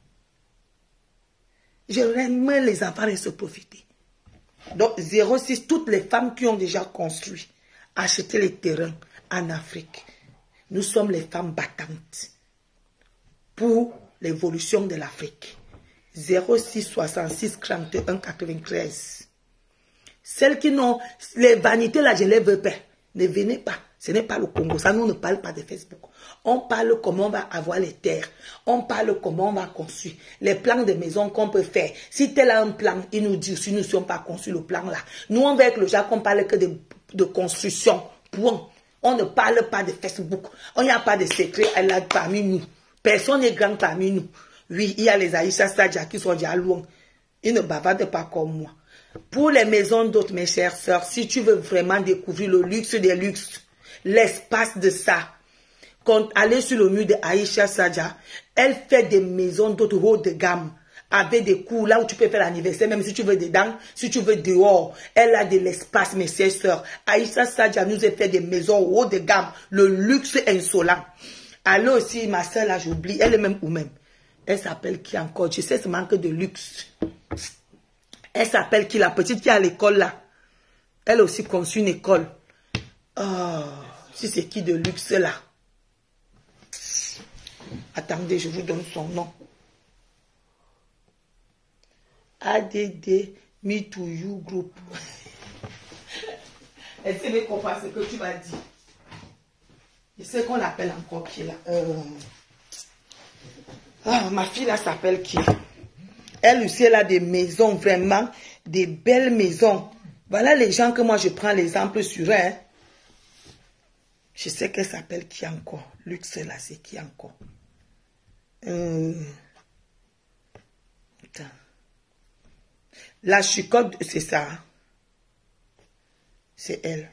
Je mets les enfants restent profiter. Donc 06, toutes les femmes qui ont déjà construit, acheté les terrains en Afrique. Nous sommes les femmes battantes pour l'évolution de l'Afrique. 06 66 31 93. Celles qui n'ont les vanités là, je ne les veux pas. Ne venez pas. Ce n'est pas le Congo. Ça, nous on ne parle pas de Facebook. On parle comment on va avoir les terres. On parle comment on va construire. Les plans de maison qu'on peut faire. Si tel a un plan, il nous dit si nous ne sommes pas construits le plan là. Nous, on va avec le genre qu'on parle que de construction. Point. On ne parle pas de Facebook. On n'y a pas de secret parmi nous. Personne n'est grand parmi nous. Oui, il y a les Aïcha Sadja qui sont déjà loin. Ils ne bavardent pas comme moi. Pour les maisons d'autres, mes chères sœurs, si tu veux vraiment découvrir le luxe des luxes, l'espace de ça, quand allez sur le mur de Aïcha Sadja, elle fait des maisons d'autres haut de gamme, avec des cours là où tu peux faire l'anniversaire, même si tu veux dedans, si tu veux dehors. Elle a de l'espace, mes chères sœurs. Aïcha Sadja nous a fait des maisons haut de gamme, le luxe insolent. Allez aussi, ma sœur là, j'oublie, elle est même ou même. Elle s'appelle qui encore? Je sais, ce manque de luxe. Elle s'appelle qui, la petite qui est à l'école là? Elle a aussi conçu une école. Oh, si c'est qui de luxe là? Attendez, je vous donne son nom. ADD Me to You Group. Est-ce que tu comprends ce que tu m'as dit? Je sais qu'on l'appelle encore qui là. Ma fille là s'appelle qui? Elle aussi, elle a des maisons, vraiment, des belles maisons. Voilà les gens que moi, je prends l'exemple sur eux. Hein. Je sais qu'elle s'appelle qui encore? Luxe, là, c'est qui encore? Attends. La chicotte, c'est ça. C'est elle.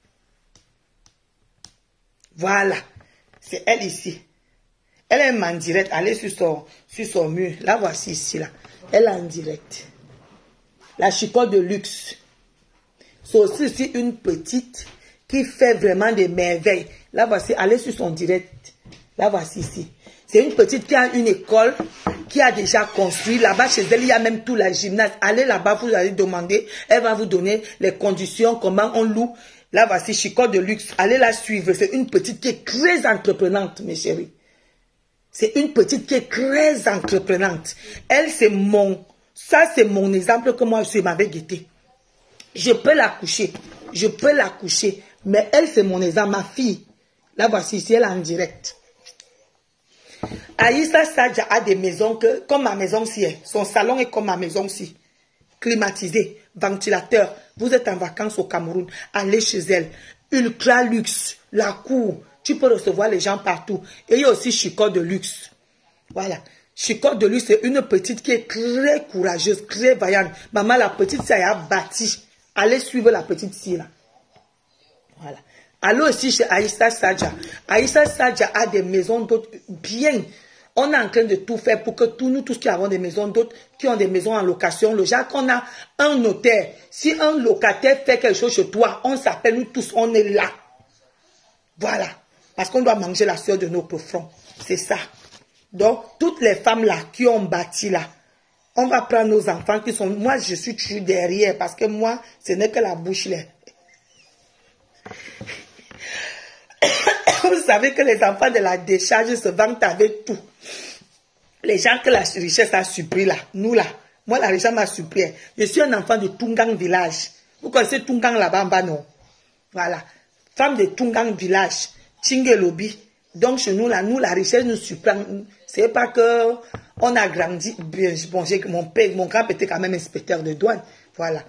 Voilà. C'est elle ici. Elle est en direct. Allez sur son mur. La voici ici, là. Elle est en direct. La chicotte de luxe. C'est aussi une petite qui fait vraiment des merveilles. La voici. Allez sur son direct. La voici ici. C'est une petite qui a une école, qui a déjà construit. Là-bas, chez elle, il y a même tout la gymnase. Allez là-bas, vous allez demander. Elle va vous donner les conditions, comment on loue. Là, voici Chicotte de luxe. Allez la suivre. C'est une petite qui est très entreprenante, mes chéris. C'est une petite qui est très entreprenante. Elle, c'est mon... Ça, c'est mon exemple que moi, je m'avais guetté. Je peux la coucher. Je peux la coucher. Mais elle, c'est mon exemple. Ma fille. Là, voici ici, elle est en direct. Aïssa Sadja a des maisons que, comme ma maison ci est. Son salon est comme ma maison ci. Climatisé, ventilateur. Vous êtes en vacances au Cameroun. Allez chez elle. Ultra luxe. La cour. Tu peux recevoir les gens partout. Et il y a aussi Chicotte de luxe. Voilà. Chicotte de luxe, c'est une petite qui est très courageuse, très vaillante. Maman, la petite, ça y a bâti. Allez suivre la petite ci là. Voilà. Allez aussi chez Aïssa Sadja. Aïssa Sadja a des maisons d'hôtes bien. On est en train de tout faire pour que nous tous qui avons des maisons d'hôtes, qui ont des maisons en location, le genre qu'on a un notaire. Si un locataire fait quelque chose chez toi, on s'appelle, nous tous, on est là. Voilà. Parce qu'on doit manger la sueur de notre front. C'est ça. Donc, toutes les femmes là qui ont bâti là, on va prendre nos enfants qui sont... Moi, je suis toujours derrière parce que moi, ce n'est que la bouche là. Vous savez que les enfants de la décharge se vantent avec tout. Les gens que la richesse a surpris là, nous là, moi la richesse m'a surpris. Je suis un enfant de Tungang village. Vous connaissez Tungang là-bas en bas, non? Voilà. Femme de Tungang village, Tchingelobi. Donc chez nous là, nous la richesse nous surprend. C'est pas que on a grandi. Bon, mon grand-père était quand même inspecteur de douane. Voilà.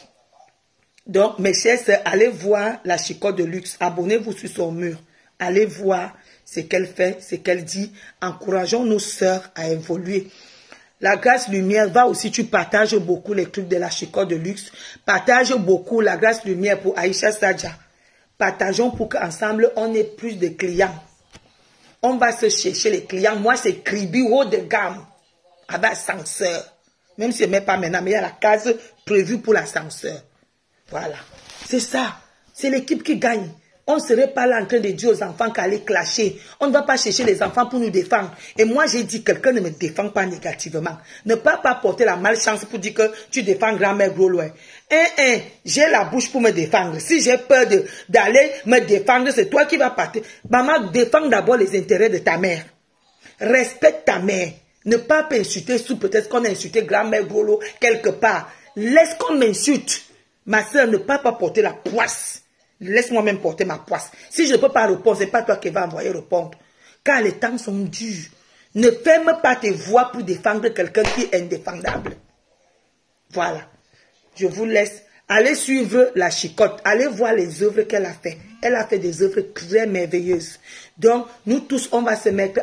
Donc, mes chers sœurs, allez voir la Chicotte de luxe. Abonnez-vous sur son mur. Allez voir ce qu'elle fait, ce qu'elle dit. Encourageons nos sœurs à évoluer. La grâce lumière va aussi, tu partages beaucoup les trucs de la Chicotte de luxe. Partage beaucoup la grâce lumière pour Aïcha Sadja. Partageons pour qu'ensemble, on ait plus de clients. On va se chercher les clients. Moi, c'est Kribi haut de gamme. Avec ascenseur. Même si je ne mets pas maintenant, mais il y a la case prévue pour l'ascenseur. Voilà. C'est ça. C'est l'équipe qui gagne. On ne serait pas là en train de dire aux enfants qu'aller clasher. On ne va pas chercher les enfants pour nous défendre. Et moi, j'ai dit, quelqu'un ne me défend pas négativement. Ne pas porter la malchance pour dire que tu défends grand-mère gros loin. J'ai la bouche pour me défendre. Si j'ai peur d'aller me défendre, c'est toi qui vas partir. Maman, défends d'abord les intérêts de ta mère. Respecte ta mère. Ne pas insulter sous peut-être qu'on a insulté grand-mère Golo quelque part. Laisse qu'on m'insulte. Ma soeur, ne pas porter la poisse. Laisse-moi même porter ma poisse. Si je ne peux pas répondre, ce n'est pas toi qui vas envoyer répondre. Car les temps sont durs. Ne ferme pas tes voix pour défendre quelqu'un qui est indéfendable. Voilà. Je vous laisse. Allez suivre la Chicotte. Allez voir les œuvres qu'elle a fait. Elle a fait des œuvres très merveilleuses. Donc, nous tous, on va se mettre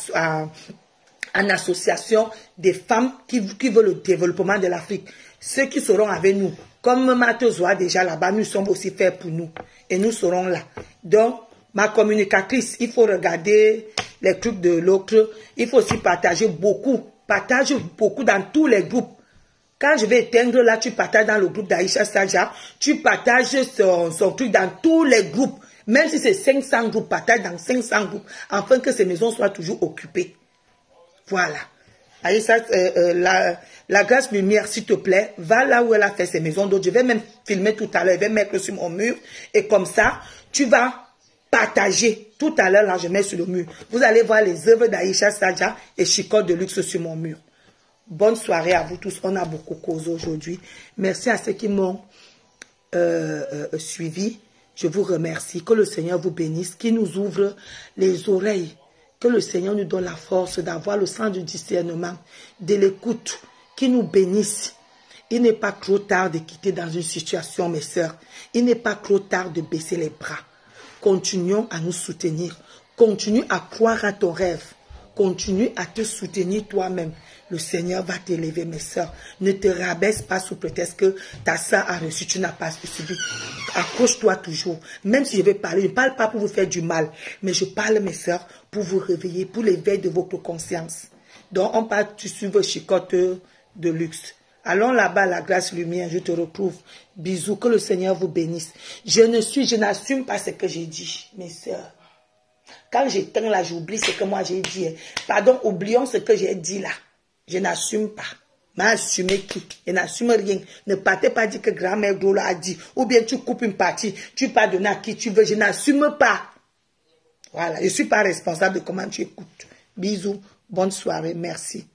en association des femmes qui veulent le développement de l'Afrique. Ceux qui seront avec nous, comme Mathieu Zoa déjà là-bas, nous sommes aussi faits pour nous. Et nous serons là. Donc, ma communicatrice, il faut regarder les trucs de l'autre. Il faut aussi partager beaucoup. Partage beaucoup dans tous les groupes. Quand je vais éteindre là, tu partages dans le groupe d'Aïcha Sadja. Tu partages son truc dans tous les groupes. Même si c'est 500 groupes, partage dans 500 groupes. Afin que ces maisons soient toujours occupées. Voilà. Aïssa, la grâce lumière, s'il te plaît, va là où elle a fait ses maisons d'autres. Je vais même filmer tout à l'heure, je vais mettre sur mon mur. Et comme ça, tu vas partager. Tout à l'heure, là, je mets sur le mur. Vous allez voir les œuvres d'Aïcha Sadja et Chicotte de luxe sur mon mur. Bonne soirée à vous tous. On a beaucoup causé aujourd'hui. Merci à ceux qui m'ont suivi. Je vous remercie. Que le Seigneur vous bénisse, qu'il nous ouvre les oreilles. Que le Seigneur nous donne la force d'avoir le sens du discernement, de l'écoute, qu'il nous bénisse. Il n'est pas trop tard de quitter dans une situation, mes sœurs. Il n'est pas trop tard de baisser les bras. Continuons à nous soutenir. Continue à croire à ton rêve. Continue à te soutenir toi-même. Le Seigneur va t'élever, mes sœurs. Ne te rabaisse pas sous prétexte que ta sœur a reçu, tu n'as pas subi. Accroche-toi toujours. Même si je vais parler, je ne parle pas pour vous faire du mal, mais je parle, mes sœurs, pour vous réveiller, pour l'éveil de votre conscience. Donc, on parle, tu suives Chicotte de luxe. Allons là-bas, la grâce lumière, je te retrouve. Bisous, que le Seigneur vous bénisse. Je n'assume pas ce que j'ai dit, mes sœurs. Quand j'éteins là, j'oublie ce que moi j'ai dit. Pardon, oublions ce que j'ai dit là. Je n'assume pas. Mais assumer qui? Je n'assume rien. Ne partez pas dire que grand-mère Dola a dit. Ou bien tu coupes une partie, tu peux donner à qui tu veux. Je n'assume pas. Voilà, je ne suis pas responsable de comment tu écoutes. Bisous, bonne soirée, merci.